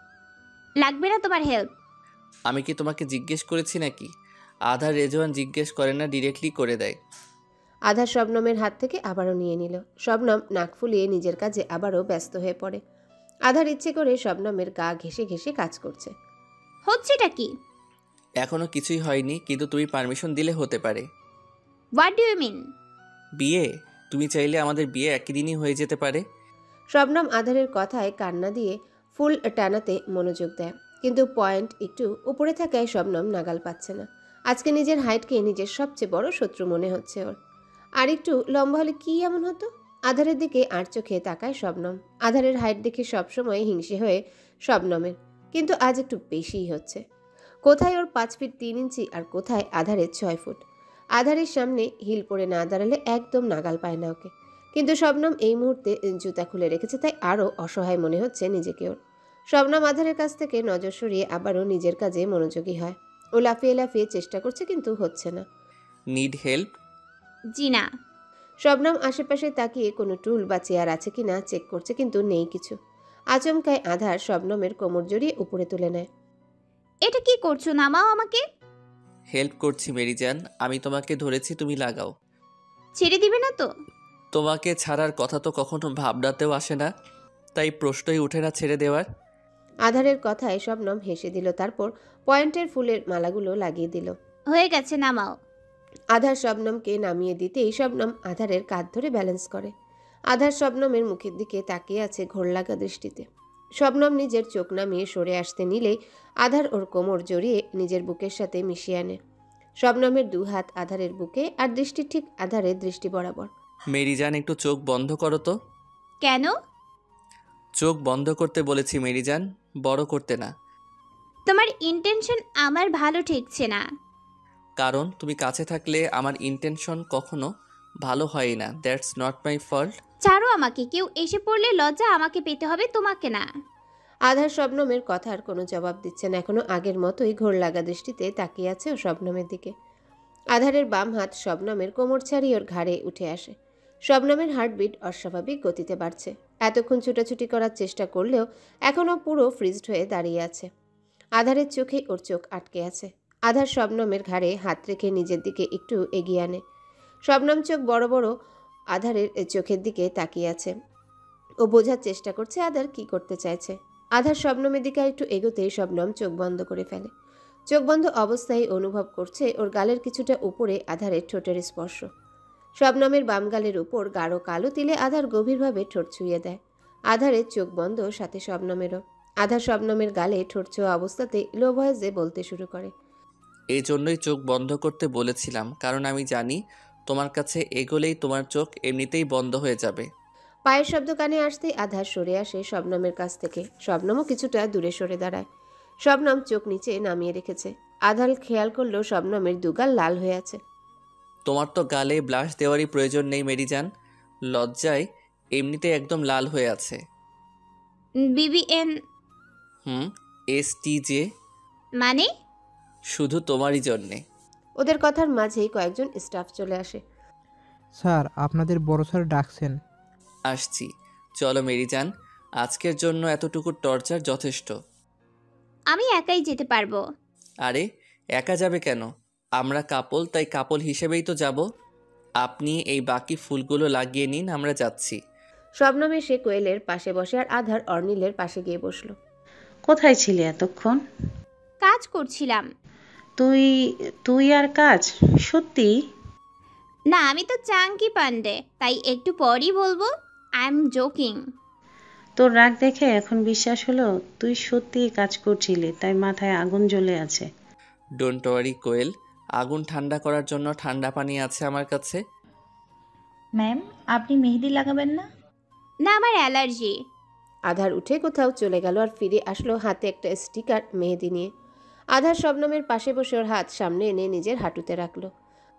লাগবে না তোমার হেল্প। আমি কি তোমাকে জিজ্ঞেস করেছি নাকি? আধার রেজওয়ান জিজ্ঞেস করে না, ডিরেক্টলি করে দেয়। আধার শবনমের হাত থেকে আবারও নিয়ে নিল। শবনম নাক ফুলিয়ে নিজের কাজে আবারও ব্যস্ত হয়ে পড়ে। আধার ইচ্ছে করে শবনমের গা ঘেঁষে ঘেঁষে কাজ করছে। হচ্ছেটা কি? এখনো কিছুই হয়নি, কিন্তু তুমি পারমিশন দিলে হতে পারে। What do you mean? বিয়ে? তুমি চাইলে আমাদের বিয়ে একই দিনই হয়ে যেতে পারে। শবনম আধারের কথায় কান্না দিয়ে ফুল টানাতে মনোযোগ দেয়, কিন্তু পয়েন্ট একটু উপরে থাকায় শবনম নাগাল পাচ্ছে না। আজকে নিজের হাইটকে নিজের সবচেয়ে বড় শত্রু মনে হচ্ছে ওর। আর একটু লম্বা হলে কি এমন হতো? আধারের দিকে আর চোখে তাকায় শবনম। আধারের হাইট দেখে সবসময় হিংসে হয়ে শবনমের, কিন্তু আজ একটু বেশিই হচ্ছে। কোথায় ওর পাঁচ ফিট তিন ইঞ্চি আর কোথায় আধারের ছয় ফুট। আধারের সামনে হিল পরে না দাঁড়ালে একদম নাগাল পায় না ওকে, কিন্তু শবনম এই মুহূর্তে জুতা খুলে রেখেছে, তাই আরও অসহায় মনে হচ্ছে নিজেকে ওর। শবনম আধারের কাছ থেকে নজর সরিয়ে আবারও নিজের কাজে মনোযোগী হয়। ও লাফিয়ে লাফিয়ে চেষ্টা করছে, কিন্তু হচ্ছে না। Need help? জি না। শবনম আশেপাশে তাকিয়ে কোনো টুল বা চেয়ার আছে কিনা চেক করছে, কিন্তু নেই কিছু। আচমকায় আধার শবনমের কোমর জড়িয়ে উপরে তুলে নেয়। এটা কি করছো? নামাও আমাকে। হেল্প করছি মেরিজান, আমি তোমাকে ধরেছি, তুমি লাগাও। ছেড়ে দিবে না তো? তোমাকে ছাড়ার কথা তো কখনো ভাবনাতেও আসে না, তাই প্রশ্নই উঠে না ছেড়ে দেওয়ার। আধারের কথায় শবনম হেসে দিল, তারপর পয়েন্টের ফুলের মালাগুলো লাগিয়ে দিল। হয়ে গেছে, নামাও। আধার শবনমকে নামিয়ে দিতেই শবনম আধারের কাঁধ ধরে ব্যালেন্স করে। আধার শবনমের মুখের দিকে তাকিয়ে আছে ঘোর লাগা দৃষ্টিতে। শবনম নিজের চোখ নামিয়ে সরে আসতে নিলেই আধার ওর কোমর জড়িয়ে নিজের বুকের সাথে মিশিয়ে আনে। শবনমের দু হাত আধারের বুকে, আর দৃষ্টি ঠিক আধারের দৃষ্টি বরাবর। মেরিজান, একটু চোখ বন্ধ করো তো। কেন? চোখ বন্ধ করতে বলেছি মেরিজান, বড় করতে না। তোমার ইন্টেনশন আমার ভালো ঠেকছে না। কারণ তুমি কাছে থাকলে আমার ইন্টেনশন কখনো ভালো হয় না। That's not my fault. ছাড়ো আমাকে। কেউ এসে পড়লে লজ্জা আমাকে পেতে হবে, তোমাকে না। আধার শবনমের কথার কোনো জবাব দিচ্ছে না। এখনো আগের মতোই ঘোর লাগা দৃষ্টিতে তাকিয়ে আছে ও শবনমের দিকে। আধারের বাম হাত শবনমের কোমর ছাড়িয়ে ওর ঘাড়ে উঠে আসে। শবনমের হার্টবিট অস্বাভাবিক গতিতে বাড়ছে। এতক্ষণ ছুটাছুটি করার চেষ্টা করলেও এখনও পুরো ফ্রিজড হয়ে দাঁড়িয়ে আছে। আধারের চোখে ওর চোখ আটকে আছে। আধার শবনমের ঘাড়ে হাত রেখে নিজের দিকে একটু এগিয়ে আনে। শবনম চোখ বড় বড় আধারের চোখের দিকে তাকিয়ে আছে। ও বোঝার চেষ্টা করছে আধার কি করতে চাইছে। আধার শবনমের দিকে একটু এগোতেই শবনম চোখ বন্ধ করে ফেলে। চোখ বন্ধ অবস্থায় অনুভব করছে ওর গালের কিছুটা উপরে আধারের ঠোঁটের স্পর্শ। শবনমের বাম গালের উপর গাঢ় কালো তিলে আধার গভীরভাবে ঠোঁট ছুঁয়ে দেয়। আধারের চোখ বন্ধ, সাথে শবনমেরও। আধার শবনমের গালে ঠোঁট ছোঁয়া অবস্থাতে লো ভয়েসে বলতে শুরু করে। এই জন্যই চোখ বন্ধ করতে বলেছিলাম, কারণ আমি জানি তোমার কাছে এগোলেই তোমার চোখ এমনিতেই বন্ধ হয়ে যাবে। পায়ের শব্দ কানে আসতেই আধার সরে আসে শবনমের কাছ থেকে। শবনমও কিছুটা দূরে সরে দাঁড়ায়। শবনম চোখ নিচে নামিয়ে রেখেছে। আধার খেয়াল করলো শবনমের দুগাল লাল হয়ে আছে। তোমার তো গালে ব্লাশ দেওয়ারই প্রয়োজন নেই মেরিজান, লজ্জায় এমনিতে একদম লাল হয়ে আছে। বিবিএন হুম, এস টি জে মানে? শুধু তোমারই জন্যে। ওদের কথার মাঝেই কয়েকজন স্টাফ চলে আসে। স্যার, আপনাদের বড় স্যার ডাকছেন। আসছি, চলো মেরিজান, আজকের জন্য এতটুকু টর্চার যথেষ্ট। আমি একাই যেতে পারবো। আরে একা যাবে কেন? আমরা কাপল, তাই কাপল হিসেবেই তো যাব। আপনি এই বাকি ফুলগুলো লাগিয়ে নিন, আমরা যাচ্ছি। শবনম এসে কোয়েলের পাশে বসে আর আধার অর্নিলের পাশে গিয়ে বসলো। কোথায় ছিলি এতক্ষণ? কাজ করছিলাম। তুই তুই আর কাজ? সত্যি? না, আমি তো চাঙ্কি পান্ডে, তাই একটু পরই বলবো। I am joking. তোর রাগ দেখে এখন বিশ্বাস হলো তুই সত্যিই কাজ করছিলি, তাই মাথায় আগুন জ্বলে আছে। ডোন্ট ওয়ারি কোয়েল, আগুন ঠান্ডা করার জন্য ঠান্ডা পানি আছে আমার কাছে। ম্যাম, আপনি মেহেদি লাগাবেন না? না, আমার অ্যালার্জি। আধার উঠে কোথাও চলে গেল আর ফিরে আসলো হাতে একটা স্টিকার মেহেদি নিয়ে। আধার শবনমের পাশে বসে ওর হাত সামনে এনে নিজের হাঁটুতে রাখলো।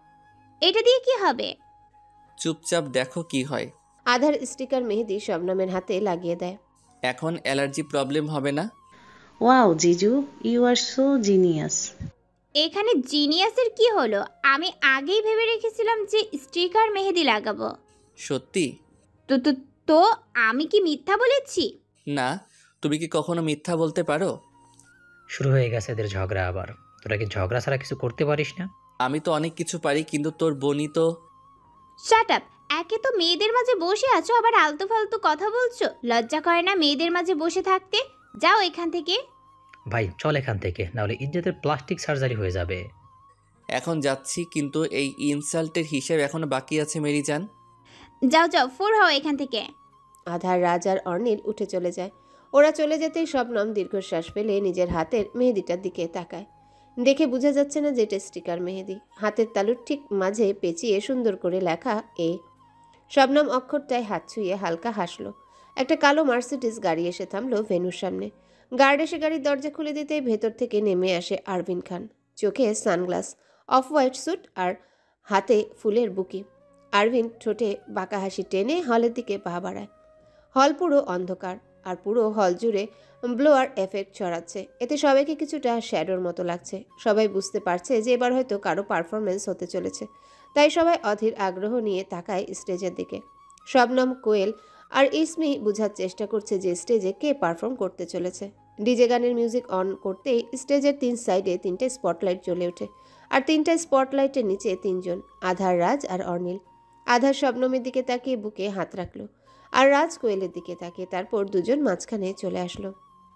এটা দিয়ে কি হবে? চুপচাপ দেখো কি হয়। আধার স্টিকার মেহেদি শবনমের হাতে লাগিয়ে দেয়। এখন অ্যালার্জি প্রবলেম হবে না। ওয়াও জিজু, ইউ আর সো জিনিয়াস। এখানে জিনিয়াসের কি হলো? আমি আগেই ভেবে রেখেছিলাম যে স্টিকার মেহেদি লাগাবো। সত্যি? তো তো তো আমি কি মিথ্যা বলেছি? না, তুমি কি কখনো মিথ্যা বলতে পারো? শুরু হয়ে গেছে এদের ঝগড়া আবার। তোরা কি ঝগড়া ছাড়া কিছু করতে পারিস না? আমি তো অনেক কিছু পারি, কিন্তু তোর বোনই তো। Shut up! একে তো মেয়েদের মাঝে বসে আছো, আবার আলতু ফালতু কথা বলছো। লজ্জা করে না মেয়েদের মাঝে বসে থাকতে? যাও এখান থেকে। ভাই চল এখান থেকে, নাহলে ইজ্জতের প্লাস্টিক সার্জারি হয়ে যাবে। এখন যাচ্ছি, কিন্তু এই ইনসাল্টের হিসেব এখনো বাকি আছে মেরিজান। যাও যাও, ফোর হও এখান থেকে। আধার, রাজ আর অর্নিল উঠে চলে যায়। ওরা চলে যেতেই শবনম দীর্ঘশ্বাস ফেলে নিজের হাতের মেহেদিটার দিকে তাকায়। দেখে বোঝা যাচ্ছে না যে এটা স্টিকার মেহেদি। হাতের তালুর ঠিক মাঝে পেঁচিয়ে সুন্দর করে লেখা এ। শবনম অক্ষরটায় হাত ছুঁয়ে হালকা হাসলো। একটা কালো মার্সিডিস গাড়ি এসে থামলো ভেনুর সামনে। গার্ড এসে গাড়ির দরজা খুলে দিতেই ভেতর থেকে নেমে আসে আরভিন খান। চোখে সানগ্লাস, অফ হোয়াইট স্যুট আর হাতে ফুলের বুকি। আরভিন ঠোঁটে বাঁকা হাসি টেনে হলের দিকে পা বাড়ায়। হল পুরো অন্ধকার, আর পুরো হল জুড়ে ব্লোয়ার এফেক্ট ছড়াচ্ছে। এতে সবাইকে কিছুটা শ্যাডোর মতো লাগছে। সবাই বুঝতে পারছে যে এবার হয়তো কারো পারফরমেন্স হতে চলেছে, তাই সবাই অধীর আগ্রহ নিয়ে তাকায় স্টেজের দিকে। শবনম, কোয়েল আর ইসমি বোঝার চেষ্টা করছে যে স্টেজে কে পারফর্ম করতে চলেছে। ডিজে গানের মিউজিক অন করতেই স্টেজের তিন সাইডে তিনটে স্পটলাইট জ্বলে ওঠে, আর তিনটা স্পটলাইটের নিচে তিনজন, আধার, রাজ আর অর্নিল। আধার শবনমের দিকে তাকিয়ে বুকে হাত রাখলো, আর রাজ কোয়েলের দিকে তাকিয়ে তারপর দুজন মাঝখানে চলে আসলো।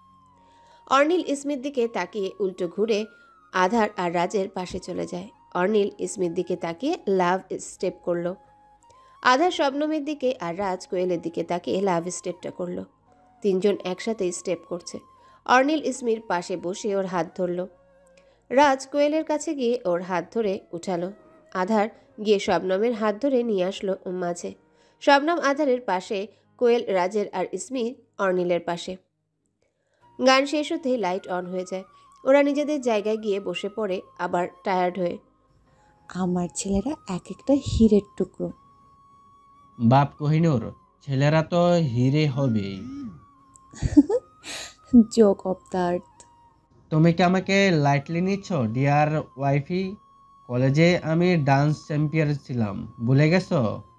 অর্নিল ইসমির দিকে তাকিয়ে উল্টো ঘুরে আধার আর রাজের পাশে চলে যায়। অর্নিল ইসমির দিকে তাকিয়ে লাভ স্টেপ করলো। আধার শবনমের দিকে আর রাজ কোয়েলের দিকে তাকিয়ে লাভ স্টেপটা করলো। তিনজন একসাথে স্টেপ করছে। অর্নিল ইসমির পাশে বসে ওর হাত ধরলো। রাজ কোয়েলের কাছে গিয়ে ওর হাত ধরে উঠালো। আধার গিয়ে শবনমের হাত ধরে নিয়ে আসলো মাঝে। শবনম আধারের পাশে, কোয়েল রাজের আর ইসমি অর্নিলের পাশে। গান শেষ হতেই লাইট অন হয়ে যায়। ওরা নিজেদের জায়গায় গিয়ে বসে পড়ে, আবার টায়ার্ড হয়ে। আমার ছেলেরা এক একটা হীরের টুকরো। বাপ কোহিনূর, ছেলেরা তো হিরে হবেই। Joke of the earth. তুমি কি আমাকে লাইটলি নিচ্ছ ডিয়ার ওয়াইফি? কলেজে আমি ডান্স চ্যাম্পিয়ন ছিলাম, ভুলে গেছো?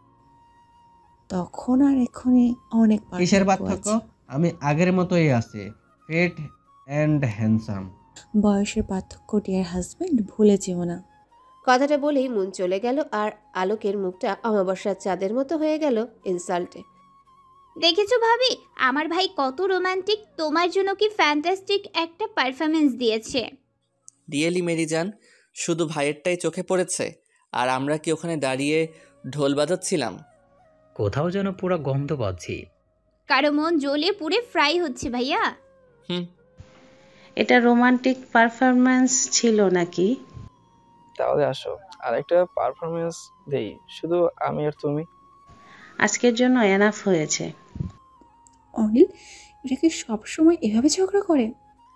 তখন আর এখনই অনেক কিসের পার্থক্য? আমি আগের মতোই আছি, ফিট অ্যান্ড হ্যান্ডসাম। বয়সের পার্থক্য ডিয়ার হাজবেন্ড, ভুলে যেও না। কথাটা বলেই মন চলে গেল, আর আলোকের মুখটা অমাবস্যার চাঁদের মতো হয়ে গেল ইনসাল্টে। দেখেছো ভাবি, আমার ভাই কত রোমান্টিক। তোমার জন্য কি ফ্যান্টাস্টিক একটা পারফরমেন্স দিয়েছে। রিয়েলি মেরিজান, শুধু ভাইয়েরটাই চোখে পড়েছে? আর আমরা কি ওখানে দাঁড়িয়ে ঢোল বাজাচ্ছিলাম? কোথাও যেন পুরো গন্ধ পাচ্ছি। কারো মন জ্বলে পুড়ে ফ্রাই হচ্ছে ভাইয়া। হুম। এটা রোমান্টিক পারফরম্যান্স ছিল নাকি? তাহলে আসো আর একটা পারফরমেন্স দেই, শুধু আমি আর তুমি। আজকের জন্য এনাফ হয়েছে। অনিল, এটা কি সবসময় এভাবে ঝগড়া করে?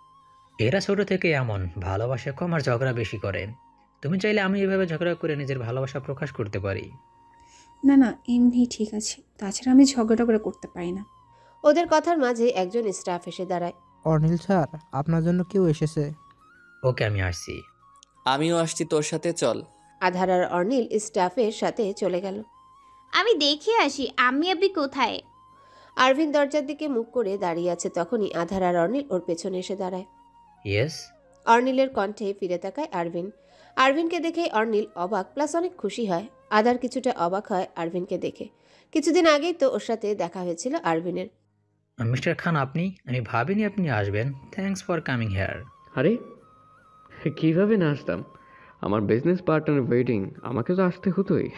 এরা ছোট থেকে এমন, ভালোবাসা কম আর ঝগড়া বেশি করে। তুমি চাইলে আমি এভাবে ঝগড়া করে নিজের ভালোবাসা প্রকাশ করতে পারি। না না, এমনি ঠিক আছে। তাছাড়া আমি ঝগড়া টগড়া করতে পারি না। ওদের কথার মাঝে একজন স্টাফ এসে দাঁড়ায়। অনিল স্যার, আপনার জন্য কেউ এসেছে। ওকে, আমি আসছি। আমিও আসছি তোর সাথে, চল। আধার আর অর্নিল স্টাফের সাথে চলে গেল। আমি দেখে আসি আম্মি আব্বি কোথায়। আরভিন দরজার দিকে মুখ করে দাঁড়িয়ে আছে, তখনই আধার আর অর্নিল ওর পেছনে এসে দাঁড়ায়। ইয়েস। অর্নিলের কণ্ঠে ফিরে তাকায় আরভিন। আরভিনকে দেখে অর্নিল অবাক প্লাস অনেক খুশি হয়। আধার কিছুটা অবাক হয় আরভিনকে দেখে। কিছুদিন আগেই তো ওর সাথে দেখা হয়েছিল আরভিনের। মিস্টার খান, আপনি? আমি ভাবিনি আপনি আসবেন। Thanks for coming here. আরে কীভাবে না আসতাম, আমার বিজনেস পার্টনার ওয়েটিং, আমাকে তো আসতে হতোই।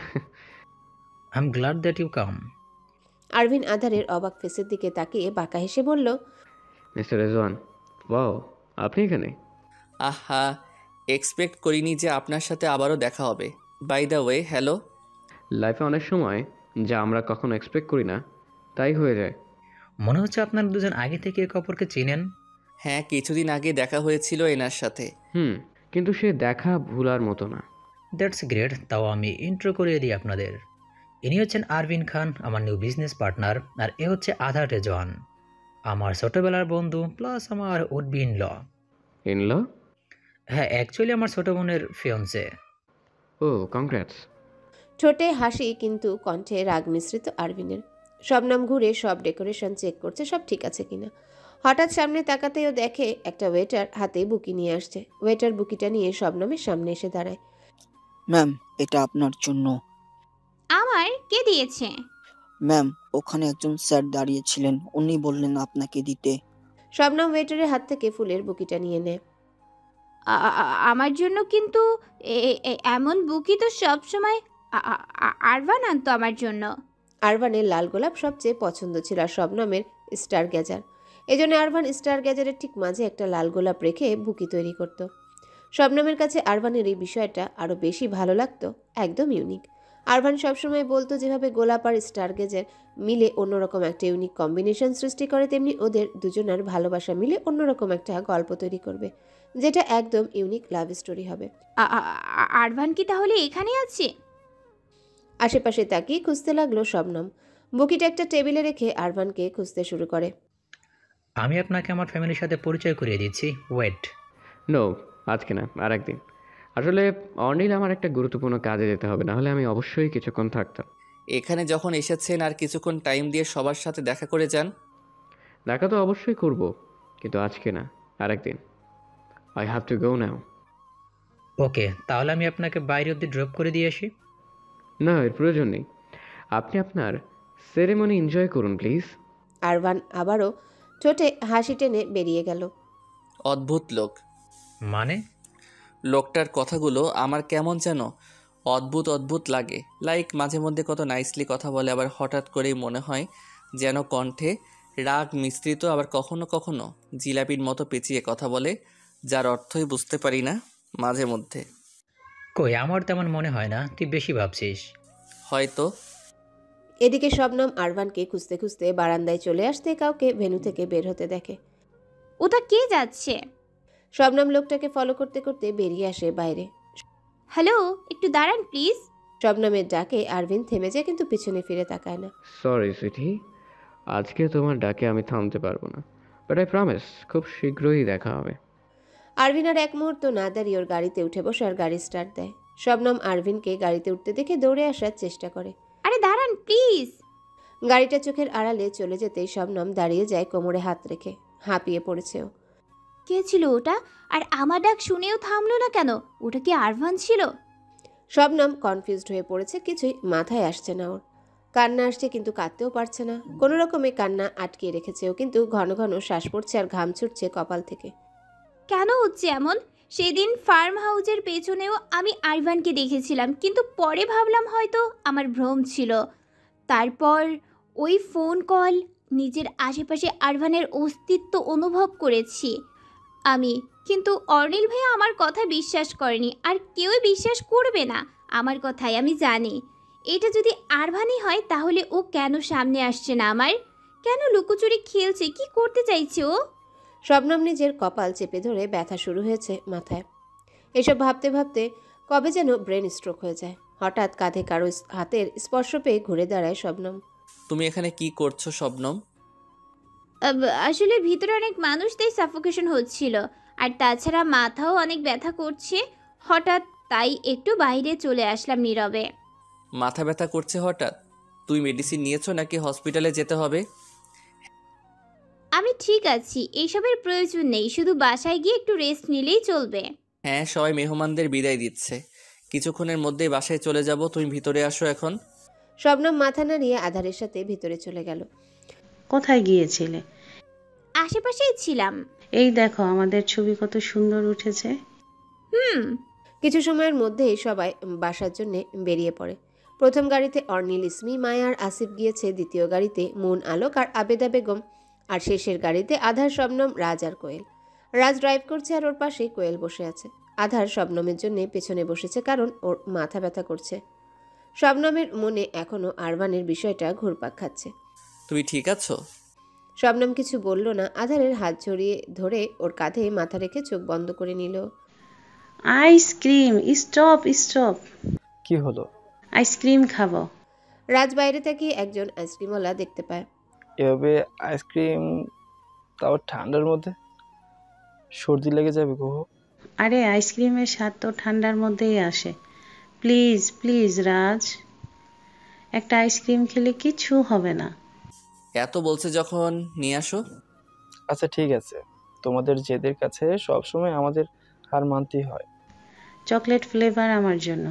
I am glad that you come. Arvin আধারের অবাক ফেসের দিকে তাকিয়ে বাঁকা হেসে বলল, মিস্টার রেজওয়ান, ওয়াও, আপনি এখানে? আহা, এক্সপেক্ট করিনি যে আপনার সাথে আবারও দেখা হবে। By the way, hello. লাইফে অনেক সময় যা আমরা কখনো এক্সপেক্ট করি না তাই হয়ে যায়। মনে হচ্ছে আপনারা দুজন আগে থেকে একে অপরকে চিনেন। হ্যাঁ, কিছুদিন আগে দেখা হয়েছিল এনার সাথে। হুম, কিন্তু সে দেখা ভুলার মতো না। That's great. তাও আমি ইন্ট্রো করিয়ে দিই আপনাদের। ইনি হচ্ছেন আরভিন খান, আমার নিউ বিজনেস পার্টনার। আর এ হচ্ছে আধার রেজওয়ান, আমার ছোটবেলার বন্ধু প্লাস আমার would be in law. In law? হ্যাঁ, অ্যাকচুয়ালি আমার ছোট বোনের ফিয়ন্সে। ও, কংগ্রেটস। ঠোঁটে হাসি কিন্তু কণ্ঠে রাগ মিশ্রিত আরভিনের। শবনম ঘুরে সব ডেকোরেশন চেক করছে সব ঠিক আছে কিনা। হঠাৎ সামনে তাকাতেও দেখে একটা ওয়েটার হাতে বুকি নিয়ে আসছে। ওয়েটার বুকিটা নিয়ে শবনমের সামনে এসে দাঁড়ায়। ম্যাম, এটা আপনার জন্য। আমার? কে দিয়েছে? ম্যাম, ওখানে একজন স্যার দাঁড়িয়েছিলেন, উনি বললেন আপনাকে দিতে। শবনম ওয়েটারের হাত থেকে ফুলের বুকিটা নিয়ে নেয়। আ- আ- আমার জন্য? কিন্তু এ- এ- এমন বুকি তো সব সময় আরবান আনতো আমার জন্য। আরবানের লাল গোলাপ সবচেয়ে পছন্দ ছিল আর শবনমের স্টার গ্যাজার। এই জন্য আরবান স্টার গ্যাজারের ঠিক মাঝে একটা লাল গোলাপ রেখে বুকি তৈরি করত। শবনমের কাছে আরবানের এই বিষয়টা আরও বেশি ভালো লাগতো, একদম ইউনিক। আরবান সবসময় বলতো যেভাবে গোলাপ আর স্টার গ্যাজার মিলে অন্যরকম একটা ইউনিক কম্বিনেশন সৃষ্টি করে, তেমনি ওদের দুজনের ভালোবাসা মিলে অন্যরকম একটা গল্প তৈরি করবে, যেটা একদম ইউনিক লাভ স্টোরি হবে। আ- আ- আ- আরবান কি তাহলে এখানে আছে? আশেপাশে তাকিয়ে খুঁজতে লাগলো শবনম। বুকিটা একটা টেবিলে রেখে আরবানকে খুঁজতে শুরু করে। আমি আপনাকে আমার ফ্যামিলির সাথে পরিচয় করিয়ে দিচ্ছি। ওয়েট। নো, আজকে না, আর একদিন। আসলে অনিল, আমার একটা গুরুত্বপূর্ণ কাজে যেতে হবে, নাহলে আমি অবশ্যই কিছুক্ষণ থাকতাম। এখানে যখন এসেছেন আর কিছুক্ষণ টাইম দিয়ে সবার সাথে দেখা করে যান। দেখা তো অবশ্যই করব, কিন্তু আজকে না, আর একদিন। I have to go now. Okay, তাহলে আমি আপনাকে বাইরে অবধি ড্রপ করে দিয়ে আসি। না, এর প্রয়োজন নেই। আপনি আপনার সেরেমনি এনজয় করুন প্লিজ। আরবান আবারও ঠোঁটে হাসি টেনে বেরিয়ে গেল। অদ্ভুত লোক। মানে? লোকটার কথাগুলো আমার কেমন যেন অদ্ভুত অদ্ভুত লাগে। লাইক মাঝে মধ্যে কত নাইসলি কথা বলে, আবার হঠাৎ করেই মনে হয় যেন কণ্ঠে রাগ মিশ্রিত, আবার কখনো কখনো জিলাপির মতো পেঁচিয়ে কথা বলে, যার অর্থই বুঝতে পারি না মাঝে মধ্যে। কই, আমার তেমন মনে হয় না, তুই বেশি ভাবছিস হয়তো। এদিকে শবনম আরবানকে খুঁজতে খুঁজতে বারান্দায় চলে আসতে কাউকে ভেন্যু থেকে বের হতে দেখে। ওটা কে যাচ্ছে? শবনম লোকটাকে ফলো করতে করতে বেরিয়ে আসে বাইরে। হ্যালো, একটু দাঁড়ান প্লিজ। শবনমের ডাকে আরভিন থেমে যায়, কিন্তু পিছনে ফিরে তাকায় না। সরি সুইটি, আজকে তোমার ডাকে আমি থামতে পারবো না, বাট আই প্রমিস খুব শীঘ্রই দেখা হবে। আরভিন আর এক মুহূর্ত না দাঁড়িয়ে ওর গাড়িতে উঠে বসে আর গাড়ি স্টার্ট দেয়। শবনম আরভিনকে গাড়িতে উঠতে দেখে দৌড়ে আসার চেষ্টা করে। আরে দাঁড়ান প্লিজ। গাড়িটা চোখের আড়ালে চলে যেতেই শবনম দাঁড়িয়ে যায় কোমরে হাত রেখে। হাঁপিয়ে পড়েছে ও। কে ছিল ওটা? আর আমার ডাক শুনেও থামলো না কেন? ওটা কি আরভান ছিল? শবনম কনফিউজড হয়ে পড়েছে, কিছুই মাথায় আসছে না ওর। কান্না আসছে কিন্তু কাঁদতেও পারছে না। কোনো রকমে কান্না আটকে রেখেছে ও, কিন্তু ঘন ঘন শ্বাস পড়ছে আর ঘাম ছুটছে কপাল থেকে। কেন হচ্ছে এমন? সেদিন ফার্ম হাউসের পেছনেও আমি আরভানকে দেখেছিলাম, কিন্তু পরে ভাবলাম হয়তো আমার ভ্রম ছিল। তারপর ওই ফোন কল, নিজের আশেপাশে আরভানের অস্তিত্ব অনুভব করেছি আমি। কিন্তু অর্নিল ভাইয়া আমার কথা বিশ্বাস করেনি, আর কেউই বিশ্বাস করবে না আমার কথাই, আমি জানি। এটা যদি আরভানই হয় তাহলে ও কেন সামনে আসছে না আমার? কেন লুকোচুরি খেলছে? কি করতে চাইছে ও? শবনম নিজের কপাল চেপে ধরে ব্যথা শুরু হয়েছে মাথায়। এসব ভাবতে ভাবতে কবে যেন ব্রেন স্ট্রোক হয়ে যায়। হঠাৎ কাঁধে কারো হাতের স্পর্শ পেয়ে ঘুরে দাঁড়ায় শবনম। তুমি এখানে কি করছো শবনম? আব- আসলে ভিতরে অনেক মানুষ, তাই সাফোকেশন হচ্ছিল, আর তাছাড়া মাথাও অনেক ব্যথা করছে হঠাৎ, তাই একটু বাইরে চলে আসলাম নীরবে। মাথা ব্যথা করছে হঠাৎ? তুই মেডিসিন নিয়েছো নাকি হসপিটালে যেতে হবে? আমি ঠিক আছি, এইসবের প্রয়োজন নেই, শুধু বাসায় গিয়ে একটু রেস্ট নিলেই চলবে। হ্যাঁ, সবাই মেহমানদের বিদায় দিচ্ছে, কিছুক্ষণের মধ্যেই বাসায় চলে যাব। তুমি ভিতরে আসো এখন। শবনম মাথা নাড়িয়ে আধারের সাথে ভিতরে চলে গেল। কোথায় গিয়েছিলে? আশেপাশেই ছিলাম। এই দেখো আমাদের ছবি কত সুন্দর উঠেছে। হুম। কিছু সময়ের মধ্যেই সবাই বাসার জন্য বেরিয়ে পড়ে। প্রথম গাড়িতে অর্নিল, ইসমি, মায়া আর আসিফ গিয়েছে, দ্বিতীয় গাড়িতে মুন, আলোক আর আবেদা বেগম, আর শেষের গাড়িতে আধার, শবনম, রাজ আর কোয়েল। রাজ ড্রাইভ করছে আর ওর পাশে কোয়েল বসে আছে। আধার শবনমের জন্য পেছনে বসেছে কারণ ওর মাথা ব্যথা করছে। শবনমের মনে এখনও আরভানের বিষয়টা ঘুরপাক খাচ্ছে। তুমি ঠিক আছো? শবনম কিছু বলল না। আধারের হাত জড়িয়ে ধরে ওর কাঁধে মাথা রেখে চোখ বন্ধ করে নিল। Ice cream, stop stop. কি হলো? আইসক্রিম খাবো। রাজ বাইরে তাকিয়ে একজন আইসক্রিমওয়ালা দেখতে পায়। এভাবে আইসক্রিম, তাও ঠান্ডার মধ্যে? সর্দি লেগে যাবে গো। আরে আইসক্রিমের স্বাদ তো ঠান্ডার মধ্যেই আসে। প্লিজ প্লিজ রাজ, একটা আইসক্রিম খেলে কিছু হবে না। এত বলছে যখন নিয়ে আসো। আচ্ছা ঠিক আছে, তোমাদের জেদের কাছে সবসময় আমাদের হার মানতেই হয়। চকলেট ফ্লেভার আমার জন্য।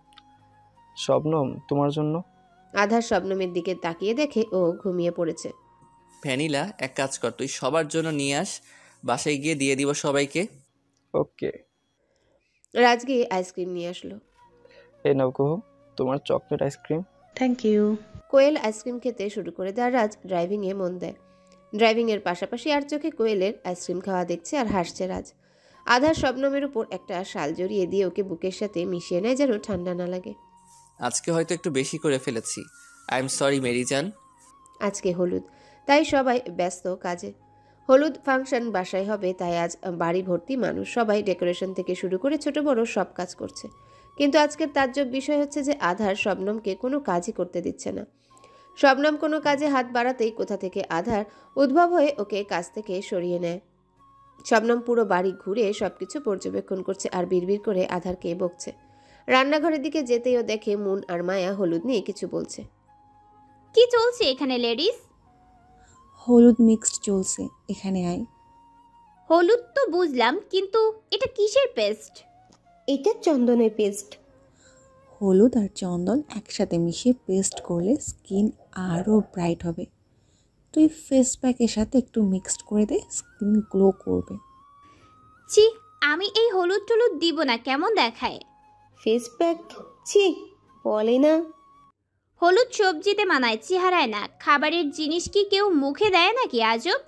শবনম তোমার জন্য। আধার শবনমের দিকে তাকিয়ে দেখে ও ঘুমিয়ে পড়েছে। ভ্যানিলা, এক কাজ কর, তুই সবার জন্য নিয়ে আস, বাসায় গিয়ে দিয়ে দিব সবাইকে। ওকে। রাজ গিয়ে আইসক্রিম নিয়ে আসলো। এই নাও গো তোমার chocolate ice cream. Thank you. Koel ice cream খেতে শুরু করে দেয়। রাজ ড্রাইভিংয়ে মন দেয়। ড্রাইভিংয়ের পাশাপাশি আর চোখে কোয়েলের আইসক্রিম খাওয়া দেখছে আর হাসছে রাজ। আধার শবনমের উপর একটা শাল জড়িয়ে দিয়ে ওকে বুকের সাথে মিশিয়ে নেয় যেন ঠান্ডা না লাগে। আজকে হয়তো একটু বেশি করে ফেলেছি, আই এম সরি মেরিজান। আজকে হলুদ, তাই সবাই ব্যস্ত কাজে। হলুদ ফাংশন বাসায় হবে, তাই আজ বাড়ি ভর্তি মানুষ। সবাই ডেকোরেশন থেকে শুরু করে ছোট বড় সব কাজ করছে। কিন্তু আজকের তাজ্জব বিষয় হচ্ছে যে আধার শবনমকে কোনো কাজই করতে দিচ্ছে না। শবনম কোনো কাজে হাত বাড়াতেই কোথা থেকে আধার উদ্ভব হয়ে ওকে কাজ থেকে সরিয়ে নেয়। শবনম পুরো বাড়ি ঘুরে সবকিছু পর্যবেক্ষণ করছে আর বিড়বিড় করে আধারকে বকছে। রান্নাঘরের দিকে যেতেই ও দেখে মুন আর মায়া হলুদ নিয়ে কিছু বলছে। কি চলছে এখানে লেডিস? হলুদ মিক্সড চলছে, এখানে আয়। হলুদ তো বুঝলাম, কিন্তু এটা কিসের পেস্ট? এটা চন্দনের পেস্ট। হলুদ আর চন্দন একসাথে মিশিয়ে পেস্ট করলে স্কিন আরও ব্রাইট হবে। তুই ফেস প্যাকের সাথে একটু মিক্সড করে দে, স্কিন গ্লো করবে। ছি, আমি এই হলুদ টলুদ দিব না, কেমন দেখায়। Face pack? ছি, বলে না। হলুদ সবজিতে মানায়, চেহারায় না। খাবারের জিনিস কি কেউ মুখে দেয় নাকি? আজব।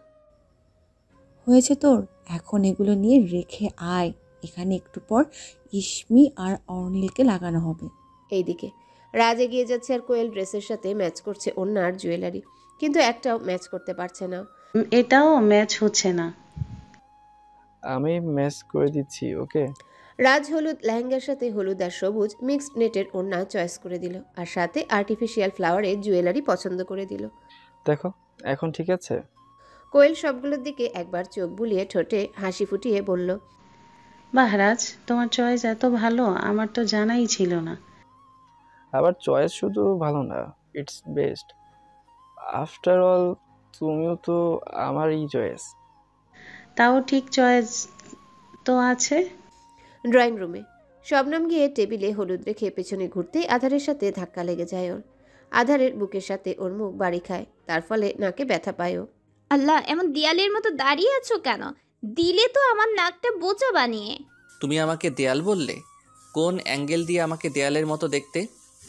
হয়েছে তোর, এখন এগুলো নিয়ে রেখে আয়। এখানে একটু পর ইসমি আর অর্নিলকে লাগানো হবে। এইদিকে রাজ এগিয়ে যাচ্ছে আর কোয়েল ড্রেসের সাথে ম্যাচ করছে ওড়না আর জুয়েলারি, কিন্তু একটাও ম্যাচ করতে পারছে না। এটাও ম্যাচ হচ্ছে না। আমি ম্যাচ করে দিচ্ছি, ওকে। রাজ হলুদ লেহেঙ্গার সাথে হলুদ আর সবুজ মিক্সড নেটের ওড়না চয়েস করে দিল, আর সাথে আর্টিফিশিয়াল ফ্লাওয়ারের জুয়েলারি পছন্দ করে দিল। দেখো এখন ঠিক আছে। কোয়েল সবগুলোর দিকে একবার চোখ বুলিয়ে ঠোঁটে হাসি ফুটিয়ে বলল, বাহ রাজ, তোমার চয়েস এত ভালো, আমার তো জানাই ছিল না। আবার চয়েস শুধু ভালো না, ইটস বেস্ট। আফটার অল তুমিও তো আমারই চয়েস। তাও ঠিক চয়েস তো আছে। ড্রয়িং রুমে শবনম গিয়ে টেবিলে হলুদ রেখে পেছনে ঘুরতেই আধারের সাথে ধাক্কা লেগে যায় ওর। আধারের বুকের সাথে ওর মুখ বাড়ি খায়, তার ফলে নাকে ব্যথা পায় ও। আল্লাহ, এমন দেয়ালের মতো দাঁড়িয়ে আছো কেন? দিলে তো আমার নাকটা বোচা বানিয়ে। তুমি আমাকে দেয়াল বললে? কোন অ্যাঙ্গেল দিয়ে আমাকে দেয়ালের মতো দেখতে?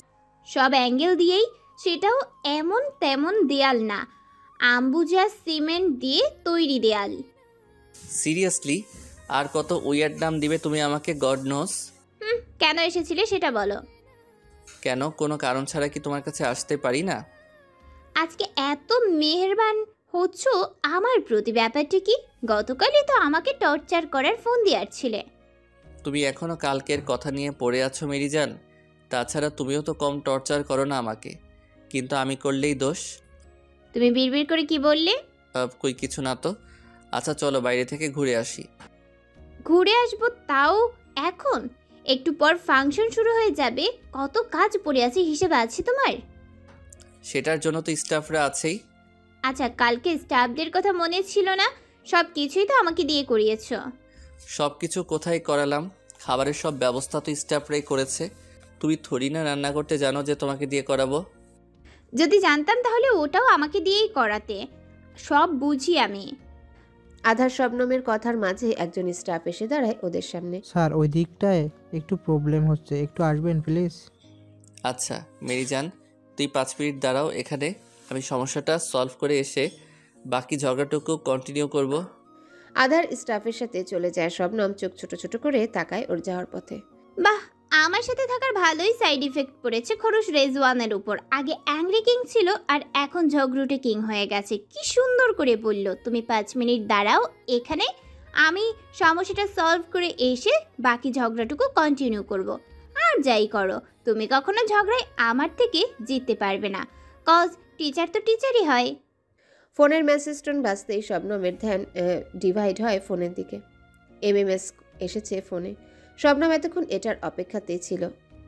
সব অ্যাঙ্গেল দিয়েই, সেটাও এমন তেমন দেয়াল না, আম্বুজা সিমেন্ট দিয়ে তৈরি দেয়াল। সিরিয়াসলি? আর কত উইয়ার্ড নাম দিবে তুমি আমাকে, গড নোস। হুম, কেন এসেছিলে সেটা বলো। কেন, কোনো কারণ ছাড়া কি তোমার কাছে আসতে পারি না? আজকে এত মেহেরবান হচ্ছ আমার প্রতি, ব্যাপারটা কি? গতকালই তো আমাকে টর্চার করার ফোন দিয়াছিলে। তুমি এখনো কালকের কথা নিয়ে পড়ে আছো মেরিজান। তাছাড়া তুমিও তো কম টর্চার করো না আমাকে, কিন্তু আমি করলেই দোষ। তুমি বিড়বিড় করে কি বললে? আহ, কই কিছু না তো। আচ্ছা চলো বাইরে থেকে ঘুরে আসি। ঘুরে আসবো তাও এখন? একটু পর ফাংশন শুরু হয়ে যাবে, কত কাজ পড়ে আছে হিসেবে আছে তোমার? সেটার জন্য তো স্টাফরা আছেই। আচ্ছা, কালকে স্টাফদের কথা মনে ছিল না? সব কিছুই তো আমাকে দিয়ে করিয়েছো। সব কিছু কোথায় করালাম? খাবারের সব ব্যবস্থা তো স্টাফরাই করেছে। তুমি থরি না রান্না করতে জানো যে তোমাকে দিয়ে করাবো? যদি জানতাম তাহলে ওটাও আমাকে দিয়েই করাতে। সব বুঝি আমি। আধার শবনমের কথার মাঝে একজন স্টাফ এসে দাঁড়ায় ওদের সামনে। স্যার, ওই দিকটায় একটু প্রবলেম হচ্ছে, একটু আসবেন প্লিজ। আচ্ছা মেরিজান, তুই পাঁচ মিনিট দাঁড়াও এখানে, আমি সমস্যাটা সলভ করে এসে বাকি ঝগড়াটুকু কন্টিনিউ করব। আধার স্টাফের সাথে চলে যায়। শবনম চোখ ছোট ছোট করে তাকায় ওর যাওয়ার পথে। বাহ, আমার সাথে থাকার ভালোই সাইড ইফেক্ট পড়েছে খরুশ রেজওয়ানের উপর। আগে অ্যাংরি কিং ছিল আর এখন ঝগড়ুটে কিং হয়ে গেছে। কি সুন্দর করে বলল, তুমি পাঁচ মিনিট দাঁড়াও এখানে, আমি সমস্যাটা সলভ করে এসে বাকি ঝগড়াটুকু কন্টিনিউ করব। আর যাই করো, তুমি কখনো ঝগড়ায় আমার থেকে জিততে পারবে না, কজ টিচার তো টিচারই হয়। ফোনের মেসেজ টোন বাজতেই শবনমের ধ্যান ডিভাইড হয় ফোনের দিকে। এমএমএস এসেছে ফোনে। শবনম এতক্ষণ এটার অপেক্ষাতেই ছিল।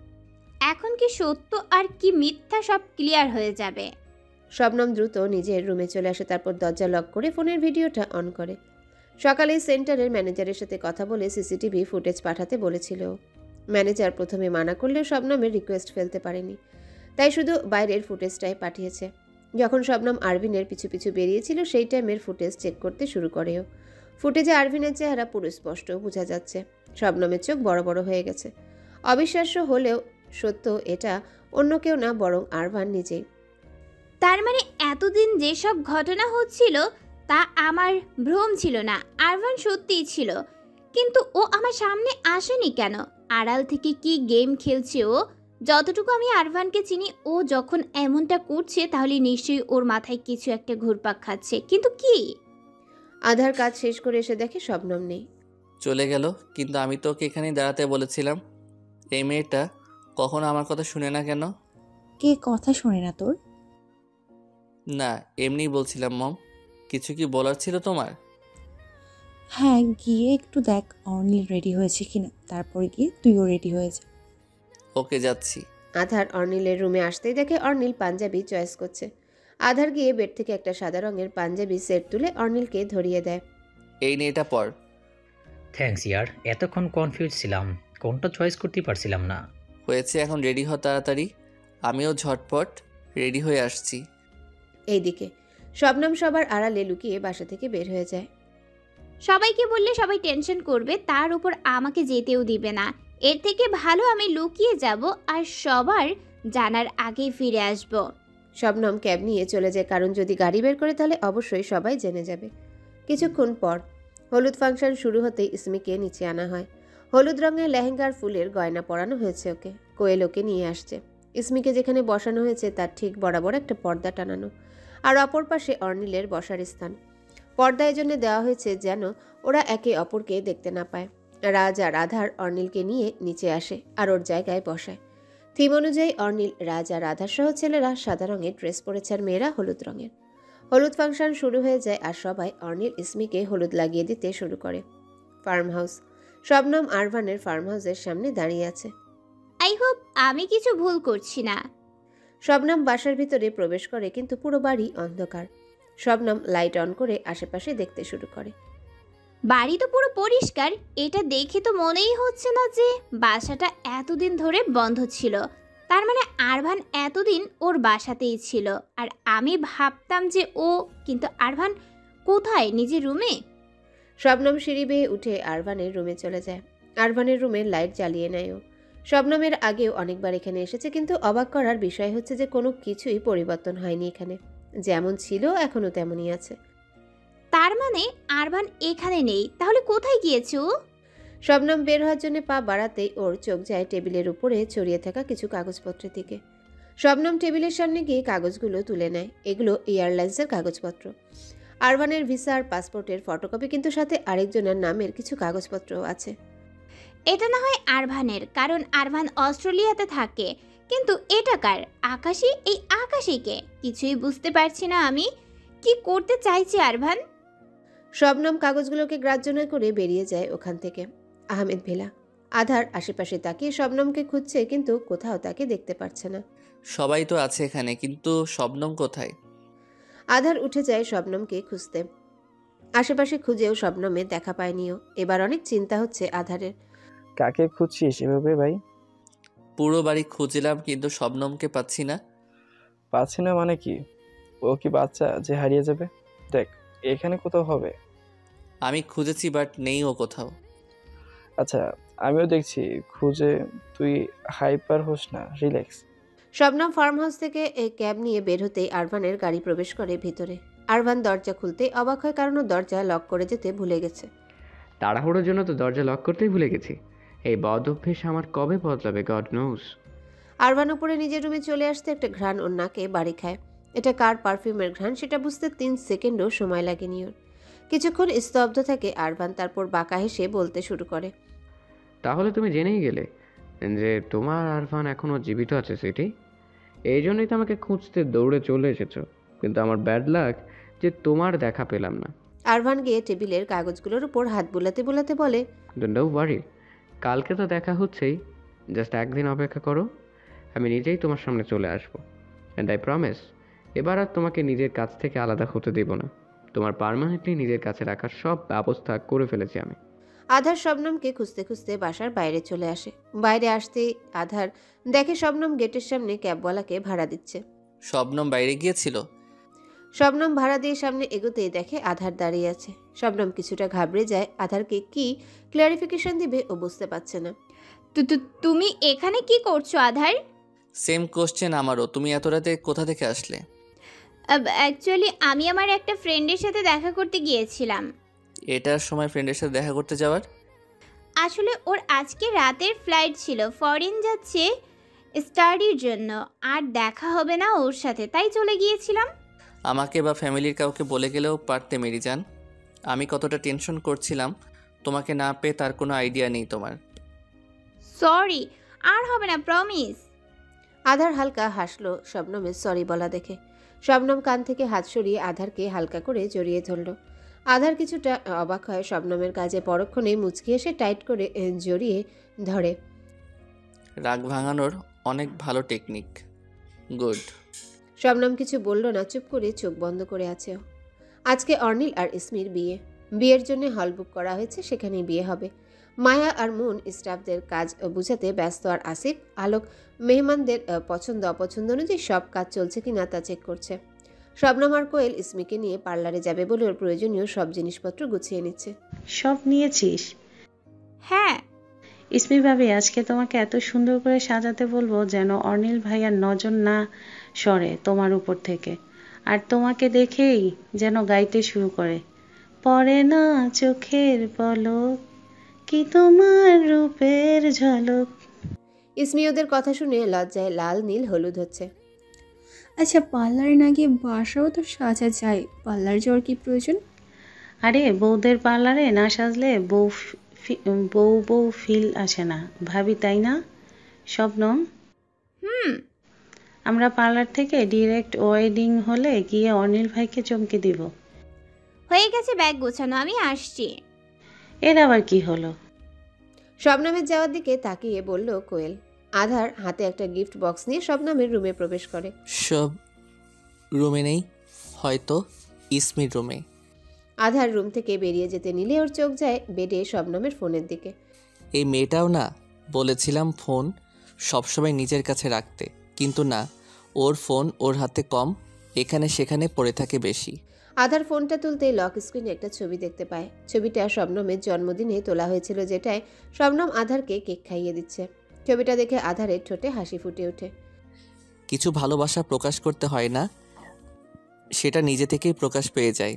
এখন কি সত্য আর কি মিথ্যা সব ক্লিয়ার হয়ে যাবে। শবনম দ্রুত নিজের রুমে চলে আসে, তারপর দরজা লক করে ফোনের ভিডিওটা অন করে। সকালে সেন্টারের ম্যানেজারের সাথে কথা বলে সিসিটিভি ফুটেজ পাঠাতে বলেছিল। ম্যানেজার প্রথমে মানা করলেও শবনমের রিকোয়েস্ট ফেলতে পারেনি, তাই শুধু বাইরের ফুটেজটাই পাঠিয়েছে। যখন শবনম আরভিনের পিছু পিছু বেরিয়েছিল সেই টাইমের ফুটেজ চেক করতে শুরু করেও। ফুটেজে আরভিনের চেহারা পুরো স্পষ্ট বোঝা যাচ্ছে। শবনমের চোখ বড় বড় হয়ে গেছে। অবিশ্বাস্য হলেও সত্য, এটা অন্য কেউ না বরং আরভান নিজেই। তার মানে এতদিন যেসব ঘটনা হচ্ছিল তা আমার ভ্রম ছিল না, আরভান সত্যিই ছিল। কিন্তু ও আমার সামনে আসেনি কেন? আড়াল থেকে কি গেম খেলছে ও? যতটুকু আমি আরভানকে চিনি, ও যখন এমনটা করছে তাহলে নিশ্চয়ই ওর মাথায় কিছু একটা ঘুরপাক খাচ্ছে, কিন্তু কি? আধার কাজ শেষ করে এসে দেখে শবনম নেই। চলে গেল, কিন্তু আমি তো ওকে এখানেই দাঁড়াতে বলেছিলাম। এই মেয়েটা কখনো আমার কথা শুনে না কেন? কে কথা শোনে না তোর? না এমনিই বলছিলাম মম। কিছু কি বলার ছিল তোমার? হ্যাঁ, গিয়ে একটু দেখ অর্নিল রেডি হয়েছে কিনা, তারপরে গিয়ে তুইও রেডি হয়ে যা। ওকে যাচ্ছি। আধার অর্নিলের রুমে আসতেই দেখে অর্নিল পাঞ্জাবি চয়েস করছে। আধার গিয়ে বেড থেকে একটা সাদা রঙের পাঞ্জাবি সেট তুলে অর্নিলকে ধরিয়ে দেয়। এই নে এটা পর। থ্যাঙ্কস ইয়ার, এতক্ষণ কনফিউজ ছিলাম, কোনটা চয়েস করতে পারছিলাম না। হয়েছে, এখন রেডি হ তাড়াতাড়ি। আমিও ঝটপট রেডি হয়ে আসছি। এইদিকে শবনম সবার আড়ালে লুকিয়ে বাসা থেকে বের হয়ে যায়। সবাইকে বললে সবাই টেনশন করবে, তার উপর আমাকে যেতেও দিবে না। এর থেকে ভালো আমি লুকিয়ে যাব আর সবার জানার আগেই ফিরে আসব। শবনম ক্যাব নিয়ে চলে যায়, কারণ যদি গাড়ি বের করে তাহলে অবশ্যই সবাই জেনে যাবে। কিছুক্ষণ পর হলুদ ফাংশন শুরু হতেই ইসমিকে নিচে আনা হয়। হলুদ রঙের লেহেঙ্গার ফুলের গয়না পরানো হয়েছে ওকে। কোয়েল ওকে নিয়ে আসছে। ইসমিকে যেখানে বসানো হয়েছে তার ঠিক বরাবর একটা পর্দা টানানো, আর অপর পাশে অর্নিলের বসার স্থান। পর্দা এজন্য দেওয়া হয়েছে যেন ওরা একে অপরকে দেখতে না পায়। রাজ আর আধার অর্নিলকে নিয়ে নিচে আসে আর ওর জায়গায় বসায়। থিম অনুযায়ী অর্নিল, রাজ আর আধার সহ ছেলেরা সাদা রঙের ড্রেস পরেছে আর মেয়েরা হলুদ রঙের। হলুদ ফাংশন শুরু হয়ে যায় আর সবাই অর্নিল ইসমিকে হলুদ লাগিয়ে দিতে শুরু করে। Farm house. শবনম আরভানের ফার্ম হাউসের সামনে দাঁড়িয়ে আছে। আই হোপ আমি কিছু ভুল করছি না। শবনম বাসার ভিতরে প্রবেশ করে, কিন্তু পুরো বাড়ি অন্ধকার। শবনম লাইট অন করে আশেপাশে দেখতে শুরু করে। বাড়ি তো পুরো পরিষ্কার, এটা দেখে তো মনেই হচ্ছে না যে বাসাটা এতদিন ধরে বন্ধ ছিল। তার মানে আরভান এতদিন ওর বাসাতেই ছিল, আর আমি ভাবতাম যে ও, কিন্তু আরভান কোথায়? নিজের রুমে? শবনম সিঁড়ি বেয়ে উঠে আরভানের রুমে চলে যায়। আরভানের রুমের লাইট জ্বালিয়ে নেয় ও। শবনমের আগেও অনেকবার এখানে এসেছে, কিন্তু অবাক করার বিষয় হচ্ছে যে কোনো কিছুই পরিবর্তন হয়নি এখানে। যেমন ছিল এখনও তেমনই আছে। তার মানে আরভান এখানে নেই, তাহলে কোথায় গিয়েছে ও? শবনম বের হওয়ার জন্য পা বাড়াতেই ওর চোখ যায় টেবিলের উপরে ছড়িয়ে থাকা কিছু কাগজপত্রের দিকে। শবনম টেবিলের সামনে গিয়ে কাগজগুলো তুলে নেয়। এগুলো এয়ারলাইন্সের কাগজপত্র। আরভানের ভিসা আর পাসপোর্টের ফটোকপি, কিন্তু সাথে আরেকজনের নামের কিছু কাগজপত্রও আছে। এটা না হয় আরভানের, কারণ আরভান অস্ট্রেলিয়াতে থাকে। কিন্তু এটা কার? আকাশী? এই আকাশীকে কিছুই বুঝতে পারছি না আমি। কি করতে চাইছে আরভান? শবনম কাগজগুলোকে গ্রাহ্য না করে বেরিয়ে যায় ওখান থেকে। আহমেদ ভেলা। আধার আশেপাশে তাকিয়ে শবনমকে খুঁজছে, কিন্তু কোথাও তাকে দেখতে পারছে না। সবাই তো আছে এখানে, কিন্তু শবনম কোথায়? আধার উঠে যায় শবনমকে খুঁজতে। আশেপাশে খুঁজেও শবনমের দেখা পায়নিও। এবার অনেক চিন্তা হচ্ছে আধারের। কাকে খুঁজছিস এভাবে ভাই? পুরো বাড়ি খুঁজলাম, কিন্তু শবনমকে পাচ্ছি না। পাচ্ছি না মানে কি? ও কি বাচ্চা যে হারিয়ে যাবে? দেখ, এখানে কোথাও হবে। আমি খুঁজেছি, বাট নেই ও কোথাও। আচ্ছা, আমিও দেখছি খুঁজে। তুই হাইপার হোস না, রিল্যাক্স। শবনম ফার্ম হাউস থেকে এই ক্যাব নিয়ে বের হতেই আরভানের গাড়ি প্রবেশ করে ভিতরে। আরভান দরজা খুলতে অবাক হয়, কারণ ও দরজা লক করে যেতে ভুলে গেছে। তাড়াহুড়োর জন্য তো দরজা লক করতেই ভুলে গেছি। এই বদ অভ্যেস আমার কবে বদলাবে, গড নোস। আরভান উপরে নিজের রুমে চলে আসতে একটা ঘ্রাণ ওর নাকে বাড়ি খায়। এটা কার পারফিউমের ঘ্রাণ সেটা বুঝতে তিন সেকেন্ডও সময় লাগেনি ওর। কিছুক্ষণ স্তব্ধ থাকে আরভান, তারপর বাঁকা হেসে বলতে শুরু করে। তাহলে তুমি জেনেই গেলে যে তোমার আরফান এখনও জীবিত আছে সিটি। এই জন্যই তো আমাকে খুঁজতে দৌড়ে চলে এসেছো। কিন্তু আমার ব্যাড লাক যে তোমার দেখা পেলাম না। আরভান গিয়ে টেবিলের কাগজগুলোর উপর হাত বুলাতে বুলাতে বলে, ডোন্ট ওয়ারি, কালকে তো দেখা হচ্ছেই। জাস্ট একদিন অপেক্ষা করো, আমি নিজেই তোমার সামনে চলে আসবো। অ্যান্ড আই প্রমিস, এবার আর তোমাকে নিজের কাছ থেকে আলাদা হতে দেব না। তোমার পার্মানেন্টলি নিজের কাছে রাখার সব ব্যবস্থা করে ফেলেছি আমি। আধার শবনমকে খুঁজতে খুঁজতে বাসার বাইরে চলে আসে। বাইরে আসতেই আধার দেখে শবনম গেটের সামনে ক্যাবওয়ালাকে ভাড়া দিচ্ছে। শবনম বাইরে গিয়েছিল? শবনম ভাড়া দিয়ে সামনে এগোতেই দেখে আধার দাঁড়িয়ে আছে। শবনম কিছুটা ঘাবড়ে যায়। আধারকে কি ক্লারিফিকেশন দিবে ও বুঝতে পারছে না। তুমি এখানে কি করছো আধার? সেম কোশ্চেন আমারও। তুমি এত রাতে কোথা থেকে আসলে? অ্যাকচুয়ালি আমি আমার একটা ফ্রেন্ডের সাথে দেখা করতে গিয়েছিলাম। এটার সময় ফ্রেন্ডের সাথে দেখা করতে যাওয়ার? আসলে ওর আজকে রাতের ফ্লাইট ছিল, ফরেন যাচ্ছে স্টাডির জন্য, আর দেখা হবে না ওর সাথে, তাই চলে গিয়েছিলাম। আমাকে বা ফ্যামিলির কাউকে বলে গেলেও পারতে মেরিজান। আমি কতটা টেনশন করছিলাম তোমাকে না পেয়ে, তার কোনো আইডিয়া নেই তোমার। সরি, আর হবে না, প্রমিস। আধার হালকা হাসলো শবনমের সরি বলা দেখে। শবনম কান থেকে হাত সরিয়ে আধারকে হালকা করে জড়িয়ে ধরল। আধার কিছুটা অবাক হয় শবনমের কাজে। পরক্ষণে মুচকি এসে টাইট করে জড়িয়ে ধরে। রাগ ভাঙানোর অনেক ভালো টেকনিক, গুড। শবনম কিছু বলল না, চুপ করে চোখ বন্ধ করে আছে। আজকে অর্নিল আর ইসমির বিয়ে। বিয়ের জন্য হল বুক করা হয়েছে, সেখানেই বিয়ে হবে। মায়া আর মুন স্টাফদের কাজ বুঝাতে ব্যস্ত, আর আসিফ আলোক মেহমানদের পছন্দ অপছন্দ অনুযায়ী সব কাজ চলছে কিনা তা চেক করছে। শবনম আর কোয়েল ইসমিকে নিয়ে পার্লারে যাবে বলে ওর প্রয়োজনীয় সব জিনিসপত্র গুছিয়ে নিচ্ছে। সব নিয়েছিস? হ্যাঁ। ইসমি ভাবি, আজকে তোমাকে এত সুন্দর করে সাজাতে বলবো যেন অর্নিল ভাইয়ার নজর না সরে তোমার উপর থেকে, আর তোমাকে দেখেই যেন গাইতে শুরু করে, পড়ে না চোখের পলক কি তোমার রূপের ঝলক। ইসমি ওদের কথা শুনে লজ্জায় লাল নীল হলুদ হচ্ছে। আচ্ছা, পার্লারে না গিয়ে বাসাও তো সাজা যায়, পার্লার যাওয়ার কি প্রয়োজন? আরে বউদের পার্লারে না সাজলে বউ বউ বউ ফিল আসে না ভাবি, তাই না শবনম? হুম। আমরা পার্লার থেকে ডিরেক্ট ওয়েডিং হলে গিয়ে অনিল ভাইকে চমকে দিব। হয়ে গেছে ব্যাগ গোছানো, আমি আসছি। এর আবার কি হলো? শবনমের যাওয়ার দিকে তাকিয়ে বলল কোয়েল। আধার হাতে একটা গিফট বক্স নিয়ে শবনমের রুমে প্রবেশ করে। সব রুমে নেই, হয়তো ইসমির রুমে। আধার রুম থেকে বেরিয়ে যেতে নিলে ওর চোখ যায় বেডে শবনমের ফোনের দিকে। এই মেয়েটাও না, বলেছিলাম ফোন সবসময় নিজের কাছে রাখতে, কিন্তু না, ওর ফোন ওর হাতে কম, এখানে সেখানে পড়ে থাকে বেশি। আধার ফোনটা তুলতে লক স্ক্রিনে একটা ছবি দেখতে পায়। ছবিটা শবনমের জন্মদিনে তোলা হয়েছিল, যেটায় শবনম আধারকে কেক খাইয়ে দিচ্ছে। ছবিটা দেখে আধারের ঠোঁটে হাসি ফুটে ওঠে। কিছু ভালোবাসা প্রকাশ করতে হয় না, সেটা নিজে থেকেই প্রকাশ পেয়ে যায়।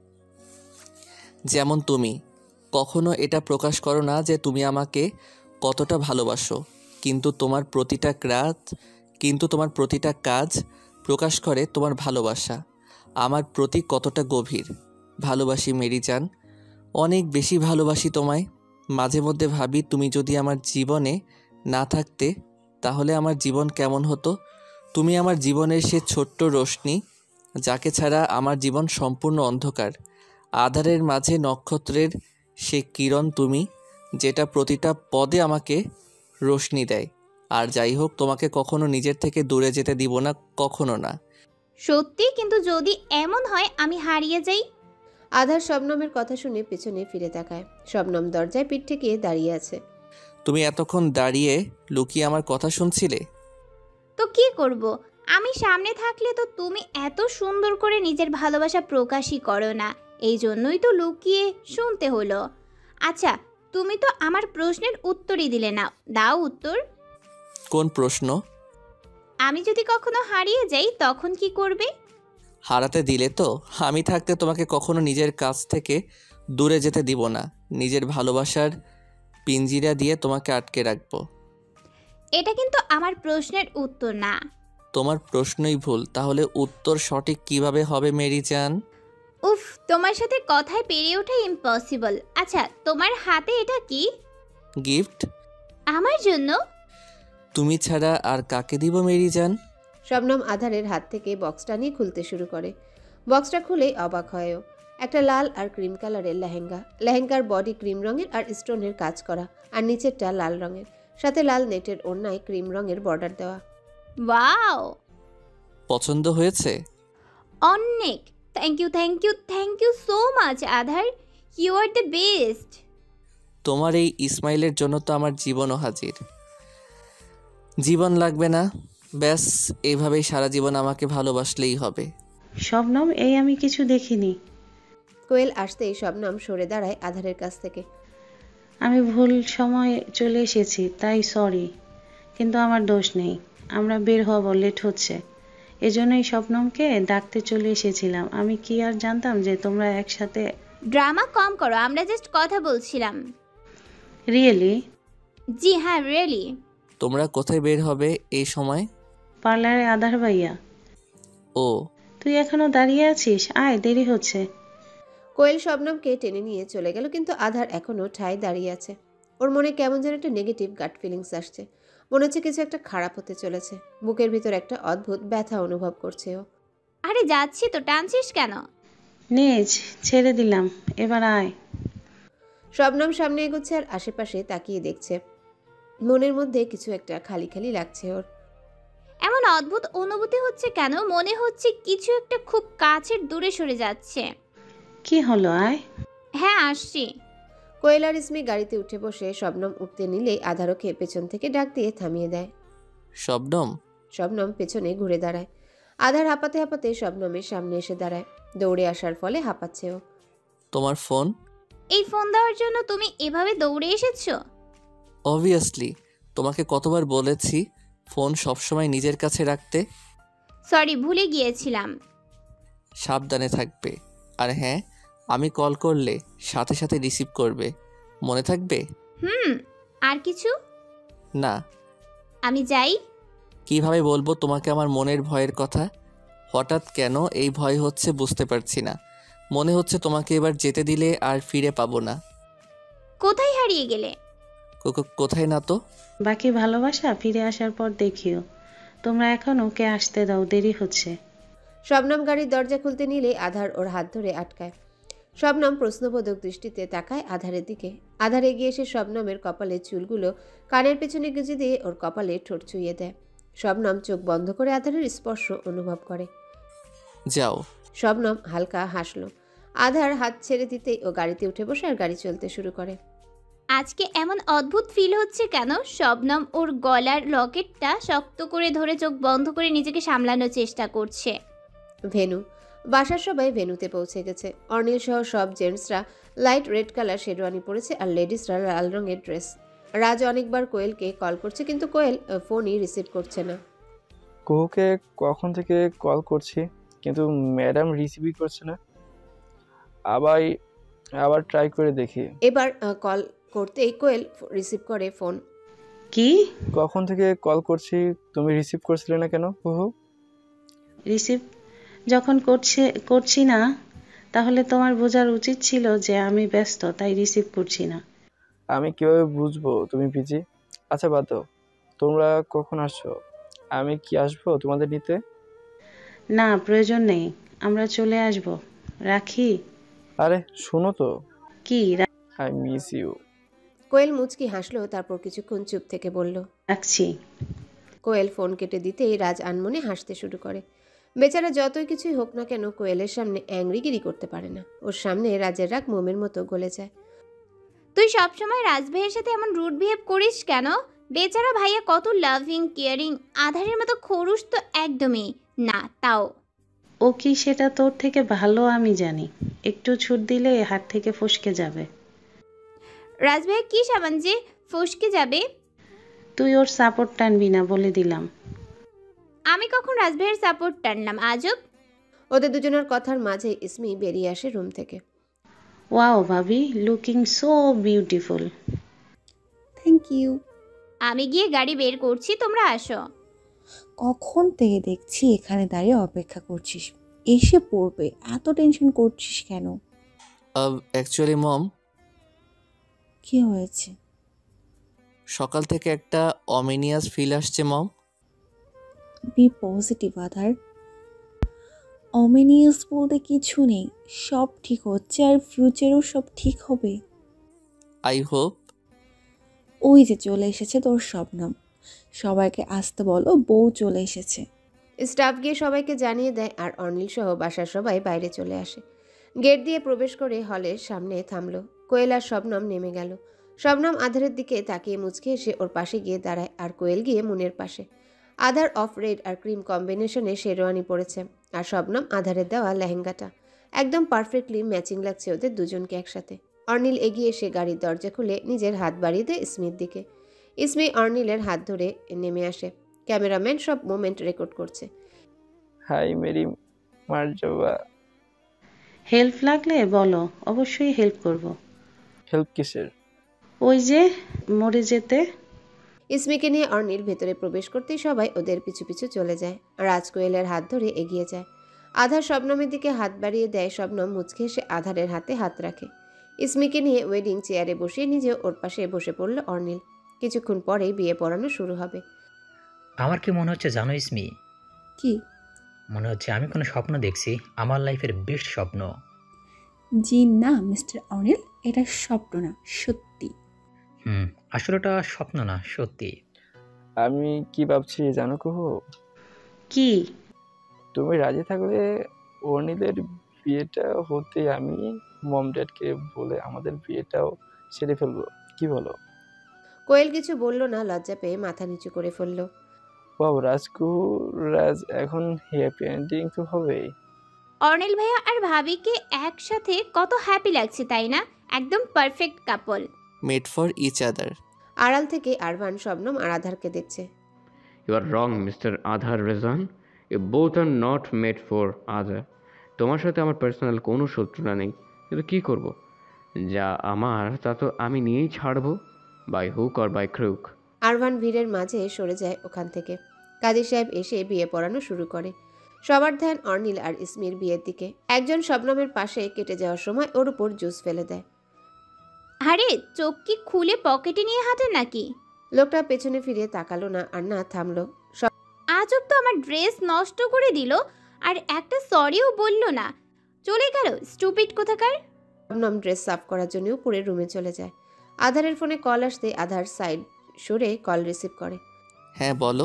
যেমন তুমি কখনো এটা প্রকাশ করো না যে তুমি আমাকে কতটা ভালোবাসো, কিন্তু তোমার প্রতিটা কাজ কিন্তু তোমার প্রতিটা কাজ প্রকাশ করে তোমার ভালোবাসা আমার প্রতি কতটা গভীর। ভালোবাসি মেরি জান, অনেক বেশি ভালোবাসি তোমায়। মাঝে মধ্যে ভাবি তুমি যদি আমার জীবনে না থাকতে তাহলে আমার জীবন কেমন হতো। তুমি আমার জীবনের সে ছোট্ট রোশনি যাকে ছাড়া আমার জীবন সম্পূর্ণ অন্ধকার। আধারের মাঝে নক্ষত্রের সে কিরণ তুমি, যেটা প্রতিটা পদে আমাকে রোশনি দেয়। আর যাই হোক, তোমাকে কখনো নিজের থেকে দূরে যেতে দিব না, কখনো না। সত্যি? কিন্তু যদি এমন হয় আমি হারিয়ে যাই? আধার শবনমের কথা শুনে পেছনে ফিরে তাকায়। শবনম দরজায় পিঠ ঠেকিয়ে দাঁড়িয়ে আছে। তুমি এতক্ষণ দাঁড়িয়ে লুকিয়ে আমার কথা শুনছিলে? তো কি করব? আমি সামনে থাকলে তো তুমি এত সুন্দর করে নিজের ভালোবাসা প্রকাশই করো না, এই জন্যই তো লুকিয়ে শুনতে হলো। আচ্ছা, তুমি তো আমার প্রশ্নের উত্তরই দিলে না, দাও উত্তর। কোন প্রশ্ন? আমি যদি কখনো হারিয়ে যাই তখন কি করবে? হারাতে দিলে তো আমি থাকতে তোমাকে কখনো নিজের কাছ থেকে দূরে যেতে দিব না। নিজের ভালোবাসার পিঞ্জিরা দিয়ে তোমাকে আটকে রাখবো। এটা কিন্তু আমার প্রশ্নের উত্তর না। তোমার প্রশ্নই ভুল, তাহলে উত্তর সঠিক কিভাবে হবে মেরি জান? উফ, তোমার সাথে কথায় পেরে ওঠা ইম্পসিবল। আচ্ছা, তোমার হাতে এটা কি? গিফট। আমার জন্য? তুমি ছাড়া আর কাকে দিব মেরি জান? শবনম আধারের হাত থেকে বক্সটা নিয়ে খুলতে শুরু করে। বক্সটা খুলেই অবাক হয়ও। একটা লাল আর ক্রিম কালারের লেহেঙ্গা। লেহেঙ্গার বডি ক্রিম রঙের আর স্টোনের কাজ করা, আর নিচেরটা লাল রঙের, সাথে লাল নেটের ওড়নায় ক্রিম রঙের বর্ডার দেওয়া। ওয়াও, পছন্দ হয়েছে? অনেক। Thank you thank you thank you so much Adhar, you are the best. তোমার এই ইসমাইলের জন্য তো আমার জীবনও হাজির। জীবন লাগবে না, ব্যাস এইভাবেই সারা জীবন আমাকে ভালোবাসলেই হবে। শবনম, এই আমি কিছু দেখিনি। কোয়েল আসতেই শবনম সরে দাঁড়ায় আধারের কাছ থেকে। আমি ভুল সময়ে চলে এসেছি, তাই সরি, কিন্তু আমার দোষ নেই। আমরা বের হব, লেট হচ্ছে, এজন্যই শবনমকে ডাকতে চলে এসেছিলাম। আমি কি আর জানতাম যে তোমরা একসাথে। ড্রামা কম করো, আমরা জাস্ট কথা বলছিলাম। রিয়েলি? জি হ্যাঁ, রিয়েলি। তোমরা কোথায় বের হবে এই সময়? পার্লারে আধার ভাইয়া। ও, তুই এখনো দাঁড়িয়ে আছিস? আয়, দেরি হচ্ছে। কোয়েল শবনমকে টেনে নিয়ে চলে গেল, কিন্তু আধার এখনো ঠায় দাঁড়িয়ে আছে। ওর মনে কেমন যেন একটা নেগেটিভ গাট ফিলিংস আসছে। মনে হচ্ছে কিছু একটা খারাপ হতে চলেছে। বুকের ভিতর একটা অদ্ভুত ব্যথা অনুভব করছে ও। আরে যাচ্ছি তো, টানছিস কেন? নেজ, ছেড়ে দিলাম, এবার আয়। শবনম সামনে এগোচ্ছে আর আশেপাশে তাকিয়ে দেখছে। মনের মধ্যে কিছু একটা খালি খালি লাগছে ওর। এমন অদ্ভুত অনুভূতি হচ্ছে কেন? মনে হচ্ছে কিছু একটা খুব কাছের দূরে সরে যাচ্ছে। কি হলো? আয়। হ্যাঁ, আসছি। কোয়েল আর ইসমি গাড়িতে উঠে বসে শবনম উঠতে নিলেই আধারকে পেছন থেকে ডাক দিয়ে থামিয়ে দেয়। শবনম। শবনম পেছনে ঘুরে দাঁড়ায়। আধার হাঁপাতে হাঁপাতে শবনমের সামনে এসে দাঁড়ায়। দৌড়ে আসার ফলে হাঁপাচ্ছে ও। তোমার ফোন? এই ফোন দেওয়ার জন্য তুমি এভাবে দৌড়ে এসেছো? অবভিয়াসলি, তোমাকে কতবার বলেছি ফোন সবসময় নিজের কাছে রাখতে। সরি, ভুলে গিয়েছিলাম। সাবধানে থাকবে। আর হ্যাঁ, আমি কল করলে সাথে সাথে রিসিভ করবে, মনে থাকবে? হুম। আর কিছু? না। আমি যাই? কিভাবে বলবো তোমাকে আমার মনের ভয়ের কথা? হঠাৎ কেন এই ভয় হচ্ছে বুঝতে পারছি না। মনে হচ্ছে তোমাকে এবার যেতে দিলে আর ফিরে পাবো না। কোথায় হারিয়ে গেলে? কোথায় না তো। বাকি ভালোবাসা ফিরে আসার পর দেখিও। তোমরা এখন ওকে আসতে দাও, দেরি হচ্ছে। শবনম গাড়ির দরজা খুলতে নিলে আধার ওর হাত ধরে আটকায়। শবনম প্রশ্নবোধক দৃষ্টিতে তাকায় আধারের দিকে। আধার এগিয়ে এসে শবনমের কপালের চুলগুলো কানের পেছনে গুঁজে দিয়ে ওর কপালে ঠোঁট ছুঁয়ে দেয়। শবনম চোখ বন্ধ করে আধারের স্পর্শ অনুভব করে। যাও। শবনম হালকা হাসলো। আধার হাত ছেড়ে দিতেই ও গাড়িতে উঠে বসে আর গাড়ি চলতে শুরু করে। আজকে এমন অদ্ভুত ফিল হচ্ছে কেন? শবনম ওর গলার লকেটটা শক্ত করে ধরে চোখ বন্ধ করে নিজেকে সামলানোর চেষ্টা করছে। ভেনু বাসার সবাই ভেন্যুতে পৌঁছে গেছে। অর্নিল সহ সব জেন্টসরা লাইট রেড কালার শেরওয়ানি পরেছে আর লেডিসরা লাল রঙের ড্রেস। রাজ অনেকবার কোয়েলকে কল করছে কিন্তু কোয়েল ফোনই রিসিভ করছে না। কুহুকে কখন থেকে কল করছি কিন্তু ম্যাডাম রিসিভই করছে না। আবার আবার ট্রাই করে দেখি। এবার কল করতেই কোয়েল রিসিভ করে ফোন। কি? কখন থেকে কল করছি তুমি রিসিভ করছিলে না কেন কুহু? রিসিভ যখন করছে করছি না তাহলে তোমার বোঝার উচিত ছিল যে আমি ব্যস্ত, তাই রিসিভ করছি না। আমি কিভাবে বুঝবো তুমি বিজি? আচ্ছা বাদ দাও, তোমরা কখন আসছো? আমি কি আসবো তোমাদের নিতে? না, প্রয়োজন নেই, আমরা চলে আসব। রাখি। আরে শোনো তো। কি? I miss you. কোয়েল মুচকি হাসলো, তারপর কিছুক্ষণ চুপ থেকে বলল রাখছি। কোয়েল ফোন কেটে দিতেই রাজ আনমনে হাসতে শুরু করে। বেচারা যতই কিছুই হোক না কেন কোয়েলের সামনে অ্যাংরিগিরি করতে পারে না। ওর সামনে রাজের রাগ মোমের মতো গলে যায়। তুই সবসময় রাজ ভাইয়ের সাথে এমন রুড বিহেভ করিস কেন? বেচারা ভাইয়া কত লাভিং কেয়ারিং, আধারের মতো খরুশ তো একদমই না। তাও ও কি সেটা তোর থেকে ভালো আমি জানি। একটু ছুট দিলে হাত থেকে ফসকে যাবে। রাজ ভাইয়া কি সাবান যে ফসকে যাবে? তুই ওর সাপোর্ট টানবি না বলে দিলাম। আমি কখন রাজ ভাইয়ের সাপোর্ট টানলাম? আজব। ওদের দুজনের কথার মাঝে ইসমি বেরিয়ে আসে রুম থেকে। ওয়াও ভাবি, looking so beautiful. Thank you. আমি গিয়ে গাড়ি বের করছি, তোমরা আসো। কখন থেকে দেখছি এখানে দাঁড়িয়ে অপেক্ষা করছিস, এসে পড়বে, এত টেনশন করছিস কেন? অ্যাকচুয়ালি মম, কি হয়েছে? সকাল থেকে একটা অমিনিয়াস ফিল আসছে মম। বি পজিটিভ আধার। অমিনিয়াস বলতে কিছু নেই, সব ঠিক হচ্ছে আর ফিউচারেও সব ঠিক হবে। I hope. ওই যে চলে এসেছে তোর শবনম, সবাইকে আসতে বলো, বউ চলে এসেছে। স্টাফ গিয়ে সবাইকে জানিয়ে দেয় আর অনিল সহ বাসার সবাই বাইরে চলে আসে। গেট দিয়ে প্রবেশ করে হলের সামনে থামলো। কোয়েল আর শবনম নেমে গেল। শবনম আধারের দিকে তাকিয়ে মুচকে এসে ওর পাশে গিয়ে দাঁড়ায় আর কোয়েল গিয়ে মুনের পাশে। আধার অফ রেড আর ক্রিম কম্বিনেশনে শেরওয়ানি পরেছে আর শবনম আধারের দেওয়া লেহেঙ্গাটা। একদম পারফেক্টলি ম্যাচিং লাগছে ওদের দুজনকে একসাথে। অর্নিল এগিয়ে এসে গাড়ির দরজা খুলে নিজের হাত বাড়িয়ে দেয় ইসমির দিকে। ইসমি অর্নিলের হাত ধরে নেমে আসে। ক্যামেরাম্যান সব মোমেন্ট রেকর্ড করছে। হাই মেরি মার্জাবা। হেল্প লাগলে বলো, অবশ্যই হেল্প করব। হেল্প কিসের? ওই যে মরে যেতে। ইসমিকে নিয়ে অর্নিল ভেতরে প্রবেশ করতেই সবাই ওদের পিছু পিছু চলে যায়। রাজ কোয়েলের হাত ধরে এগিয়ে যায়। আধার শবনমের দিকে হাত বাড়িয়ে দেয়। শবনম মুচকে এসে আধারের হাতে হাত রাখে। ইসমিকে নিয়ে ওয়েডিং চেয়ারে বসিয়ে নিজে ওর পাশে বসে পড়ল অর্নিল। কিছুক্ষণ পরেই বিয়ে পড়ানো শুরু হবে। আমার কি মনে হচ্ছে জানো ইসমি? কি মনে হচ্ছে আমি কোনো স্বপ্ন দেখছি, আমার লাইফের বেস্ট স্বপ্ন। জি না মিস্টার অনিল, এটা স্বপ্ন না, সত্যি। হুম, আসলে ওটা স্বপ্ন না, সত্যি। আমি কি ভাবছি জানো কুহু? কি? তুমি রাজি থাকলে অর্নিলের বিয়েটা হতে আমি মম ড্যাডকে বলে আমাদের বিয়েটাও সেরে ফেলবো, কি বলো? কোয়েল কিছু বলল না, লজ্জা পেয়ে মাথা নিচু করে ফেলল। বাবু রাজকুহু, রাজ এখন হ্যাপি এন্ডিং তো হবেই। অর্নিল ভাইয়া আর ভাবিকে একসাথে কত হ্যাপি লাগছে তাই না? একদম perfect couple, made for each other. আড়াল থেকে আরবান শবনম আর আধারকে দেখছে। You are wrong Mister Adhar Rezan, you both are not made for other. তোমার সাথে আমার পার্সোনাল কোনো শত্রুতা নেই, কিন্তু কী করব, যা আমার তা তো আমি নিয়েই ছাড়বো, by hook or by crook. Arban ভিড়ের মাঝে সরে যায় ওখান থেকে। কাজী সাহেব এসে বিয়ে পড়ানো শুরু করে। সবার ধ্যান অর্নিল আর ইসমির বিয়ের দিকে। একজন শবনমের পাশে কেটে যাওয়ার সময় ওর উপর জুস ফেলে দেয়। আরে চোখ কি খুলে পকেটে নিয়ে হাঁটে নাকি? লোকটা পেছনে ফিরে তাকালো না আর না থামলো। আজব তো, আমার ড্রেস নষ্ট করে দিল আর একটা সরিও বলল না, চলে গেল স্টুপিড কোথাকার। শবনম ড্রেস সাফ করার জন্য উপরে রুমে চলে যায়। আধারের ফোনে কল আসতে আধার সাইড সরে কল রিসিভ করে। হ্যাঁ বলো।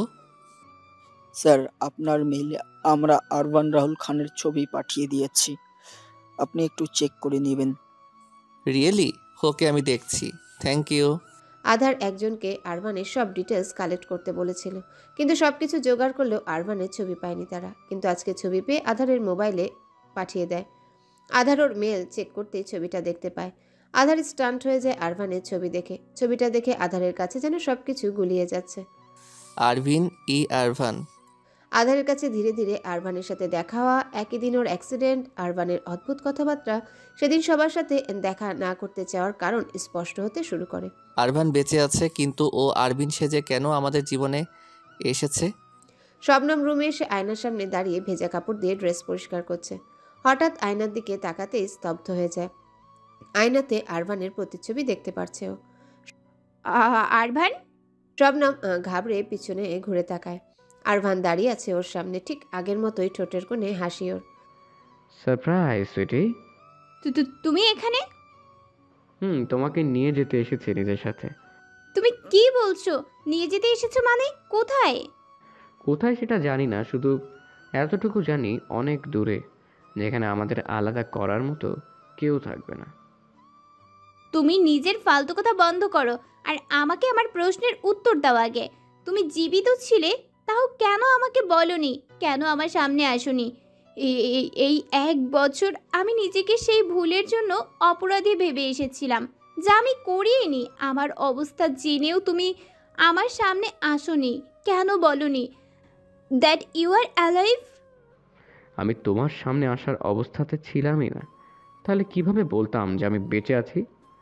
স্যার, আপনার মেইলে আমরা আরবান রাহুল খানের ছবি পাঠিয়ে দিয়েছি, আপনি একটু চেক করে নেবেন। রিয়েলি? ওকে, আমি দেখছি, থ্যাংক ইউ। আধার একজনকে আরবানের সব ডিটেলস কালেক্ট করতে বলেছিল, কিন্তু সবকিছু জোগাড় করলেও আরবানের ছবি পায়নি তারা। কিন্তু আজকে ছবি পেয়ে আধারের মোবাইলে পাঠিয়ে দেয়। আধার ওর মেল চেক করতে ছবিটা দেখতে পায়। আধার স্টান্ট হয়ে যায় আরভানের ছবি দেখে। ছবিটা দেখে আধারের কাছে যেন সবকিছু গুলিয়ে যাচ্ছে। আরভিন ই আরভান। আধারের কাছে ধীরে ধীরে আরভানের সাথে দেখা হওয়া, একই দিন ওর অ্যাক্সিডেন্ট, আরভানের অদ্ভুত কথাবার্তা, সেদিন সবার সাথে দেখা না করতে চাওয়ার কারণ স্পষ্ট হতে শুরু করে। আরভান বেঁচে আছে, কিন্তু ও আরভিন সেজে কেন আমাদের জীবনে এসেছে? শবনম রুমে এসে আয়নার সামনে দাঁড়িয়ে ভেজা কাপড় দিয়ে ড্রেস পরিষ্কার করছে। হঠাৎ আয়নার দিকে তাকাতেই স্তব্ধ হয়ে যায়। আয়নাতে আরভানের প্রতিচ্ছবি দেখতে পারছে ও। আরভান? শবনম আহ, ঘাবড়ে পিছনে ঘুরে তাকায়। আরভান দাঁড়িয়ে আছে ওর সামনে, ঠিক আগের মতোই, ঠোঁটের কোণে হাসি ওর। সারপ্রাইজ সুইটি। তুমি এখানে? হুম তোমাকে নিয়ে যেতে এসেছি নিজের সাথে। তুমি কি বলছো? নিয়ে যেতে এসেছো মানে? কোথায়? কোথায় সেটা জানি না, শুধু এতটুকু জানি অনেক দূরে, যেখানে আমাদের আলাদা করার মতো কেউ থাকবে না। তুমি নিজের ফালতু কথা বন্ধ করো আর আমাকে আমার প্রশ্নের উত্তর দাও আগে। তুমি জীবিত ছিলে, তাও কেন আমাকে বলনি? কেন আমার সামনে আসোনি? এই এই এক বছর আমি নিজেকে সেই ভুলের জন্য অপরাধী ভেবে এসেছিলাম, যা আমি করিনি। আমার অবস্থা জেনেও তুমি আমার সামনে আসোনি, কেন বলনি দ্যাট ইউ আর অ্যালাইভ? আমি তোমার সামনে আসার অবস্থাতে ছিলামই না, তাহলে কিভাবে বলতাম যে আমি বেঁচে আছি?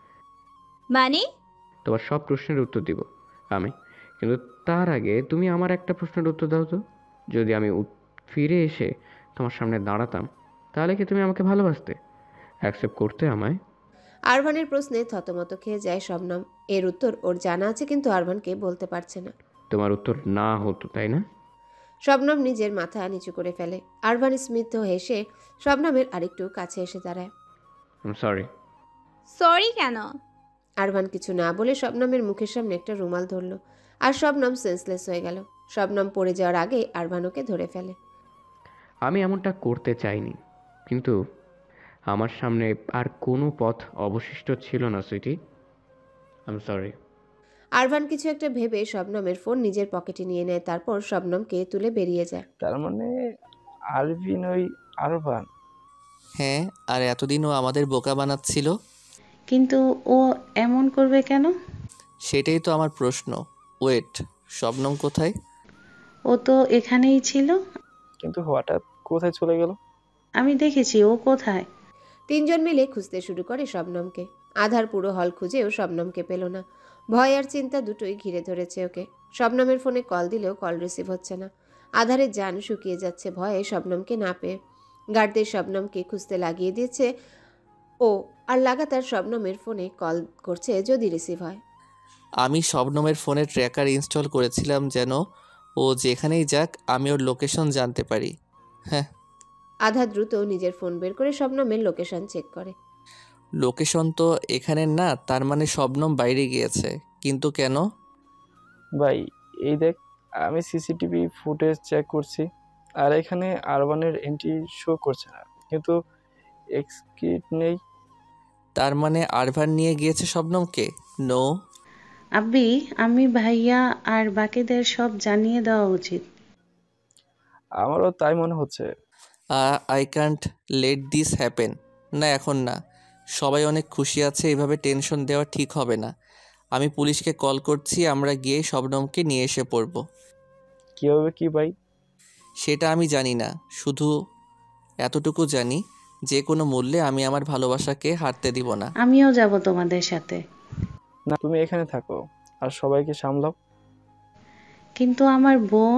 মানে? তোমার সব প্রশ্নের উত্তর দিব আমি, কিন্তু তার আগে তুমি আমার একটা প্রশ্নের উত্তর দাও তো। যদি আমি ফিরে এসে তোমার সামনে দাঁড়াতাম, তাহলে কি তুমি আমাকে ভালোবাসতে, অ্যাকসেপ্ট করতে আমায়? আরভানের প্রশ্নে থতমত খেয়ে যায় শবনম। এর উত্তর ওর জানা আছে, কিন্তু আরভানকে বলতে পারছে না। তোমার উত্তর না হতো, তাই না? শবনম নিজের মাথা নিচু করে ফেলে। আরভান স্মিত হেসে শবনমের আরেকটু কাছে এসে দাঁড়ায়। সরি। সরি কেন? আরভান কিছু না বলে শবনমের মুখের সামনে একটা রুমাল ধরল, আর শবনম সেন্সলেস হয়ে গেল। শবনম পড়ে যাওয়ার আগে আরভান ওকে ধরে ফেলে। আমি এমনটা করতে চাইনি, কিন্তু আমার সামনে আর কোনো পথ অবশিষ্ট ছিল না sweetie. I am sorry. Arvan কিছু একটা ভেবে শবনমের ফোন নিজের পকেটে নিয়ে নেয়, তারপর শবনমকে তুলে বেরিয়ে যায়। তার মানে আরভিন ওই আরভান? হ্যাঁ, আর এতদিন ও আমাদের বোকা বানাচ্ছিল। কিন্তু ও এমন করবে কেন? সেটাই তো আমার প্রশ্ন। ওয়েট, শবনম কোথায়? ও তো এখানেই ছিল। কিন্তু হঠাৎ কোথায় চলে গেল? আমি দেখেছি ও কোথায়। তিনজন মিলে খুঁজতে শুরু করে শবনমকে। আধার পুরো হল খুঁজেও শবনমকে পেল না। ভয় আর চিন্তা দুটোই ঘিরে ধরেছে ওকে। শবনমের ফোনে কল দিলেও কল রিসিভ হচ্ছে না। আধারের জান শুকিয়ে যাচ্ছে ভয়ে শবনমকে না পেয়ে। গার্ডদের শবনমকে খুঁজতে লাগিয়ে দিয়েছে ও, আর লাগাতার শবনমের ফোনে কল করছে যদি রিসিভ হয়। আমি শবনমের ফোনে ট্র্যাকার ইনস্টল করেছিলাম যেন ও যেখানেই যাক আমি ওর লোকেশন জানতে পারি। হ্যাঁ। আধা দ্রুত নিজের ফোন বের করে শবনমের লোকেশন চেক করে। লোকেশন তো এখানে না, তার মানে শবনম বাইরে গিয়েছে। কিন্তু কেন? ভাই এই দেখ, আমি সিসিটিভি ফুটেজ চেক করছি, আর এখানে আরভানের এন্ট্রি শো করছে না, কিন্তু এক্সিট নেই। তার মানে আরভান নিয়ে গিয়েছে শবনমকে? নো। আব্বি, আমি ভাইয়া আর বাকিদের সব জানিয়ে দেওয়া উচিত। আমারও তাই মনে হচ্ছে। I can't let this happen. না, এখন না। সবাই অনেক খুশি আছে, এভাবে টেনশন দেওয়া ঠিক হবে না। আমি পুলিশকে কল করছি, আমরা গিয়ে শবনমকে নিয়ে এসে পড়ব। কীভাবে কি ভাই? সেটা আমি জানি না, শুধু এতটুকু জানি যে কোনো মূল্যে আমি আমার ভালোবাসাকে হারতে দিব না। আমিও যাব তোমাদের সাথে। না, তুমি এখানে থাকো আর সবাইকে সামলাও। কিন্তু আমার বোন।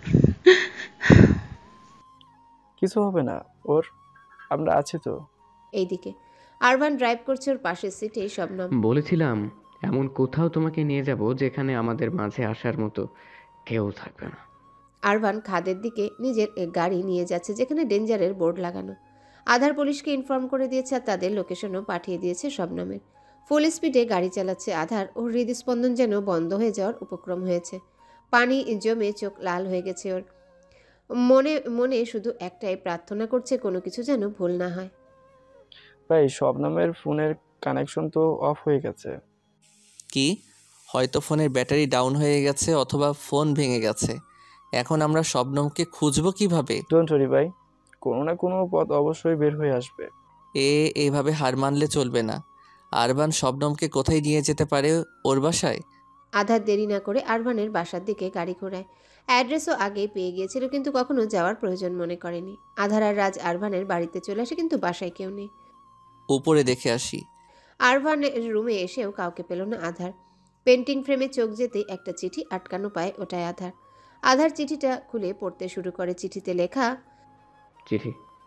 কিছু হবে না ওর, আমরা আছি তো। এইদিকে আরভান ড্রাইভ করছে, ওর পাশের সিটে শবনম। বলেছিলাম এমন কোথাও তোমাকে নিয়ে যাব যেখানে আমাদের মাঝে আসার মতো কেউ থাকবে না। আরভান খাদের দিকে নিজের গাড়ি নিয়ে যাচ্ছে, যেখানে ডেঞ্জারের বোর্ড লাগানো। আধার পুলিশকে ইনফর্ম করে দিয়েছে আর তাদের লোকেশনও পাঠিয়ে দিয়েছে শবনমের। ফুল স্পিডে গাড়ি চালাচ্ছে আধার। ওর হৃদস্পন্দন যেন বন্ধ হয়ে যাওয়ার উপক্রম হয়েছে। পানি জমে চোখ লাল হয়ে গেছে ওর। মনে মনে শুধু একটাই প্রার্থনা করছে কোনো কিছু যেন ভুল না হয়। ভাই শবনমের ফোনের কানেকশন তো অফ হয়ে গেছে। কি? হয়তো ফোনের ব্যাটারি ডাউন হয়ে গেছে অথবা ফোন ভেঙে গেছে। এখন আমরা শবনমকে খুঁজবো কিভাবে? ডোন্ট ওয়ারি ভাই, কোনো না কোনো পথ অবশ্যই বের হয়ে আসবে। এ এইভাবে হার মানলে চলবে না। আরবান শবনমকে কোথায় নিয়ে যেতে পারে? ওর বাসায়? আধার দেরি না করে আরবানের বাসার দিকে গাড়ি ঘোরায়। অ্যাড্রেসও আগেই পেয়ে গিয়েছিল, কিন্তু কখনো যাওয়ার প্রয়োজন মনে করেনি। আধার আর রাজ আরবানের বাড়িতে চলে আসে, কিন্তু বাসায় কেউ নেই। উপরে দেখে আসি। আরবানের রুমে এসেও কাউকে পেল না আধার। পেন্টিং ফ্রেমে চোখ যেতেই একটা চিঠি আটকানো পায়, ওটায় আধার। আধার চিঠিটা খুলে পড়তে শুরু করে। চিঠিতে লেখা, চিঠি।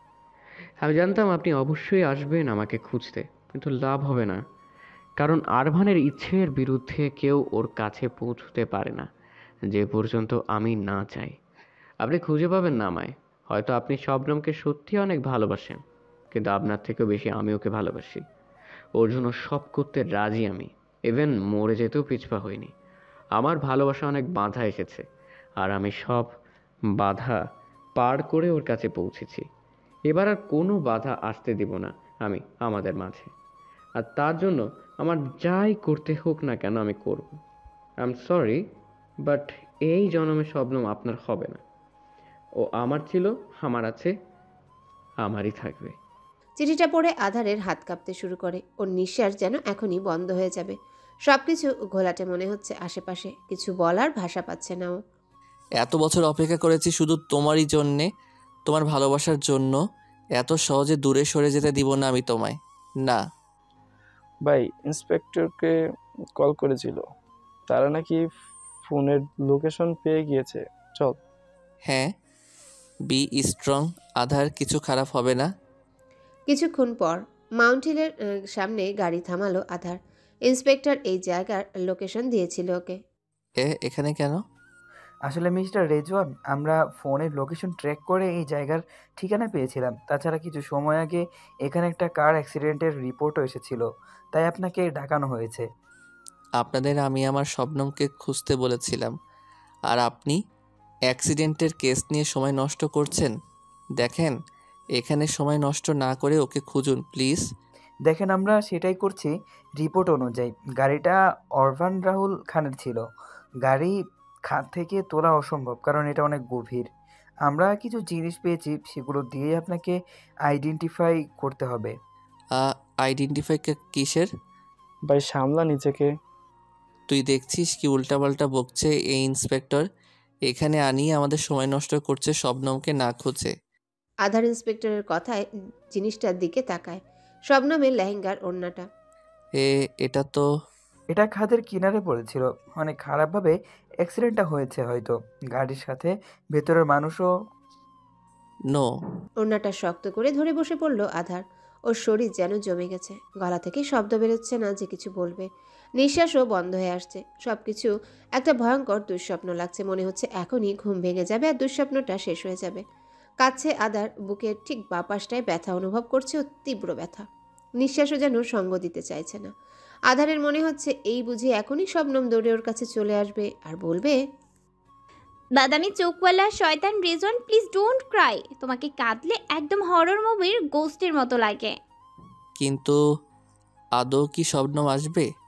আমি জানতাম আপনি অবশ্যই আসবেন আমাকে খুঁজতে, কিন্তু লাভ হবে না, কারণ আরভানের ইচ্ছের বিরুদ্ধে কেউ ওর কাছে পৌঁছতে পারে না যে পর্যন্ত আমি না চাই। আপনি খুঁজে পাবেন না আমায়। হয়তো আপনি শবনমকে সত্যি অনেক ভালোবাসেন, কিন্তু আপনার থেকেও বেশি আমি ওকে ভালোবাসি। ওর জন্য সব করতে রাজি আমি, ইভেন মরে যেতেও পিছপা হইনি। আমার ভালোবাসা অনেক বাধা এসেছে, আর আমি সব বাধা পার করে ওর কাছে পৌঁছেছি। এবার আর কোনো বাধা আসতে দিব না আমি আমাদের মাঝে, আর তার জন্য আমার যাই করতে হোক না কেন আমি করব। আই এম সরি, বাট এই জন্মে শবনম আপনার হবে না। ও আমার ছিল, আমার আছে, আমারই থাকবে। চিঠিটা পড়ে আধারের হাত কাঁপতে শুরু করে। ওর নিঃশ্বাস যেন এখনই বন্ধ হয়ে যাবে। সবকিছু ঘোলাটে মনে হচ্ছে আশেপাশে, কিছু বলার ভাষা পাচ্ছে না ও। এত বছর অপেক্ষা করেছি শুধু তোমারই জন্যে, তোমার ভালোবাসার জন্য। এত সহজে দূরে সরে যেতে দিব না আমি তোমায়, না। ভাই, ইন্সপেক্টরকে কল করেছিল, তারা নাকি ফোনের লোকেশন পেয়ে গিয়েছে। চল। হ্যাঁ, বি স্ট্রং আধার, কিছু খারাপ হবে না। কিছুক্ষণ পর মাউন্ট হিলের আহ, সামনে গাড়ি থামালো আধার। ইন্সপেক্টর এই জায়গার লোকেশন দিয়েছিল ওকে। এ এখানে কেন? আসলে মিস্টার রেজওয়ান, আমরা ফোনের লোকেশন ট্র্যাক করে এই জায়গার ঠিকানা পেয়েছিলাম। তাছাড়া কিছু সময় আগে এখানে একটা কার অ্যাক্সিডেন্টের রিপোর্টও এসেছিল, তাই আপনাকে ডাকানো হয়েছে। আপনাদের আমি আমার শবনমকে খুঁজতে বলেছিলাম, আর আপনি অ্যাক্সিডেন্টের কেস নিয়ে সময় নষ্ট করছেন। দেখেন, এখানে সময় নষ্ট না করে ওকে খুঁজুন প্লিজ। দেখেন, আমরা সেটাই করছি। রিপোর্ট অনুযায়ী গাড়িটা অরভান রাহুল খানের ছিল। গাড়ি খাত থেকে তোলা অসম্ভব, কারণ এটা অনেক গভীর। আমরা কিছু জিনিস পেয়েছি, সেগুলো দিয়ে আপনাকে আইডেন্টিফাই করতে হবে। আইডেন্টিফাই কিসের? ভাই সামলা নিজেকে। তুই দেখছিস কি উল্টাপাল্টা বকছে এই ইন্সপেক্টর। এখানে আনিয়ে আমাদের সময় নষ্ট করছে শবনমকে না খুঁজে। আধার ইন্সপেক্টরের কথায় জিনিসটার দিকে তাকায়। শবনমের লেহেঙ্গার ওড়নাটা। এ এটা তো এটা খাদের কিনারে পড়েছিল। অনেক খারাপভাবে অ্যাক্সিডেন্টটা হয়েছে হয়তো। গাড়ির সাথে ভেতরের মানুষও। নো। ওড়নাটা শক্ত করে ধরে বসে পড়ল আধার। ওর শরীর যেন জমে গেছে। গলা থেকে শব্দ বেরোচ্ছে না যে কিছু বলবে। নিঃশ্বাসও বন্ধ হয়ে আসছে। সবকিছু একটা ভয়ঙ্কর দুঃস্বপ্ন লাগছে। মনে হচ্ছে এখনই ঘুম ভেঙে যাবে আর দুঃস্বপ্নটা শেষ হয়ে যাবে। কাছে আধার বুকের ঠিক বাঁ পাশটায় ব্যথা অনুভব করছে, ও তীব্র ব্যথা। নিঃশ্বাসও যেন সঙ্গ দিতে চাইছে না। আধারের মনে হচ্ছে এই বুঝি এখনই শবনম দৌড়ে ওর কাছে চলে আসবে আর বলবে, বাদামি চোখওয়ালা শয়তান রেজন, প্লিজ ডোন্ট ক্রাই। তোমাকে কাঁদলে একদম হরর মুভির গোস্টের মতো লাগে। কিন্তু আদৌ কি শবনম আসবে?